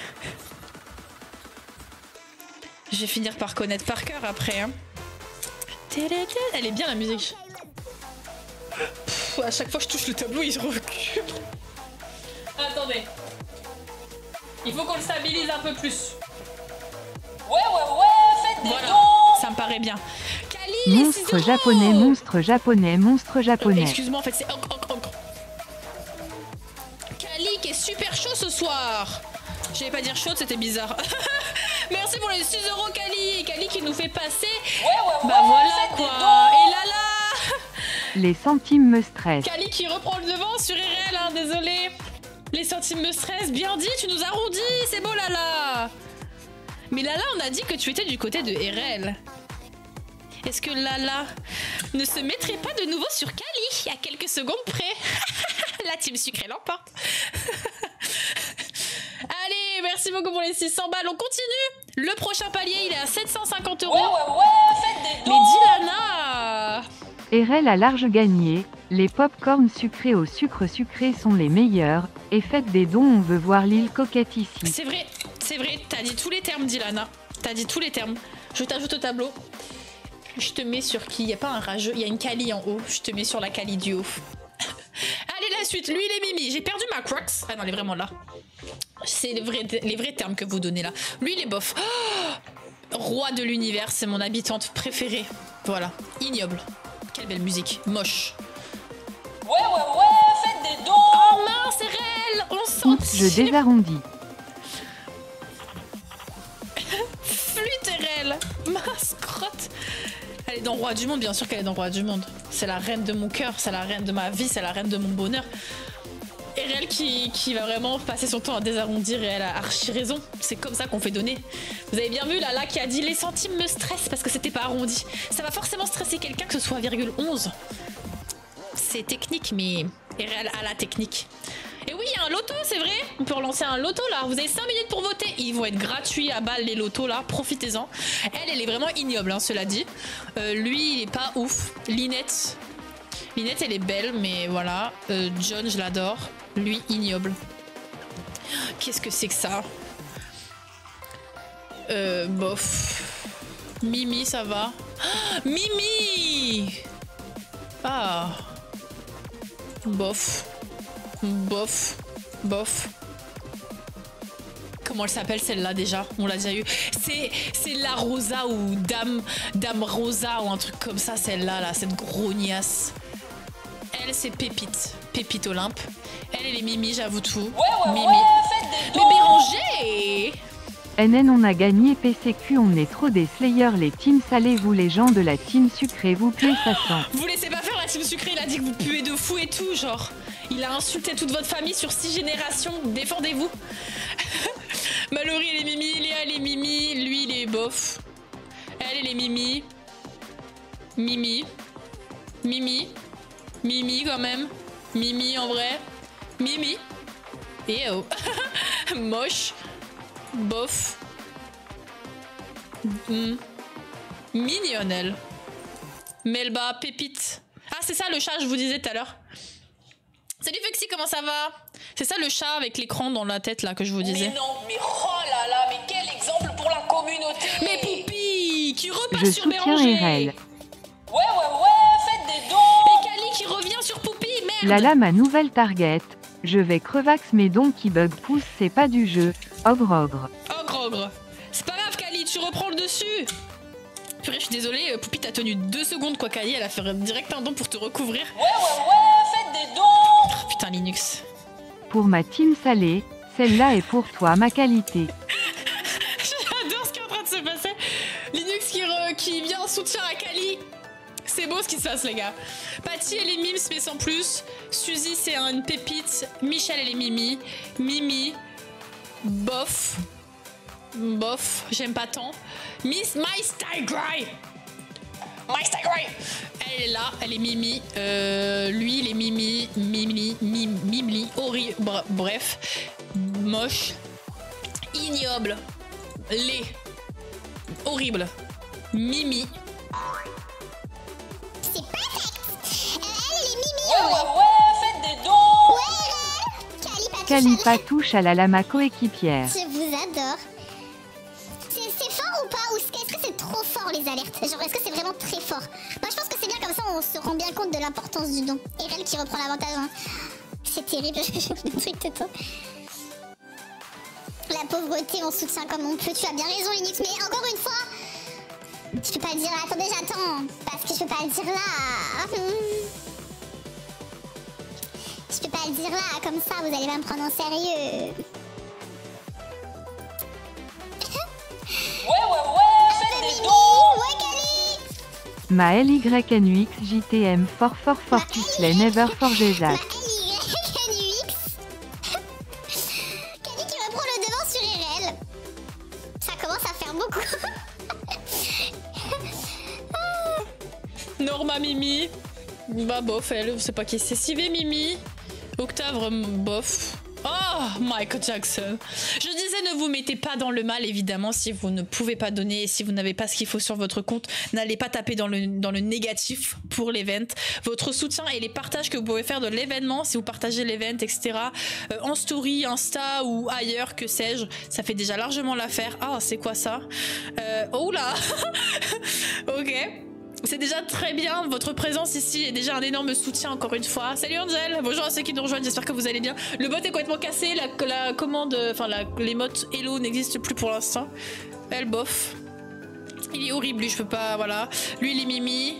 Je vais finir par connaître par cœur après. Hein. Elle est bien la musique. Pff, à chaque fois que je touche le tableau, il se recule. Attendez. Il faut qu'on le stabilise un peu plus. Ouais, faites des Voilà, dons. ça me paraît bien. Kali, Monstre japonais, monstre japonais, monstre japonais. Excuse-moi, en fait, c'est Ankh. Kali qui est super chaud ce soir. Je vais pas dire chaude, c'était bizarre. Merci pour les 6 € Kali. Kali qui nous fait passer. Bah voilà quoi. Et là là. Les centimes me stressent. Kali qui reprend le devant sur RL, hein, désolé. Les centimes me stressent. Bien dit, tu nous as arrondi. C'est beau Lala. Mais Lala, on a dit que tu étais du côté de RL. Est-ce que Lala ne se mettrait pas de nouveau sur Kali à quelques secondes près? La team sucrée l'emporte. Allez, merci beaucoup pour les 600 balles. On continue. Le prochain palier, il est à 750 €. Faites des dons. Mais dis Lana. RL a large gagné. Les pop-corns sucrés au sucre sucré sont les meilleurs. Et faites des dons, on veut voir l'île coquette ici. C'est vrai, t'as dit tous les termes, Dilana. T'as dit tous les termes. Je t'ajoute au tableau. Je te mets sur qui? Il n'y a pas un rageux, il y a une Kali en haut. Je te mets sur la Kali du haut. Allez, la suite. Lui, il est Mimi. J'ai perdu ma Crocs. Ah non, elle est vraiment là. C'est les vrais termes que vous donnez là. Lui, il est bof. Oh, roi de l'univers, c'est mon habitante préférée. Voilà. Ignoble. Quelle belle musique. Moche. Faites des dons. Oh mince, RL. On sent. Oups, je désarrondis. Flûte RL. Mince, crotte. Elle est dans Roi du Monde, bien sûr qu'elle est dans Roi du Monde. C'est la reine de mon cœur, c'est la reine de ma vie, c'est la reine de mon bonheur. RL qui va vraiment passer son temps à désarrondir et elle a archi raison. C'est comme ça qu'on fait donner. Vous avez bien vu Lala qui a dit les centimes me stressent parce que c'était pas arrondi. Ça va forcément stresser quelqu'un que ce soit 0,11. C'est technique, mais RL a la technique. Et oui, il y a un loto, c'est vrai. On peut relancer un loto là. Vous avez 5 minutes pour voter. Ils vont être gratuits à balle les lotos là. Profitez-en. Elle est vraiment ignoble, hein, cela dit. Lui, il est pas ouf. Linette, elle est belle, mais voilà. John, je l'adore. Lui, ignoble. Qu'est-ce que c'est que ça? Bof. Mimi, ça va. Ah, Mimi. Ah. Bof. Comment elle s'appelle celle-là déjà? On l'a déjà eu. C'est la Rosa ou Dame Rosa ou un truc comme ça, celle-là, là, cette grognasse. Elle, c'est Pépite Olympe. Elle est Mimi, j'avoue tout. Mimi. Faites des dons. Mais Béranger. NN, on a gagné PCQ, on est trop des slayers, les teams salés, vous les gens de la team sucrée, vous puez, ça sent. Vous laissez pas faire la team sucrée, il a dit que vous puez de fou et tout, genre. Il a insulté toute votre famille sur 6 générations, défendez-vous. Mallory, elle est Mimi, Léa, elle est Mimi, lui, il est bof. Elle est Mimi. Mimi quand même. Mimi en vrai. Mimi. Et oh. Moche. Bof. Mignonne. Melba, Pépite. Ah, c'est ça le chat, je vous disais tout à l'heure. Salut Fexy, comment ça va? C'est ça le chat avec l'écran dans la tête là que je vous disais. Mais non, mais oh là là, mais quel exemple pour la com. communauté. Mais Poupie qui repasse Je sur soutiens Béranger. RL. Ouais, faites des dons. Et Kali qui revient sur Poupie, merde. Lala ma nouvelle target. Je vais crevax mes dons qui bug pouce, c'est pas du jeu. Ogre. Ogre. C'est pas grave Kali, tu reprends le dessus. Purée, je suis désolée, Poupie t'a tenu 2 secondes quoi Kali, elle a fait direct un don pour te recouvrir. Ouais, faites des dons. Oh, putain Linux. Pour ma team salée, celle-là est pour toi ma qualité. J'adore ce qui est en train de se passer. Linux qui vient en soutien à Kali. C'est beau ce qui se passe les gars. Patty elle est mimes mais sans plus. Suzy c'est une pépite. Michel elle est Mimi. Mimi. Bof. J'aime pas tant. Miss My Stygray. Elle est là, elle est Mimi. Lui il est Mimi. Mimli. Horrible. Bref. Moche. Ignoble. Laid. Horrible. Mimi. C'est perfect. Elle est Mimi. Faites des dons. Ouais, Calipa touche à la lama coéquipière. Je vous adore. C'est fort ou pas? Ou est-ce que c'est trop fort les alertes? Genre est-ce que c'est vraiment très fort? Moi je pense que c'est bien comme ça on se rend bien compte de l'importance du don. Erel qui reprend l'avantage. Hein. C'est terrible, le truc de toi. La pauvreté on soutient comme on peut. Tu as bien raison Linux, mais encore une fois, je peux pas le dire là. Attendez, j'attends. Parce que je peux pas le dire là. Je peux pas le dire là, comme ça vous allez pas me prendre en sérieux. Faites des dons. Ouais, Kali. Ma LYNUX JTM for Fortusley Never Forget Ma That. LYNUX. Kali qui reprend le devant sur RL. Ça commence à faire beaucoup. Norma Mimi. Bah bof, elle, c'est pas qui c'est. Sivé Mimi. Octave, bof. Oh, Michael Jackson. Je disais, ne vous mettez pas dans le mal, évidemment, si vous ne pouvez pas donner, si vous n'avez pas ce qu'il faut sur votre compte. N'allez pas taper dans le négatif pour l'event. Votre soutien et les partages que vous pouvez faire de l'événement, si vous partagez l'event, etc., en story, Insta ou ailleurs, que sais-je, ça fait déjà largement l'affaire. Ah, c'est quoi ça? Oh là. Ok. C'est déjà très bien, votre présence ici est déjà un énorme soutien encore une fois. Salut Angel, bonjour à ceux qui nous rejoignent, j'espère que vous allez bien. Le bot est complètement cassé, la commande, enfin l'émote Hello n'existe plus pour l'instant. Elle bof. Il est horrible lui, je peux pas, voilà. Lui il est Mimi.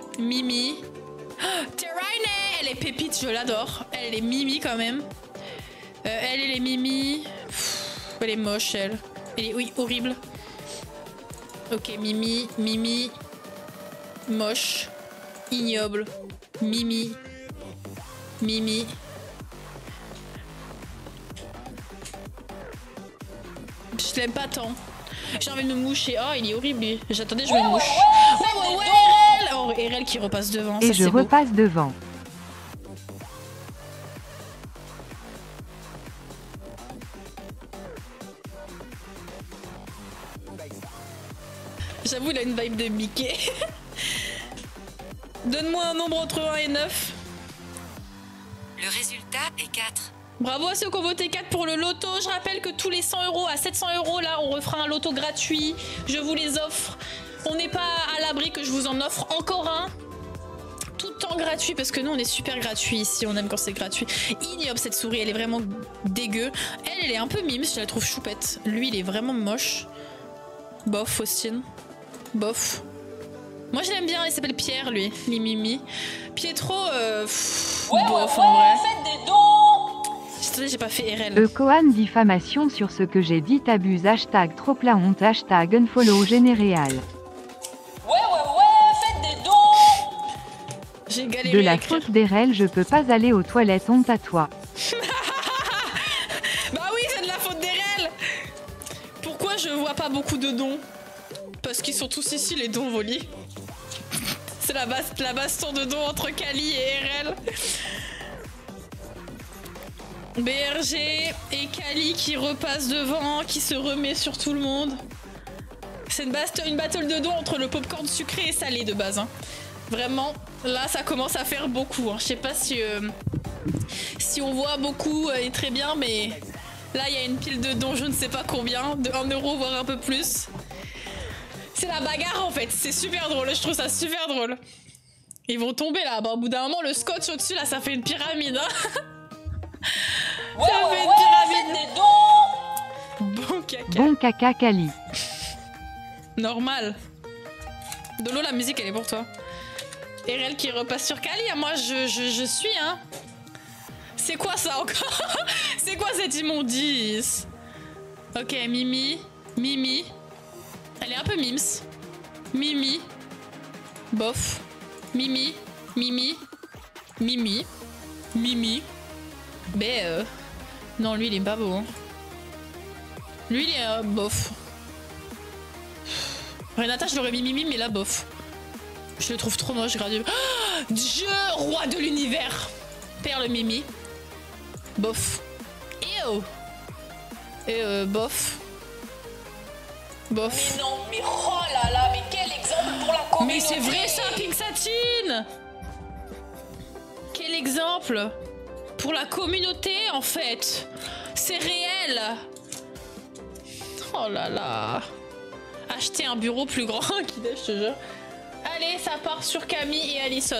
Terraine, elle est pépite, je l'adore. Elle est Mimi quand même. Elle est Mimi. Elle est moche elle. Elle est, oui, horrible. Ok, Mimi. Moche, ignoble, Mimi. Je l'aime pas tant. J'ai envie de me moucher. Oh, il est horrible lui. J'attendais, je me mouche. Ouais, RL. Oh, RL qui repasse devant. Et ça, je repasse devant. J'avoue, il a une vibe de Mickey. Donne-moi un nombre entre 1 et 9. Le résultat est 4. Bravo à ceux qui ont voté 4 pour le loto. Je rappelle que tous les 100 € à 700 € là, on refera un loto gratuit. Je vous les offre. On n'est pas à l'abri que je vous en offre encore un. Tout le temps gratuit parce que nous on est super gratuit ici. On aime quand c'est gratuit. Ignoble cette souris, elle est vraiment dégueu. Elle est un peu mime, je la trouve choupette. Lui, il est vraiment moche. Bof, Faustine. Bof. Moi je l'aime bien, il s'appelle Pierre lui, Mimimi. Pietro, bof en vrai. Faites des dons. Attendez, j'ai pas fait RL. Kohan diffamation sur ce que j'ai dit, t'abuses, hashtag trop la honte, hashtag unfollow général. Faites des dons. J'ai galéré De à la écrire. faute d'RL, je peux pas aller aux toilettes, honte à toi. Bah oui, c'est de la faute d'RL. Pourquoi je vois pas beaucoup de dons? Parce qu'ils sont tous ici les dons volis. C'est la baston de dons entre Kali et RL. BRG et Kali qui repasse devant, qui se remet sur tout le monde. C'est une battle de dons entre le popcorn sucré et salé de base. Hein. Vraiment, là ça commence à faire beaucoup. Hein. Je sais pas si on voit beaucoup et très bien, mais là il y a une pile de dons, je ne sais pas combien, de 1 € voire un peu plus. C'est la bagarre en fait, c'est super drôle, je trouve ça super drôle. Ils vont tomber là, bah, au bout d'un moment le scotch au-dessus là ça fait une pyramide. Hein. Ouais, ça fait une pyramide. Faites des dons. Bon caca. Bon caca Kali. Normal. Dolo, la musique elle est pour toi. Erel qui repasse sur Kali, moi je suis hein. C'est quoi ça encore? C'est quoi cette immondice? Ok, Mimi. Mimi. Elle est un peu mims. Mimi. Bof. Mimi. Mimi. Mimi. Mimi. Mais non, lui il est pas beau. Hein. Lui il est bof. Renata, je l'aurais mis Mimi, mais là bof. Je le trouve trop moche, gradué. Oh, Dieu, roi de l'univers. Perle Mimi. Bof. Ew. Et bof. Bof. Mais non, mais oh là là, mais quel exemple pour la communauté. Mais c'est vrai ça, Pink Satine. Quel exemple pour la communauté en fait. C'est réel. Oh là là. Acheter un bureau plus grand qui je te jure. Allez, ça part sur Camille et Alison.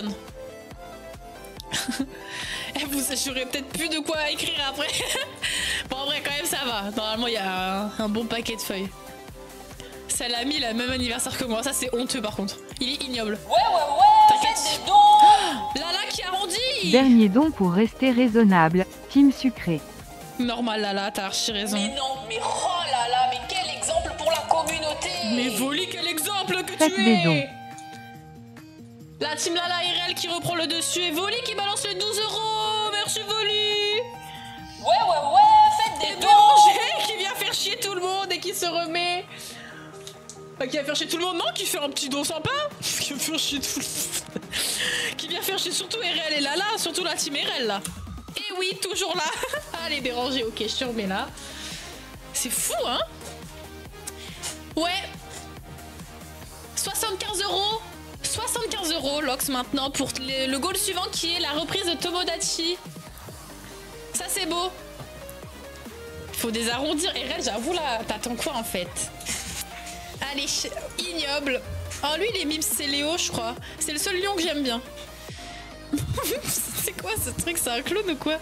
J'aurais peut-être plus de quoi écrire après. Bon, en vrai, quand même, ça va. Normalement, il y a un bon paquet de feuilles. Ça l'a mis le même anniversaire que moi. Ça, c'est honteux par contre. Il est ignoble. Ouais. Faites des dons. Lala qui arrondit. Dernier don pour rester raisonnable. Team sucré. Normal, Lala, t'as archi raison. Mais non, mais oh là là, mais quel exemple pour la communauté. Mais Voli, quel exemple que Faites tu des es. dons. La team Lala Irel qui reprend le dessus et Voli qui balance les 12 €. Merci Voli. Ouais, faites des dons. Béranger qui vient faire chier tout le monde et qui se remet. Qui va faire chier tout le monde, non? Qui fait un petit don sympa. Qui va faire chier tout le monde. Qui vient faire chier surtout Irel et Lala, surtout la team Irel là. Et oui, toujours là. Allez, Béranger, ok, je te remets là. C'est fou, hein? Ouais. 75 €. 75 € Lox maintenant pour le goal suivant qui est la reprise de Tomodachi. Ça c'est beau. Il faut des arrondir. Et Red, j'avoue là, t'attends quoi en fait? Allez, ignoble. Oh lui les mimes c'est Léo je crois. C'est le seul lion que j'aime bien. C'est quoi ce truc? C'est un clown ou quoi?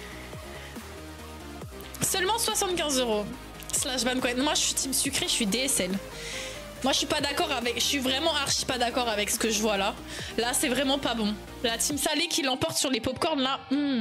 Seulement 75 € slash ban quoi. Moi je suis team sucré, je suis DSL. Moi je suis pas d'accord avec, je suis vraiment archi pas d'accord avec ce que je vois là. Là c'est vraiment pas bon. La team salée qui l'emporte sur les popcorn là.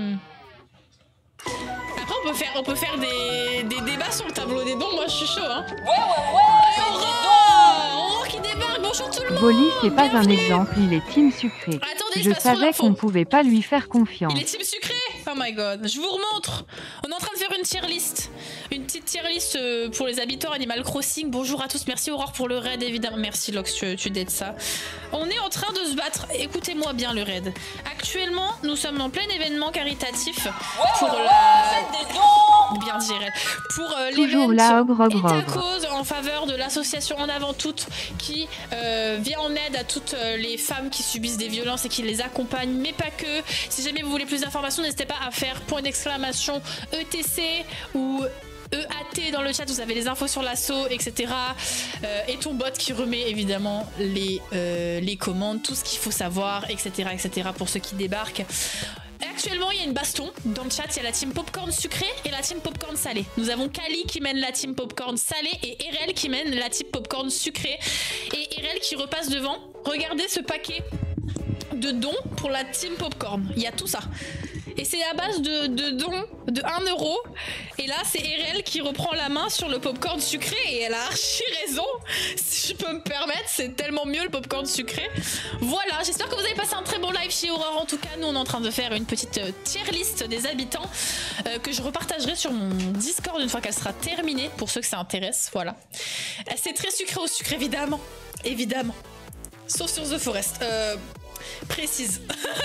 Après on peut faire des débats sur le tableau des dons. Moi je suis chaud hein. Ouais. Aurore qui débarque. Bonjour tout le monde. Voli c'est pas un exemple, il est team sucré. Attendez, je savais qu'on pouvait pas lui faire confiance. Il est team sucré. Oh my god, je vous remontre. On est en train de faire une tier list. Une petite tier list pour les habitants Animal Crossing. Bonjour à tous, merci Aurore pour le raid évidemment. Merci Lox, tu dettes ça. On est en train de se battre, écoutez-moi bien le raid. Actuellement, nous sommes en plein événement caritatif pour bien dire, pour l'événement à cause en faveur de l'association En Avant Toutes qui vient en aide à toutes les femmes qui subissent des violences et qui les accompagne, mais pas que. Si jamais vous voulez plus d'informations, n'hésitez pas à faire point d'exclamation ETC ou EAT dans le chat, vous avez les infos sur l'assaut, etc. Et ton bot qui remet évidemment les commandes, tout ce qu'il faut savoir, etc., etc. pour ceux qui débarquent. Actuellement, il y a une baston. Dans le chat, il y a la team popcorn sucré et la team popcorn salé. Nous avons Kali qui mène la team popcorn salé et Erel qui mène la team popcorn sucré. Et Erel qui repasse devant. Regardez ce paquet de dons pour la team popcorn. Il y a tout ça. Et c'est à base de dons de 1 €. Et là, c'est Erel qui reprend la main sur le popcorn sucré. Et elle a archi raison. Si je peux me permettre, c'est tellement mieux le popcorn sucré. Voilà, j'espère que vous avez passé un très bon live chez Aurore. En tout cas, nous, on est en train de faire une petite tier list des habitants que je repartagerai sur mon Discord une fois qu'elle sera terminée. Pour ceux que ça intéresse, voilà. C'est très sucré au sucre, évidemment. Évidemment. Sauf sur The Forest. Précise.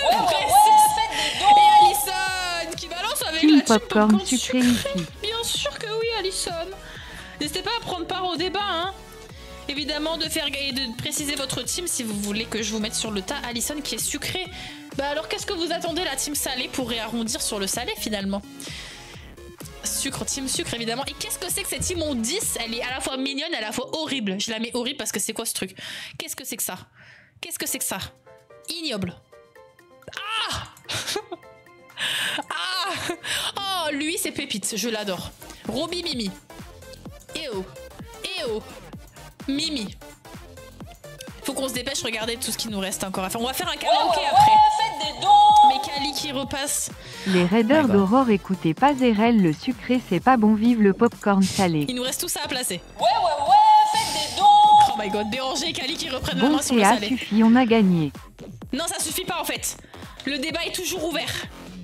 Et Alison qui balance avec la team popcorn sucré ici. Bien sûr que oui, Alison. N'hésitez pas à prendre part au débat, hein. Évidemment, de faire et de préciser votre team si vous voulez que je vous mette sur le tas. Alison qui est sucré. Bah alors, qu'est-ce que vous attendez la team salée pour réarrondir sur le salé finalement? team sucre évidemment. Et qu'est-ce que c'est que cette team 10? Elle est à la fois mignonne et à la fois horrible. Je la mets horrible parce que c'est quoi ce truc? Qu'est-ce que c'est que ça? Qu'est-ce que c'est que ça? Ignoble. Ah ah oh, lui c'est Pépite, je l'adore. Roby Mimi. Eh oh, Mimi. Faut qu'on se dépêche, regardez tout ce qu'il nous reste encore à faire. On va faire un karaoké après. Faites des dons. Mais Kali qui repasse. Les raiders d'Aurore, écoutez pas Zérel, le sucré c'est pas bon, vive le popcorn salé. Il nous reste tout ça à placer. Ouais, faites des dons. Oh my god, Béranger et Kali qui reprennent la Bon, main sur le CA salé. suffit, on a gagné. Non, ça suffit pas en fait. Le débat est toujours ouvert.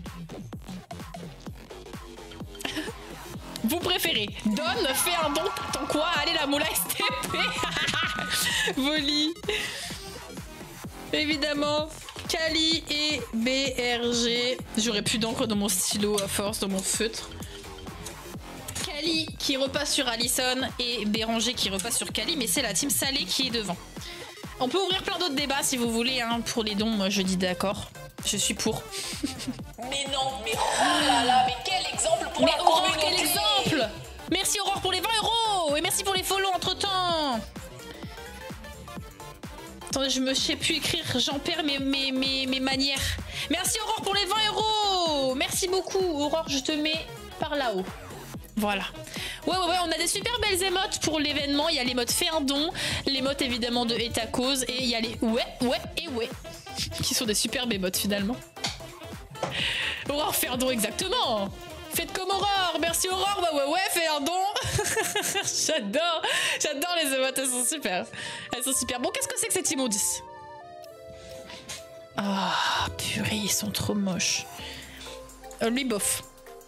Vous préférez donne, fais un don, t'attends quoi? Allez la moula STP. Voli. Évidemment, Kali et BRG. J'aurais plus d'encre dans mon stylo à force, dans mon feutre. Kali qui repasse sur Allison et Béranger qui repasse sur Kali, mais c'est la team salée qui est devant. On peut ouvrir plein d'autres débats si vous voulez, hein, pour les dons, moi je dis d'accord. Je suis pour. Mais non, mais oh là là, mais quel exemple pour mais la Aurore, communauté. quel exemple! Merci Aurore pour les 20 € et merci pour les follow entre temps. Attendez, je sais plus écrire, j'en perds mes manières. Merci Aurore pour les 20 €. Merci beaucoup Aurore, je te mets par là-haut. Voilà. Ouais, on a des super belles émotes pour l'événement. Il y a l'émote fait un don, l'émote évidemment de Et ta cause, et il y a les ouais, qui sont des superbes émotes finalement. Aurore fait un don exactement. Faites comme Aurore, merci Aurore, bah ouais, fais un don. J'adore les émotes, elles sont super. Elles sont super. Bon, qu'est-ce que c'est que ces Team 10? Ah, purée, ils sont trop moches. Lui, bof.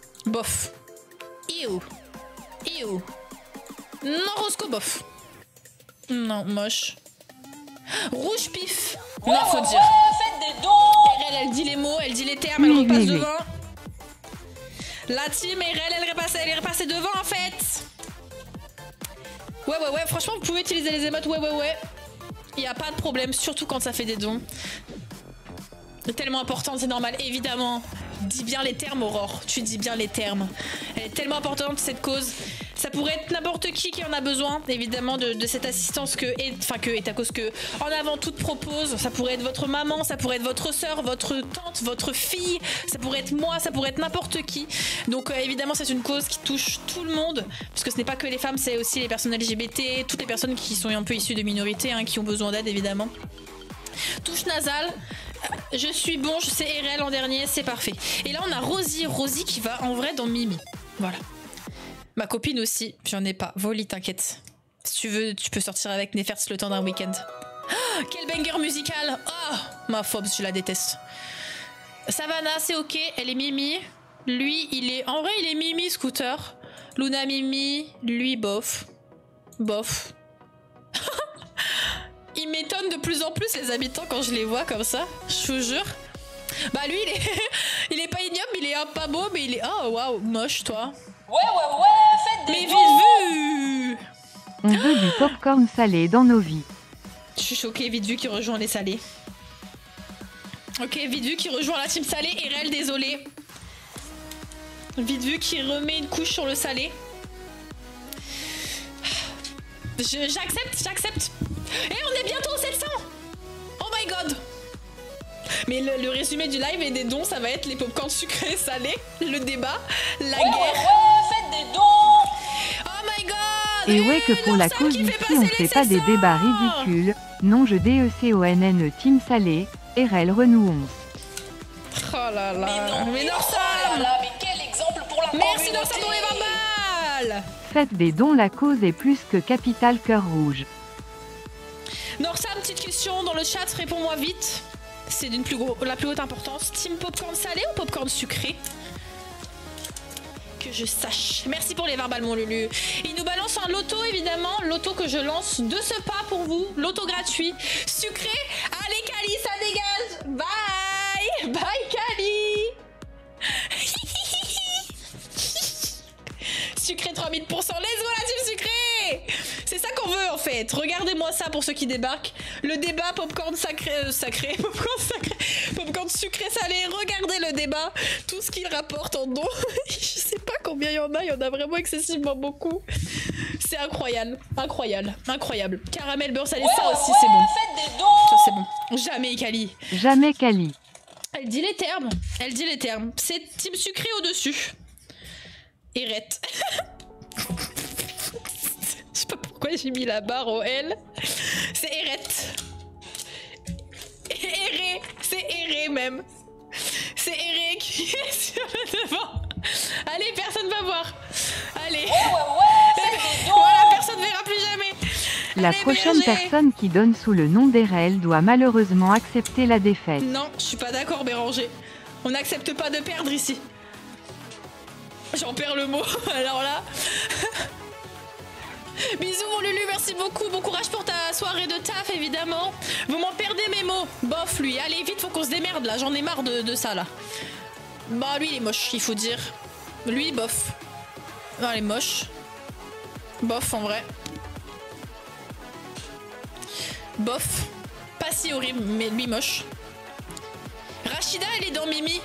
Ew. Non, Roscoe, bof. Non, moche. Rouge pif. Non, faut dire. Faites des dons. Elle dit les mots, elle dit les termes, elle repasse devant. La team RL, elle est repassée devant en fait. Ouais, franchement, vous pouvez utiliser les émotes, ouais. Il n'y a pas de problème, surtout quand ça fait des dons. C'est tellement important, c'est normal, évidemment. Dis bien les termes, Aurore. Tu dis bien les termes. Elle est tellement importante, cette cause. Ça pourrait être n'importe qui en a besoin, évidemment, de cette assistance que Et ta cause que En Avant Toute propose. Ça pourrait être votre maman, ça pourrait être votre soeur, votre tante, votre fille. Ça pourrait être moi, ça pourrait être n'importe qui. Donc évidemment, c'est une cause qui touche tout le monde. Puisque ce n'est pas que les femmes, c'est aussi les personnes LGBT, toutes les personnes qui sont un peu issues de minorités, hein, qui ont besoin d'aide, évidemment. Touche nasale. Je suis bon, je sais RL en dernier, c'est parfait. Et là on a Rosie qui va en vrai dans Mimi. Voilà. Ma copine aussi, j'en ai pas. Voli, t'inquiète. Si tu veux, tu peux sortir avec Nefertz le temps d'un week-end. Oh, quel banger musical. Oh, ma Phobs, je la déteste. Savannah, c'est ok, elle est Mimi. Lui, en vrai, il est Mimi Scooter. Luna Mimi, lui bof. Il m'étonne de plus en plus les habitants quand je les vois comme ça, je vous jure. Bah lui il est pas ignoble, il est pas beau, mais il est... Oh waouh, moche toi. Ouais, faites des mais dons. vite vu. On veut du popcorn salé dans nos vies. Je suis choquée, vite vu qui rejoint les salés. Ok, vite vu qui rejoint la team salée, RL désolé. Vite vu qui remet une couche sur le salé. J'accepte. Et on est bientôt aux 700. Oh my god. Mais le résumé du live et des dons, ça va être les popcorns sucrés, salés, le débat, la guerre. Faites des dons. Oh my god. Et ouais que pour la cause ici on fait pas des débats ridicules. Non, je DECONN Team Salé, RL Renou 11. Oh là là. Mais Norsam. Mais quel exemple pour la Merci communauté. Norsam pour les 20 balles. Faites des dons, la cause est plus que Capital Cœur Rouge. Norsam, petite question dans le chat, réponds-moi vite. C'est la plus haute importance. Team popcorn salé ou popcorn sucré? Que je sache. Merci pour les 20 balles, mon Lulu. Il nous balance un loto, évidemment. Loto que je lance de ce pas pour vous. Loto gratuit. Sucré. Allez, Kali, ça dégage. Bye. Bye, Kali. Sucré 3000%. Let's go, la team sucré. C'est ça qu'on veut en fait. Regardez-moi ça pour ceux qui débarquent. Le débat popcorn popcorn sucré salé. Regardez le débat. Tout ce qu'il rapporte en don. Je sais pas Combien il y en a vraiment excessivement beaucoup. C'est incroyable, incroyable, incroyable. Caramel beurre salé, ça aussi c'est bon. Faites des dons. Ça c'est bon. Jamais Kali. Jamais Kali. Elle dit les termes. Elle dit les termes. C'est team sucré au-dessus. Erette. Je sais pas pourquoi j'ai mis la barre au L. C'est Erette. Erré. C'est Erré même. C'est Erré qui est sur le devant. Allez, personne va voir. Allez. Voilà, personne verra plus jamais. La Allez, prochaine Béranger. personne qui donne sous le nom d'Erel doit malheureusement accepter la défaite. Non, je suis pas d'accord, Béranger. On n'accepte pas de perdre ici. J'en perds le mot. Alors là. Bisous mon Lulu, merci beaucoup. Bon courage pour ta soirée de taf évidemment. Vous m'en perdez mes mots. Bof lui. Allez vite, faut qu'on se démerde là. J'en ai marre de ça là. Bah lui il est moche, il faut dire. Lui bof. Non, il est moche. Bof en vrai. Bof. Pas si horrible, mais lui moche. Rachida, elle est dans Mimi.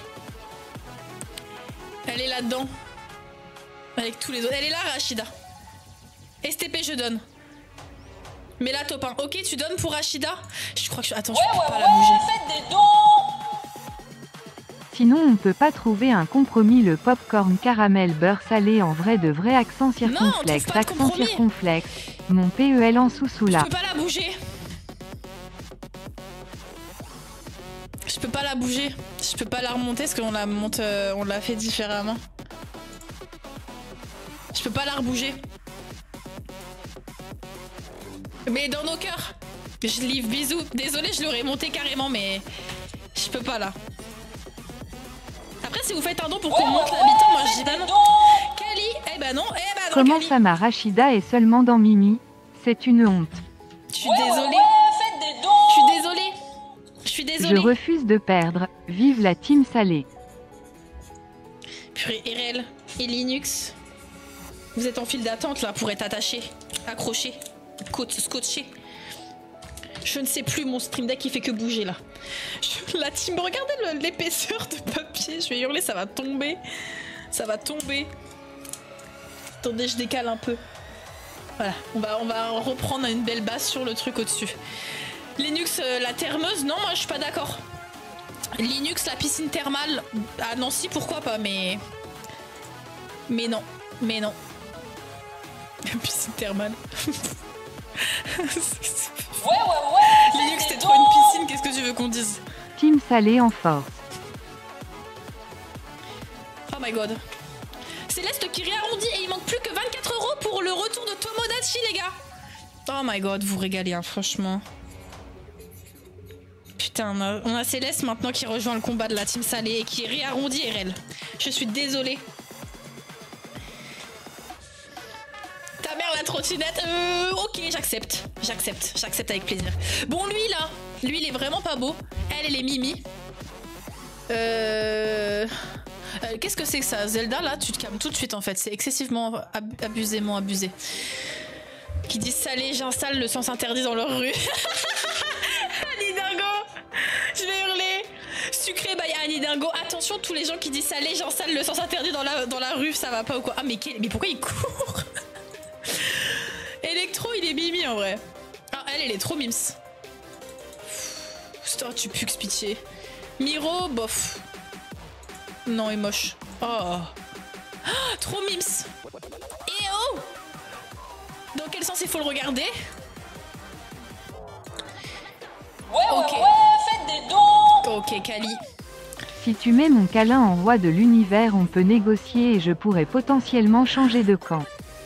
Elle est là-dedans. Avec tous les autres. Elle est là, Rachida. STP, je donne. Mais là, top 1. Ok, tu donnes pour Rachida. Je crois que je... Attends, je peux pas la bouger. Faites des dons. Sinon on peut pas trouver un compromis. Le popcorn caramel beurre salé en vrai de vrai accent circonflexe. trouve pas de Accent compromis. circonflexe. Mon PEL en sous-sous Je là. peux pas la bouger. Je peux pas la bouger. Je peux pas la remonter parce qu'on la monte, on l'a fait différemment. Je peux pas la rebouger. Mais dans nos cœurs. Je livre bisous. Désolée, je l'aurais monté carrément, mais je peux pas là. Après, si vous faites un don pour qu'on monte l'habitant, moi je dis bah non. Kali, eh bah non, Comment Kali. ça ma Rachida est seulement dans Mimi? C'est une honte. Je suis désolée. Faites des dons. Je suis désolée. Je suis Je désolée. refuse de perdre. Vive la team salée. Purée, Erel et Linux. Vous êtes en file d'attente là pour être attaché, accroché, scotché. Je ne sais plus, mon stream deck il fait que bouger là. La team, regardez l'épaisseur de papier. Je vais hurler, ça va tomber. Ça va tomber. Attendez, je décale un peu. Voilà, on va reprendre une belle base sur le truc au-dessus. Linux, la thermeuse, non, moi je suis pas d'accord. Linux, la piscine thermale, à Nancy, pourquoi pas, mais... Mais non, mais non. Piscine thermale. Linux, t'es trop une piscine, qu'est-ce que tu veux qu'on dise? Team salée en force. Oh my god. Céleste qui réarrondit et il manque plus que 24 € pour le retour de Tomodachi, les gars. Oh my god, vous régalez, hein, franchement. Putain, on a Céleste maintenant qui rejoint le combat de la team salée et qui réarrondit RL. Je suis désolée. Ta mère la trottinette, ok, j'accepte. J'accepte avec plaisir. Bon, lui là, lui il est vraiment pas beau. Elle est Mimi. Qu'est-ce que c'est que ça? Zelda là, tu te calmes tout de suite en fait. C'est excessivement abusément abusé. Qui disent salé, j'installe le sens interdit dans leur rue. Annie Dingo, je vais hurler. Sucré by Annie Dingo. Attention, tous les gens qui disent salé, j'installe le sens interdit dans la rue, ça va pas ou quoi? Ah mais pourquoi il court? Electro, il est Mimi en vrai. Ah, elle est trop mims. Putain, tu pues que pitié. Miro, bof. Non, il est moche. Oh. Ah, trop mims. Et oh. Dans quel sens il faut le regarder? Ok. Faites des dons. Ok, Kali. Si tu mets mon câlin en roi de l'univers, on peut négocier et je pourrais potentiellement changer de camp.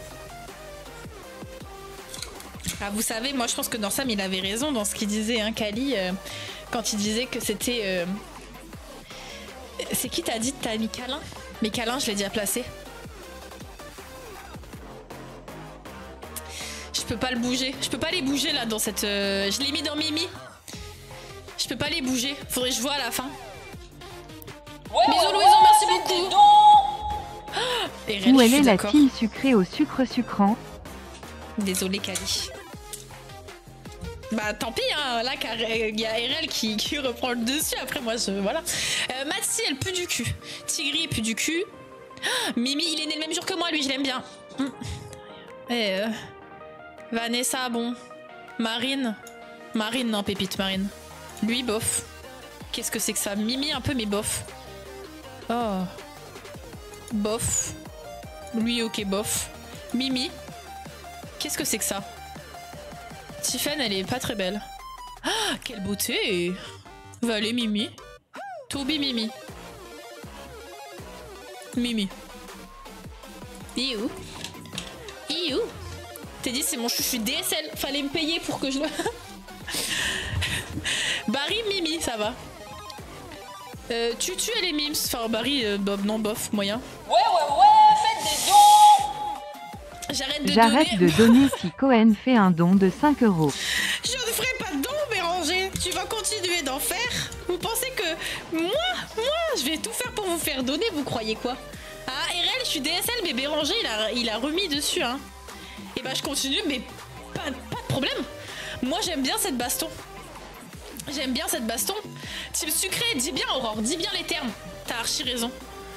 Ah, vous savez, moi je pense que Norsam il avait raison dans ce qu'il disait, hein, Kali, quand il disait que c'était... C'est qui t'a dit t'as mis câlin? Mais câlin, je l'ai déjà placé. Je peux pas le bouger. Je peux pas les bouger là dans cette... Je l'ai mis dans Mimi. Je peux pas les bouger. Faudrait que je vois à la fin. Bisous Louison, merci beaucoup. Où elle est la team sucrée au sucre sucrant? Désolé Kali. Bah tant pis, hein, là il y a RL qui reprend le dessus, après moi je... Voilà. Matsi elle pue du cul. Tigri pue du cul. Mimi, il est né le même jour que moi, lui, je l'aime bien. Vanessa, bon. Marine. Marine, non, pépite, Marine. Lui, bof. Qu'est-ce que c'est que ça? Mimi, un peu, mais bof. Oh. Bof. Lui, ok, bof. Mimi. Qu'est-ce que c'est que ça? Tiffen, elle est pas très belle. Ah, quelle beauté! Va aller, Mimi. Toby, Mimi. Mimi. Iou. Iou. T'es dit, c'est mon chouchou DSL. Fallait me payer pour que je le... Barry, Mimi, ça va. Tutu, elle est mims. Enfin, Barry, Bob, non, bof, moyen. Ouais, faites des dons. J'arrête de donner si Cohen fait un don de 5 €. Je ne ferai pas de don, Béranger. Tu vas continuer d'en faire? Vous pensez que moi, je vais tout faire pour vous faire donner? Vous croyez quoi? Ah, RL, je suis DSL, mais Béranger, il a remis dessus, hein. Et bah, je continue, mais pas de problème. Moi, j'aime bien cette baston. J'aime bien cette baston. Team sucré, dis bien, Aurore, dis bien les termes. T'as archi raison.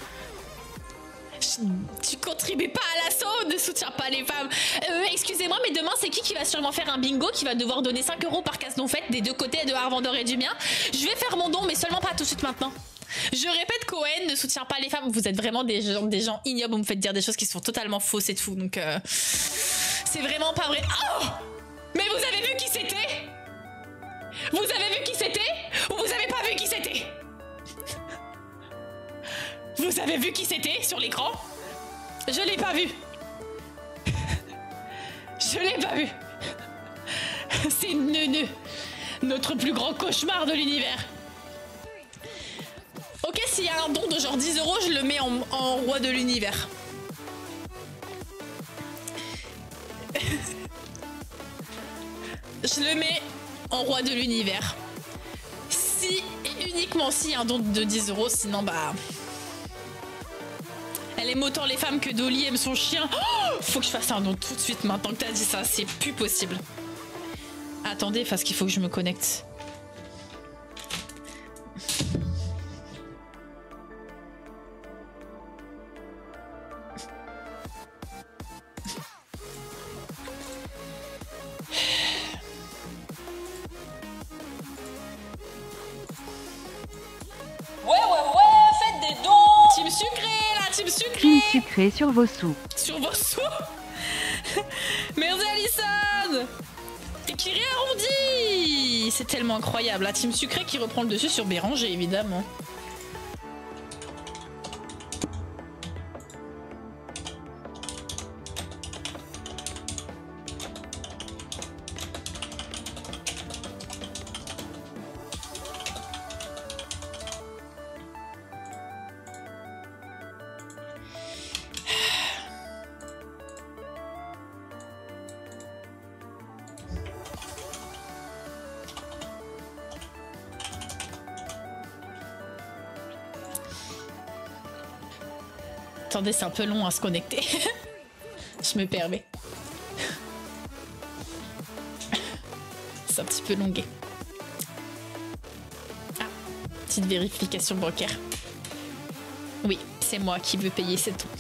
Tu contribues pas à l'assaut, ne soutiens pas les femmes. Excusez-moi, mais demain, c'est qui va sûrement faire un bingo qui va devoir donner 5 € par casse non faite des deux côtés de Harvandor et du mien? Je vais faire mon don, mais seulement pas tout de suite maintenant. Je répète, Cohen ne soutient pas les femmes. Vous êtes vraiment des gens ignobles. Vous me faites dire des choses qui sont totalement fausses et tout. Donc, c'est vraiment pas vrai. Oh! Mais vous avez vu qui c'était? Vous avez vu qui c'était? Ou vous avez pas vu qui c'était? Vous avez vu qui c'était sur l'écran? Je l'ai pas vu. Je l'ai pas vu. C'est Neuneu, notre plus grand cauchemar de l'univers. Ok, s'il y a un don de genre 10 €, je le mets en roi de l'univers. Je le mets en roi de l'univers. Si et uniquement si y a un don de 10 €, sinon bah... Elle aime autant les femmes que Dolly aime son chien. Oh, faut que je fasse un don tout de suite maintenant que t'as dit ça, c'est plus possible. Attendez, parce qu'il faut que je me connecte. Ouais, faites des dons. Team sucré, la team sucré. Team sucré sur vos sous. Sur vos sous. Merci Alison. Et qui réarrondit. C'est tellement incroyable. La team sucré qui reprend le dessus sur Béranger, évidemment. Attendez, c'est un peu long à se connecter. Je me permets. C'est un petit peu longué. Ah, petite vérification bancaire. Oui, c'est moi qui veux payer, c'est tout.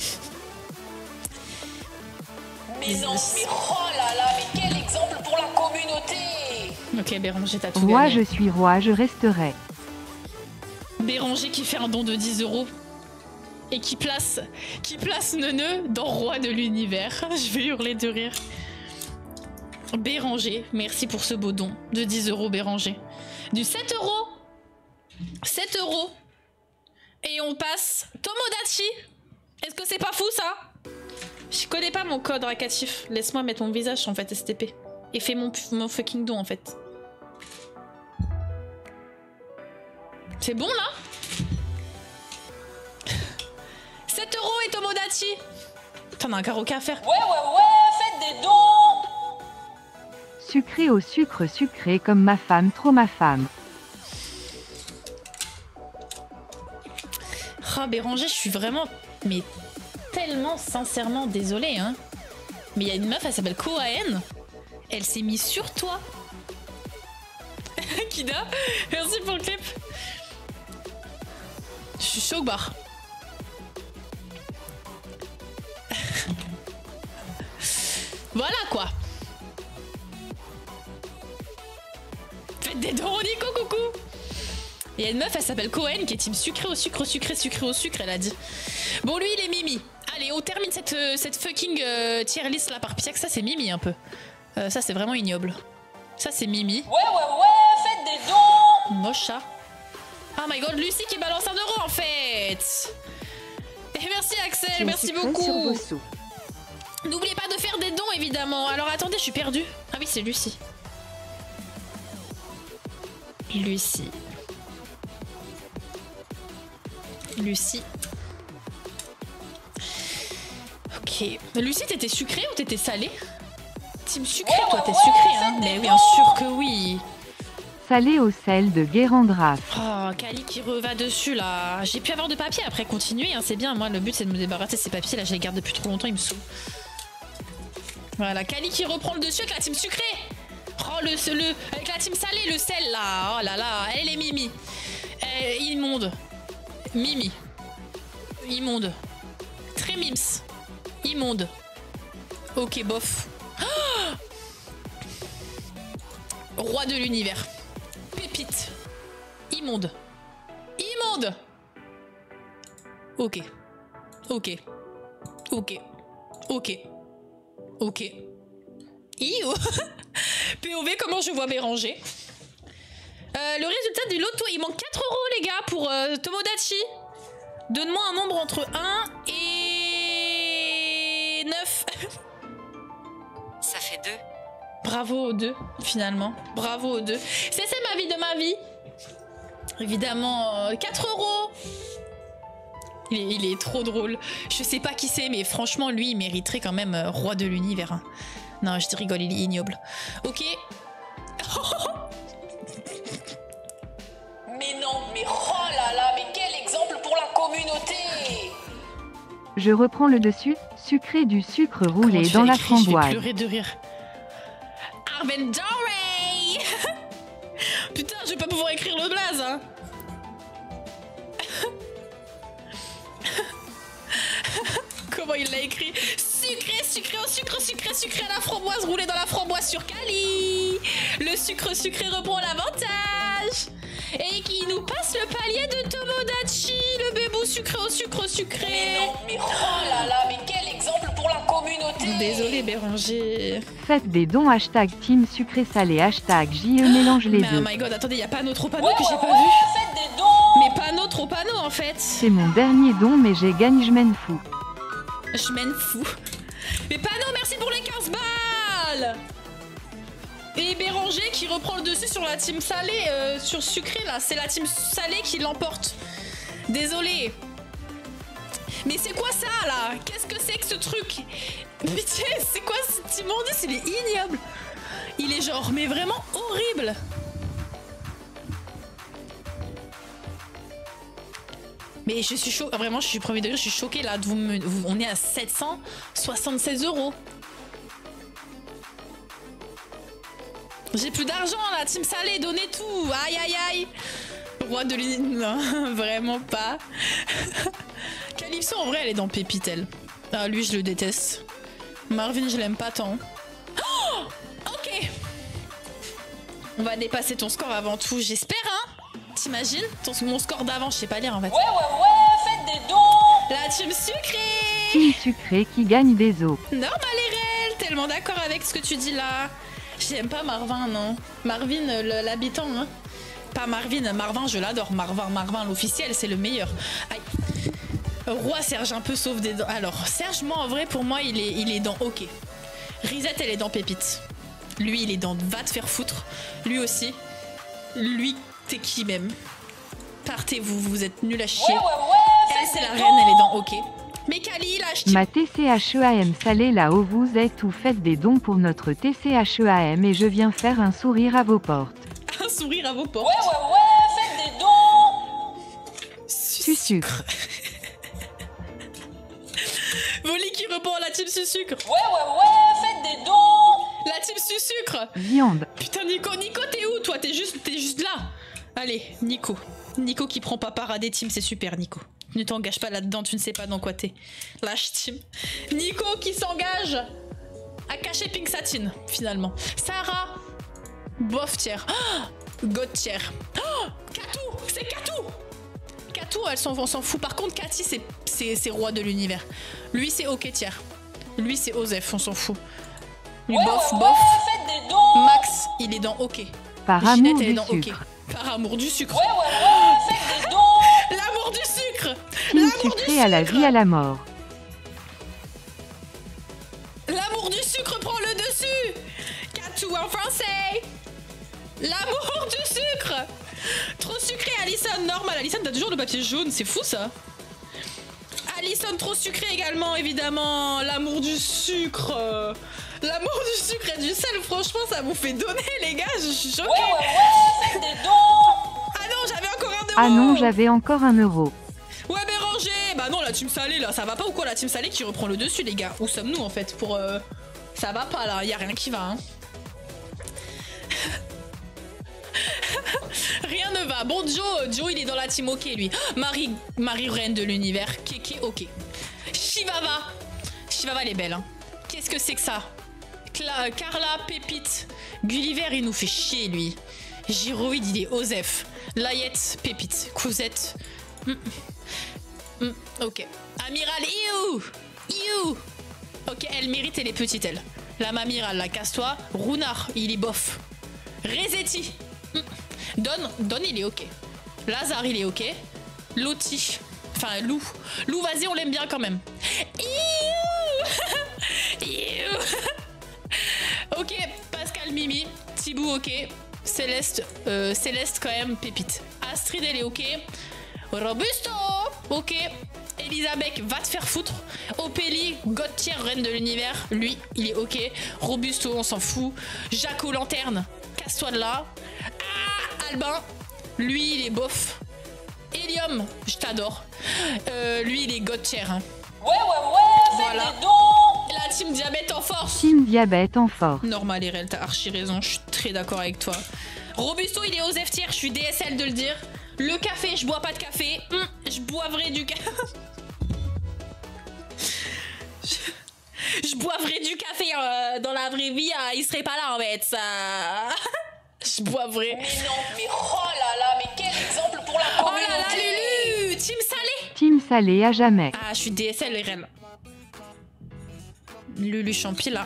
Mais non, mais oh là là, mais quel exemple pour la communauté! Ok, Béranger, t'as tout Roi, gagné. je suis roi, je resterai. Béranger qui fait un don de 10 € et qui place Neuneu dans Roi de l'univers. Je vais hurler de rire. Béranger, merci pour ce beau don de 10 € Béranger. Du 7 €. 7 €. Et on passe Tomodachi. Est-ce que c'est pas fou ça? Je connais pas mon code racatif. Laisse-moi mettre mon visage en fait STP. Et fais mon fucking don en fait. C'est bon là? 7 € et Tomodachi. T'en as un karaoké à faire. Ouais, faites des dons. Sucré au sucre sucré comme ma femme, trop ma femme. Ah Béranger, je suis vraiment, mais tellement sincèrement désolée, hein. Mais il y a une meuf, elle s'appelle Koaen. Elle s'est mise sur toi. Kida, merci pour le clip. Je suis chaud au bar. Voilà quoi. Faites des dons, Nico, coucou. Il y a une meuf, elle s'appelle Cohen, qui est team sucré au sucre, sucré, sucré au sucre, elle a dit. Bon, lui, il est Mimi. Allez, on termine cette fucking tier list là par Piac. Ça, c'est Mimi un peu. Ça, c'est vraiment ignoble. Ça, c'est Mimi. Ouais, faites des dons. Moche ça. Oh my god, Lucie qui balance 1 euro en fait. Et merci Axel, Team merci sucré beaucoup. sur vos sous. N'oubliez pas de faire des dons évidemment. Alors attendez, je suis perdue. Ah oui, c'est Lucie. Lucie. Lucie. Ok. Lucie, t'étais sucrée ou t'étais salée? Team sucré, toi t'es sucré, hein? Mais bien sûr que oui. Salé au sel de Guérandraf. Oh, Kali qui reva dessus là. J'ai pu avoir de papier après continuer, hein, c'est bien. Moi, le but c'est de me débarrasser de ces papiers là. Je les garde depuis trop longtemps, ils me saoulent. Voilà, Kali qui reprend le dessus avec la team sucrée. Oh, avec la team salée, le sel là. Oh là là, elle est Mimi. Immonde. Mimi. Immonde. Très mims. Immonde. Ok, bof. Oh, roi de l'univers. Pépite. Immonde. Immonde. Ok. Ok. Ok. Ok. Ok. Iou. POV, comment je vois Béranger. Le résultat du loto, il manque 4 euros les gars pour Tomodachi. Donne-moi un nombre entre 1 et 9. Ça fait 2. Bravo aux deux, finalement. Bravo aux deux. C'est ma vie de ma vie. Évidemment, 4 euros. Il est trop drôle. Je sais pas qui c'est, mais franchement, lui, il mériterait quand même roi de l'univers. Hein. Non, je te rigole, il est ignoble. Ok. Mais non, mais oh là là, mais quel exemple pour la communauté. Je reprends le dessus. Sucré du sucre roulé dans la framboise. Je vais pleurer de rire. Arvendore. Putain, je vais pas pouvoir écrire le blaze, hein. Comment il l'a écrit? Sucré, sucré au sucre, sucré, sucré à la framboise, roulé dans la framboise sur Kali. Le sucre sucré reprend l'avantage. Et qui nous passe le palier de Tomodachi, le bébou sucré au sucre sucré. Mais non, mais oh là là, mais quel exemple pour la communauté. Désolé Béranger. Faites des dons hashtag team sucré salé hashtag JE mélange les Mais deux. oh my god, attendez, y a pas un autre au panneau que j'ai pas vu. Faites des dons. Mais pas un autre au panneau en fait. C'est mon dernier don mais j'ai gagné, je m'en fous. Je m'en fous. Mais panneau, merci pour les 15 balles. Et Béranger qui reprend le dessus sur la team salée, sur sucré là. C'est la team salée qui l'emporte. Désolé. Mais c'est quoi ça là? Qu'est-ce que c'est que ce truc? Pitié, c'est quoi cet immondice? Il est ignoble. Il est genre, mais vraiment horrible. Mais je suis choquée, vraiment, je suis premier degré, je suis choquée là. On est à 776 euros. J'ai plus d'argent là, team salé, donnez tout. Aïe aïe aïe. Roi de l'univers, non, vraiment pas. Calypso en vrai elle est dans Pépite elle. Ah lui je le déteste. Marvin je l'aime pas tant. Oh, ok. On va dépasser ton score avant tout, j'espère hein. T'imagines mon score d'avant, je sais pas lire en fait. Ouais, faites des dons. La team sucrée. Team sucré qui gagne des os. Normal et réel, tellement d'accord avec ce que tu dis là. J'aime pas Marvin, non. Marvin, l'habitant, hein. Pas Marvin, Marvin, je l'adore. Marvin, l'officiel, c'est le meilleur. Aïe. Roi Serge, un peu sauf des dents. Alors, Serge, moi, en vrai, pour moi, il est dans OK. Risette, elle est dans Pépite. Lui, il est dans Va te faire foutre. Lui aussi. Lui, t'es qui même? Partez-vous, vous êtes nuls à chier. Elle, c'est la reine, elle est dans OK. Mais Kali, là, je Ma TCHEAM salée là où vous êtes ou faites des dons pour notre TCHEAM et je viens faire un sourire à vos portes. Un sourire à vos portes. Faites des dons. Sucre. Voli qui répond à la team Sucre. Faites des dons. La team Sucre. Viande. Putain, Nico, t'es où toi? T'es juste là. Allez, Nico. Nico qui prend pas part à des teams, c'est super, Nico. Ne t'engage pas là-dedans, tu ne sais pas dans quoi t'es. Lâche team. Nico qui s'engage. A caché Pink Satin, finalement. Sarah, bof tiers. Oh, God tiers. Oh, Katou, c'est Katou. Katou, on s'en fout. Par contre, Cathy, c'est roi de l'univers. Lui, c'est ok tiers. Lui, c'est Osef, on s'en fout. Lui, bof, bof. Faites des dons. Max, il est dans ok. Par Ginette, amour elle est du dans sucre. ok. Par amour du sucre. Faites des dons. L'amour du sucre. Team L'amour du sucré à la sucre. vie à la mort. L'amour du sucre prend le dessus. Katou en français. L'amour du sucre. Trop sucré, Alison. Normal. Alison, t'as toujours le papier jaune. C'est fou, ça. Alison, trop sucré également, évidemment. L'amour du sucre. L'amour du sucre et du sel, franchement, ça vous fait donner, les gars. Je suis choquée. Faites des dons. Ah non, j'avais encore un euro. Ah non, j'avais encore 1 euro. Ouais, mais rangez. Bah non, la team salée, là, ça va pas ou quoi? La team salée qui reprend le dessus, les gars. Où sommes-nous, en fait, pour... Ça va pas, là. Y a rien qui va, hein. Rien ne va. Bon, Joe, il est dans la team ok, lui. Marie reine de l'univers. Kéké, ok. Shivava, elle est belle, hein. Qu'est-ce que c'est que ça? Carla, Pépite. Gulliver, il nous fait chier, lui. Gyroïde, il est Osef. Layette, Pépite. Cousette. Ok. Amiral, iou. Ok, elle mérite, elle est petite, elle. La Mamiral, la casse-toi. Runard, il est bof. Rezetti. Don, il est ok. Lazare, il est ok. Loti. Enfin, Lou. Lou, vas-y, on l'aime bien quand même. Iou. Ok, Pascal, Mimi. Thibou, ok. Céleste, quand même, pépite. Astrid, elle est ok. Robusto, ok. Elisabeth, va te faire foutre. Opélie, Gauthier, reine de l'univers. Lui, il est ok. Robusto, on s'en fout. Jaco, lanterne. Casse-toi de là. Ah, Albin. Lui, il est bof. Hélium, je t'adore. Lui, il est Gauthier. Hein. Voilà. Faites des dons. La team diabète en force. Team diabète en force. Normal, Erel, t'as archi raison. Je suis très d'accord avec toi. Robusto, il est aux F-tiers. Je suis DSL de le dire. Le café, je bois pas de café. Je boivrai du café. Je boivrai du café dans la vraie vie. Il serait pas là en fait. Ça... je boivrai. Mais non, mais oh là là, mais quel exemple pour la Oh communauté. là là, Lulu. Team salé. Team salé à jamais. Ah, je suis DSL, Erel. Lulu Champi là.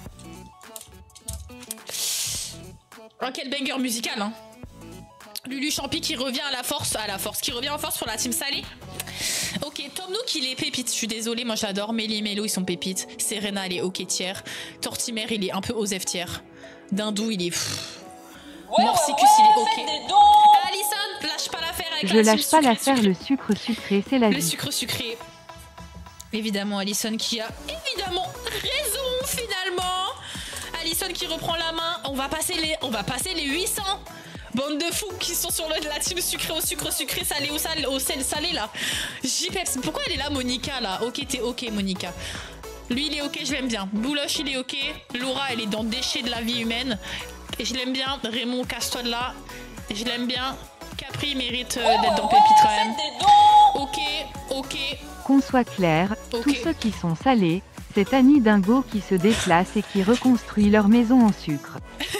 Oh, quel banger musical, hein. Lulu Champi qui revient à la force, qui revient en force pour la team salée. Ok, Tom Nook il est pépite, je suis désolée, moi j'adore. Mélie et Mélo ils sont pépites. Serena elle est ok tiers. Tortimer il est un peu osef tiers. Dindou il est... Morsicus il est ok. Alison, lâche pas l'affaire avec Je la team lâche pas l'affaire, sucré. le sucre sucré, c'est la Le vie. sucre sucré. Évidemment, Alison qui a évidemment raison finalement. Alison qui reprend la main. On va passer les 800. Bande de fous qui sont sur la team sucré au sucre sucré, salé au sel salé là. JPEPS, pourquoi elle est là Monica là? Ok, t'es ok Monica. Lui il est ok, je l'aime bien. Bouloche il est ok. Laura elle est dans déchets de la vie humaine. Et je l'aime bien. Raymond, casse-toi de là. Et je l'aime bien. Capri mérite d'être dans Pépite quand même. Ok. Qu'on soit clair, Ok. tous ceux qui sont salés, c'est Annie Dingo qui se déplace et qui reconstruit leur maison en sucre.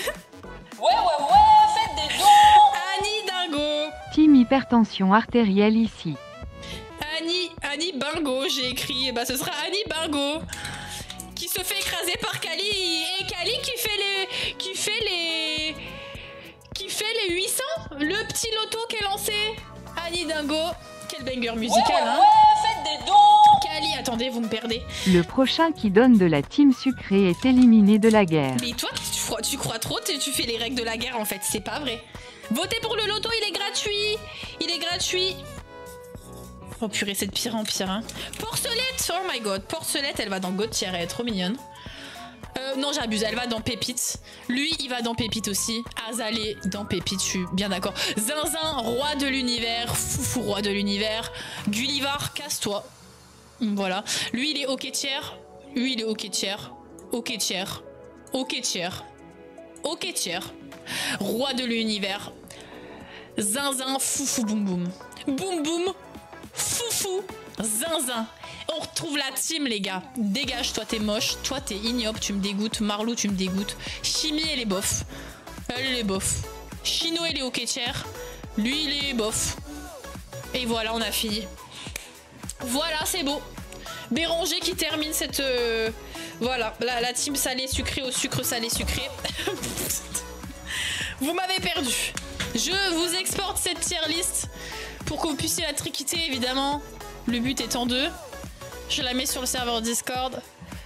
Faites des dons. Annie Dingo. Team hypertension artérielle ici. Annie Bingo, j'ai écrit. Bah ce sera Annie Bingo qui se fait écraser par Kali et Kali qui fait les 800. Le petit loto qu'est lancé. Annie Dingo, quel banger musical hein. Faites des dons. Kali, attendez, vous me perdez. Le prochain qui donne de la team sucrée est éliminé de la guerre. Mais toi, tu crois trop, tu fais les règles de la guerre en fait, c'est pas vrai. Votez pour le loto, il est gratuit. Oh purée, c'est de pire en pire. Hein. Porcelette, oh my god, Porcelette, elle va dans Gauthier, elle est trop mignonne. Non, j'abuse, elle va dans Pépite. Lui, il va dans Pépite aussi. Azalée dans Pépite, je suis bien d'accord. Zinzin, roi de l'univers. Foufou, roi de l'univers. Gulliver, casse-toi. Voilà. Lui, il est ok tiers. Lui, il est ok tiers. Ok tiers. Ok tiers. Ok tiers. Roi de l'univers. Zinzin, foufou, boum boum. Boum boum. Foufou, zinzin. On retrouve la team, les gars. Dégage, toi, t'es moche. Toi, t'es ignoble, tu me dégoûtes. Marlou, tu me dégoûtes. Chimie, elle est bof. Elle est bof. Chino, elle est ok tiers. Lui, il est bof. Et voilà, on a fini. Voilà, c'est beau. Béranger qui termine cette... Voilà, la team salé sucré au sucre salé sucré. Vous m'avez perdu. Je vous exporte cette tier list pour que vous puissiez la triquiter, évidemment. Le but étant de... Je la mets sur le serveur Discord.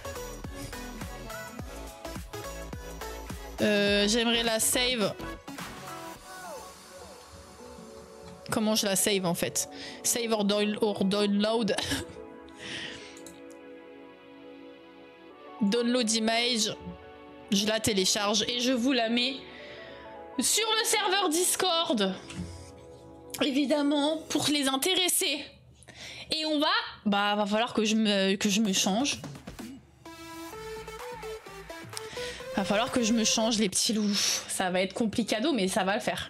J'aimerais la save. Comment je la save en fait? Save or download. Download image. Je la télécharge et je vous la mets sur le serveur Discord. Évidemment, pour les intéresser. Et on va... Bah, va falloir que je me change. Va falloir que je me change, les petits loups. Ça va être complicado, mais ça va le faire.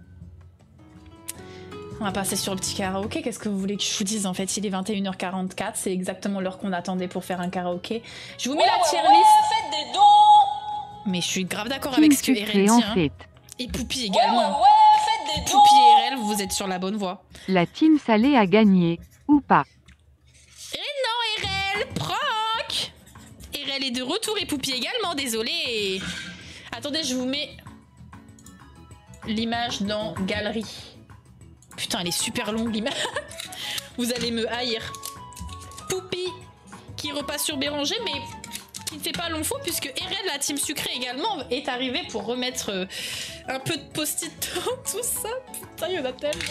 On va passer sur le petit karaoké. Qu'est-ce que vous voulez que je vous dise? En fait, il est 21h44. C'est exactement l'heure qu'on attendait pour faire un karaoké. Je vous mets la tier list. Faites des dons. Mais je suis grave d'accord avec ce que Erel dit. Hein. Et Poupie également. Faites des dons. Poupie et Erel, vous êtes sur la bonne voie. La team salée a gagné, ou pas. Et non, Erel, prank. Erel est de retour et Poupie également, désolé. Attendez, je vous mets l'image dans galerie. Putain, elle est super longue l'image. Vous allez me haïr. Poupie qui repasse sur Béranger, mais qui ne fait pas long faux puisque Erel, la team sucrée également, est arrivée pour remettre un peu de post-it dans tout ça. Putain, il y en a tellement.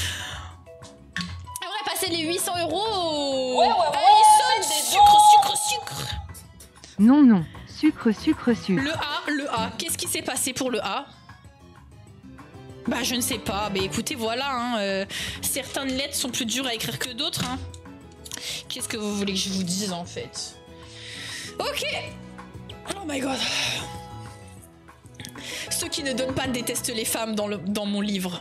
Et on a passé les 800 €. Alison, sucre. Non, non. Sucre. Le A. Qu'est-ce qui s'est passé pour le A? Bah je ne sais pas, mais écoutez voilà, hein, certaines lettres sont plus dures à écrire que d'autres. Hein. Qu'est-ce que vous voulez que je vous dise en fait? Ok. Oh my god. Ceux qui ne donnent pas détestent les femmes dans mon livre.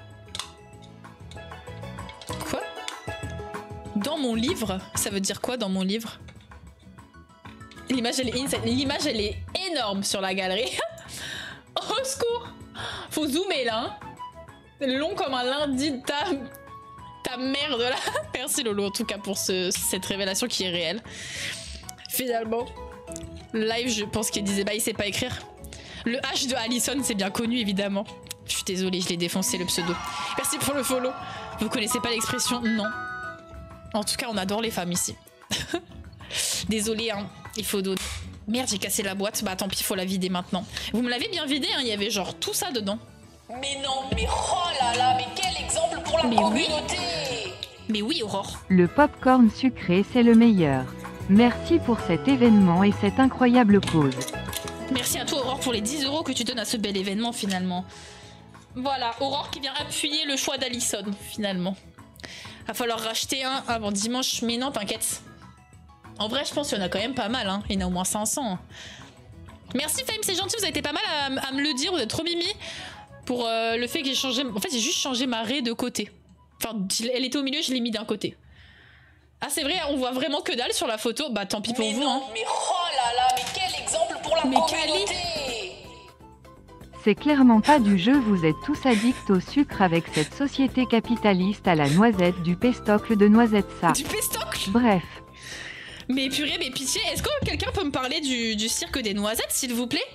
Quoi? Dans mon livre? Ça veut dire quoi dans mon livre? L'image elle est énorme sur la galerie. Au secours. Faut zoomer là, hein. Long comme un lundi de ta merde là. Merci Lolo en tout cas pour cette révélation qui est réelle. Finalement, le live je pense qu'il disait bah il sait pas écrire. Le H de Alison c'est bien connu évidemment. Je suis désolée, je l'ai défoncé le pseudo. Merci pour le follow. Vous connaissez pas l'expression? Non. En tout cas on adore les femmes ici. Désolée hein, il faut d'autres. Merde, j'ai cassé la boîte. Bah tant pis, faut la vider maintenant. Vous me l'avez bien vidée, hein, il y avait genre tout ça dedans. Mais non, mais oh là là, mais quel exemple pour la communauté. Mais oui, Aurore. Le popcorn sucré, c'est le meilleur. Merci pour cet événement et cette incroyable cause. Merci à toi, Aurore, pour les 10 € que tu donnes à ce bel événement, finalement. Voilà, Aurore qui vient appuyer le choix d'Alison, finalement. Va falloir racheter un avant dimanche, mais non, t'inquiète. En vrai, je pense qu'il y en a quand même pas mal, hein. Il y en a au moins 500. Merci Fame, c'est gentil, vous avez été pas mal à me le dire, vous êtes trop mimi. Pour le fait que j'ai changé... En fait, j'ai juste changé ma raie de côté. Enfin, elle était au milieu, je l'ai mis d'un côté. Ah, c'est vrai, on voit vraiment que dalle sur la photo. Bah, tant pis pour vous, non, hein. Mais oh là là, mais quel exemple pour la communauté. C'est clairement pas du jeu, vous êtes tous addicts au sucre avec cette société capitaliste à la noisette du péstocle de noisette ça. Du péstocle? Bref. Mais purée, mais pitié, est-ce que quelqu'un peut me parler du cirque des noisettes, s'il vous plaît?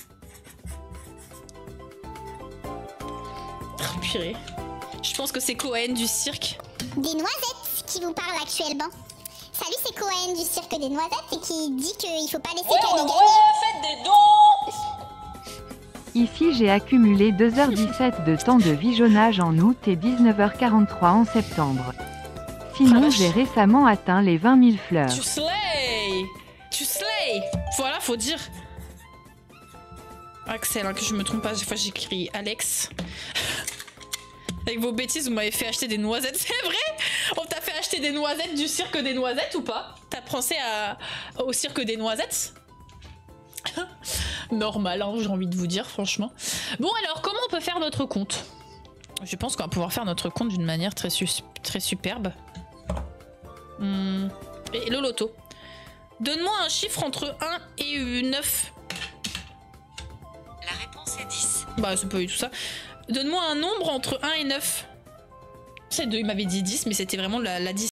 Oh, purée. Je pense que c'est Cohen du cirque. Des noisettes qui vous parlent actuellement. Salut, c'est Cohen du cirque des noisettes et qui dit qu'il faut pas laisser Camille gagner. Faites des dons. Ici j'ai accumulé 2h17 de temps de visionnage en août et 19h43 en septembre. Sinon j'ai récemment atteint les 20 000 fleurs. Tu slay. Tu slay. Voilà, faut dire. Axel, hein, que je me trompe pas, chaque fois j'écris Alex. Avec vos bêtises, vous m'avez fait acheter des noisettes, c'est vrai? On t'a fait acheter des noisettes du cirque des noisettes ou pas? T'as pensé au cirque des noisettes? Normal, hein, j'ai envie de vous dire, franchement. Bon alors, comment on peut faire notre compte? Je pense qu'on va pouvoir faire notre compte d'une manière très superbe. Et le loto. Donne-moi un chiffre entre 1 et 9. La réponse est 10. Bah, c'est pas du tout ça. Donne-moi un nombre entre 1 et 9. C'est 2, il m'avait dit 10, mais c'était vraiment la 10.